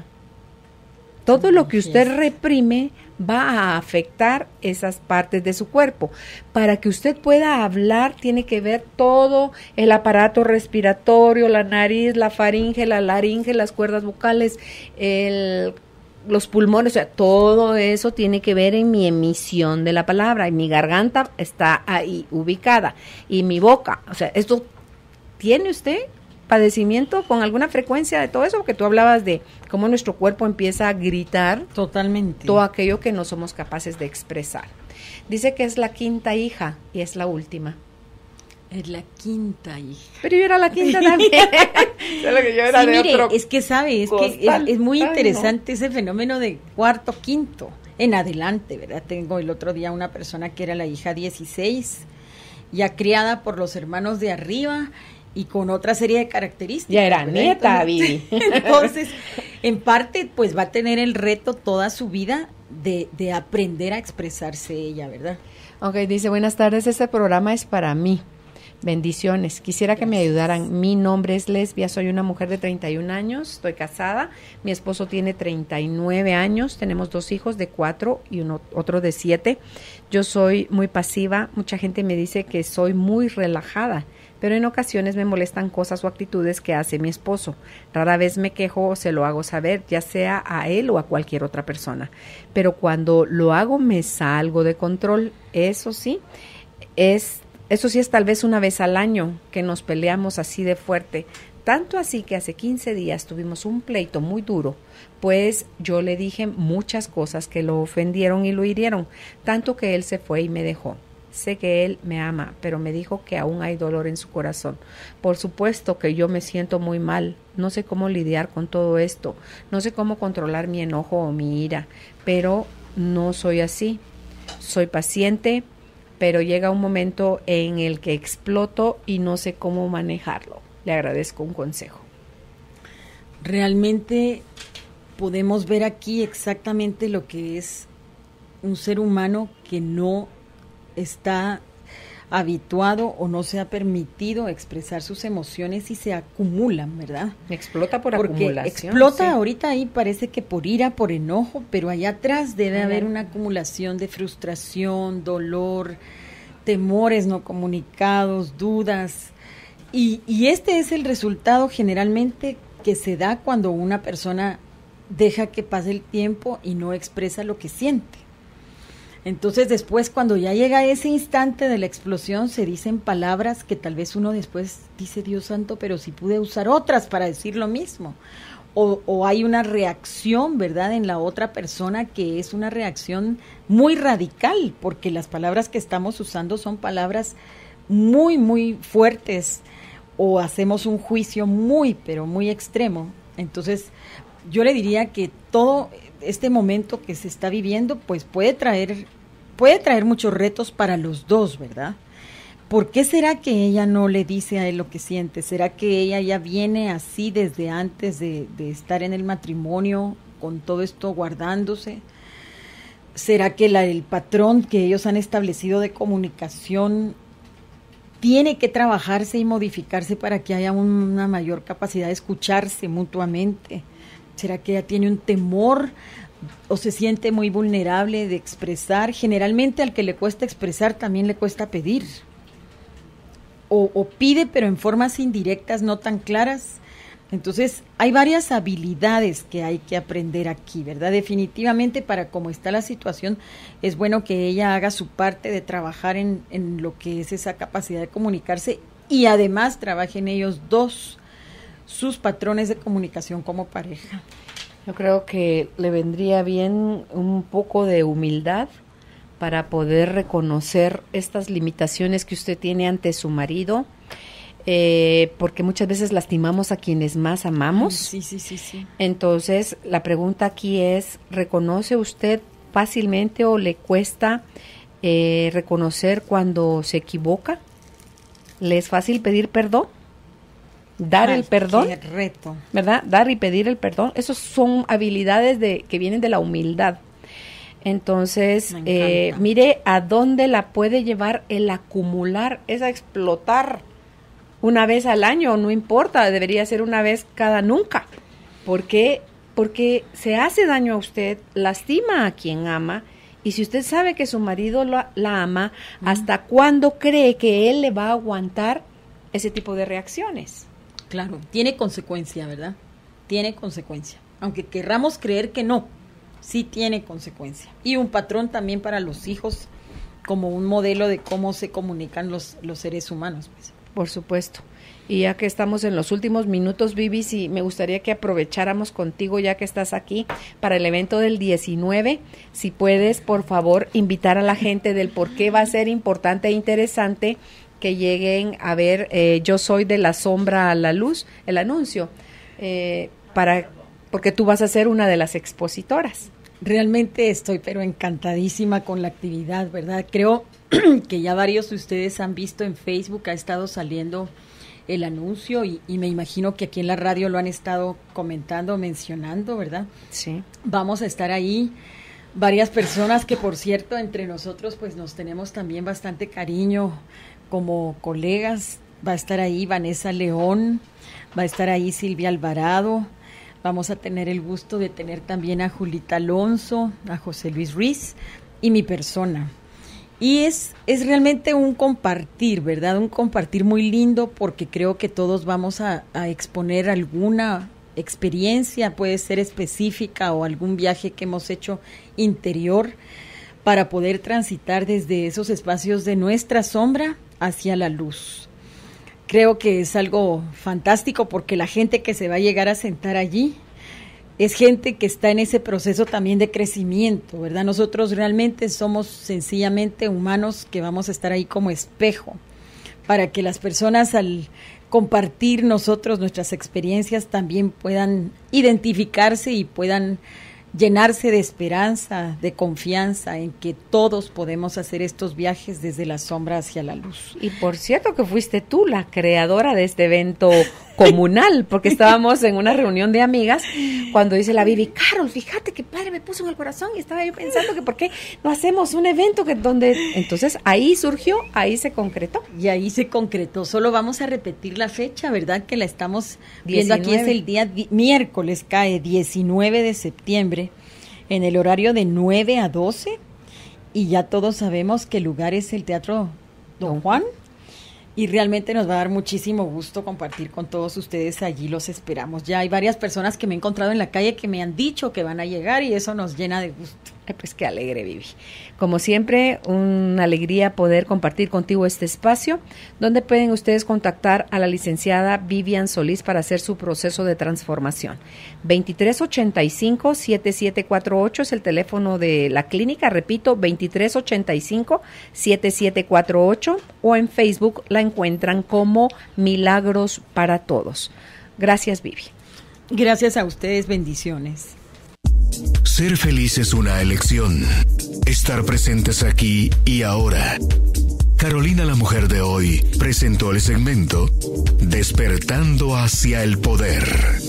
todo lo que usted reprime va a afectar esas partes de su cuerpo. Para que usted pueda hablar, tiene que ver todo el aparato respiratorio, la nariz, la faringe, la laringe, las cuerdas vocales, el, los pulmones, o sea, todo eso tiene que ver en mi emisión de la palabra. Y mi garganta está ahí ubicada. Y mi boca, o sea, esto tiene usted padecimiento con alguna frecuencia de todo eso, porque tú hablabas de cómo nuestro cuerpo empieza a gritar totalmente todo aquello que no somos capaces de expresar. Dice que es la quinta hija y es la última. Es la quinta hija. Pero yo era la quinta también. Solo que yo era sí, de mire, otro es que sabe, es que es, es muy interesante. Ay, no. Ese fenómeno de cuarto, quinto, en adelante, ¿verdad? Tengo el otro día una persona que era la hija dieciséis, ya criada por los hermanos de arriba, y con otra serie de características. Ya era nieta, Vivi. Entonces, en parte, pues va a tener el reto toda su vida de, de aprender a expresarse ella, ¿verdad? Ok, dice, buenas tardes, este programa es para mí. Bendiciones. Quisiera que me ayudaran. Mi nombre es Lesbia, soy una mujer de treinta y un años, estoy casada, mi esposo tiene treinta y nueve años, tenemos dos hijos de cuatro y uno, otro de siete. Yo soy muy pasiva, mucha gente me dice que soy muy relajada, pero en ocasiones me molestan cosas o actitudes que hace mi esposo. Rara vez me quejo o se lo hago saber, ya sea a él o a cualquier otra persona. Pero cuando lo hago me salgo de control. Eso sí, es, eso sí es tal vez una vez al año que nos peleamos así de fuerte. Tanto así que hace quince días tuvimos un pleito muy duro, pues yo le dije muchas cosas que lo ofendieron y lo hirieron, tanto que él se fue y me dejó. Sé que él me ama, pero me dijo que aún hay dolor en su corazón. Por supuesto que yo me siento muy mal. No sé cómo lidiar con todo esto. No sé cómo controlar mi enojo o mi ira. Pero no soy así. Soy paciente, pero llega un momento en el que exploto y no sé cómo manejarlo. Le agradezco un consejo. Realmente podemos ver aquí exactamente lo que es un ser humano que no está habituado o no se ha permitido expresar sus emociones y se acumulan, ¿verdad? Explota por Porque acumulación. Explota sí. Ahorita ahí parece que por ira, por enojo, pero allá atrás debe haber una acumulación de frustración, dolor, temores no comunicados, dudas. Y, y este es el resultado generalmente que se da cuando una persona deja que pase el tiempo y no expresa lo que siente. Entonces después, cuando ya llega ese instante de la explosión, se dicen palabras que tal vez uno después dice, Dios santo, pero si pude usar otras para decir lo mismo. O, o hay una reacción, ¿verdad?, en la otra persona que es una reacción muy radical, porque las palabras que estamos usando son palabras muy, muy fuertes, o hacemos un juicio muy, pero muy extremo. Entonces, yo le diría que todo este momento que se está viviendo, pues puede traer, puede traer muchos retos para los dos, ¿verdad? ¿Por qué será que ella no le dice a él lo que siente? ¿Será que ella ya viene así desde antes de, de estar en el matrimonio, con todo esto guardándose? ¿Será que la, el patrón que ellos han establecido de comunicación tiene que trabajarse y modificarse para que haya un, una mayor capacidad de escucharse mutuamente? ¿Será que ella tiene un temor o se siente muy vulnerable de expresar? Generalmente al que le cuesta expresar también le cuesta pedir. O, o pide pero en formas indirectas, no tan claras. Entonces hay varias habilidades que hay que aprender aquí, ¿verdad? Definitivamente para cómo está la situación es bueno que ella haga su parte de trabajar en, en lo que es esa capacidad de comunicarse y además trabajen ellos dos sus patrones de comunicación como pareja. Yo creo que le vendría bien un poco de humildad para poder reconocer estas limitaciones que usted tiene ante su marido. eh, porque muchas veces lastimamos a quienes más amamos. Sí, sí, sí, sí. Entonces, la pregunta aquí es, ¿reconoce usted fácilmente o le cuesta eh, reconocer cuando se equivoca? ¿Le es fácil pedir perdón? Dar Ay, el perdón, qué reto, ¿verdad? Dar y pedir el perdón, esos son habilidades de que vienen de la humildad. Entonces, eh, mire a dónde la puede llevar el acumular, es a explotar una vez al año, no importa, debería ser una vez cada nunca. ¿Por qué? Porque se hace daño a usted, lastima a quien ama, y si usted sabe que su marido la, la ama, mm. ¿hasta cuándo cree que él le va a aguantar ese tipo de reacciones? Claro, tiene consecuencia, ¿verdad? Tiene consecuencia. Aunque querramos creer que no, sí tiene consecuencia. Y un patrón también para los hijos, como un modelo de cómo se comunican los, los seres humanos. Pues. Por supuesto. Y ya que estamos en los últimos minutos, Vivi, sí, me gustaría que aprovecháramos contigo, ya que estás aquí, para el evento del diecinueve. Si puedes, por favor, invitar a la gente del por qué va a ser importante e interesante que lleguen a ver eh, Yo soy de la sombra a la luz, el anuncio, eh, para porque tú vas a ser una de las expositoras. Realmente estoy pero encantadísima con la actividad, ¿verdad? Creo que ya varios de ustedes han visto en Facebook, ha estado saliendo el anuncio y, y me imagino que aquí en la radio lo han estado comentando, mencionando, ¿verdad? Sí. Vamos a estar ahí. Varias personas que, por cierto, entre nosotros pues nos tenemos también bastante cariño como colegas. Va a estar ahí Vanessa León, va a estar ahí Silvia Alvarado, vamos a tener el gusto de tener también a Julita Alonso, a José Luis Ruiz y mi persona. Y es, es realmente un compartir, ¿verdad? Un compartir muy lindo porque creo que todos vamos a, a exponer alguna experiencia, puede ser específica o algún viaje que hemos hecho interior para poder transitar desde esos espacios de nuestra sombra hacia la luz. Creo que es algo fantástico porque la gente que se va a llegar a sentar allí es gente que está en ese proceso también de crecimiento, ¿verdad? Nosotros realmente somos sencillamente humanos que vamos a estar ahí como espejo para que las personas al compartir nosotros nuestras experiencias también puedan identificarse y puedan llenarse de esperanza, de confianza en que todos podemos hacer estos viajes desde la sombra hacia la luz. Y por cierto que fuiste tú la creadora de este evento comunal, porque estábamos en una reunión de amigas cuando dice la Vivi, Carol, fíjate que padre me puso en el corazón y estaba yo pensando que por qué no hacemos un evento que donde, entonces ahí surgió, ahí se concretó. Y ahí se concretó, solo vamos a repetir la fecha, ¿verdad? Que la estamos viendo aquí, es el día di- miércoles, cae diecinueve de septiembre, en el horario de nueve a doce, y ya todos sabemos que el lugar es el Teatro Don Juan, y realmente nos va a dar muchísimo gusto compartir con todos ustedes, allí los esperamos. Ya hay varias personas que me he encontrado en la calle que me han dicho que van a llegar y eso nos llena de gusto. Ay, pues qué alegre, Vivi. Como siempre, una alegría poder compartir contigo este espacio, donde pueden ustedes contactar a la licenciada Vivian Solís para hacer su proceso de transformación. veintitrés ochenta y cinco, setenta y siete cuarenta y ocho es el teléfono de la clínica, repito, veintitrés ochenta y cinco, setenta y siete cuarenta y ocho, o en Facebook la encuentran como Milagros para Todos. Gracias, Vivi. Gracias a ustedes, bendiciones. Ser feliz es una elección. Estar presentes aquí y ahora. Carolina, la mujer de hoy, presentó el segmento Despertando hacia el poder.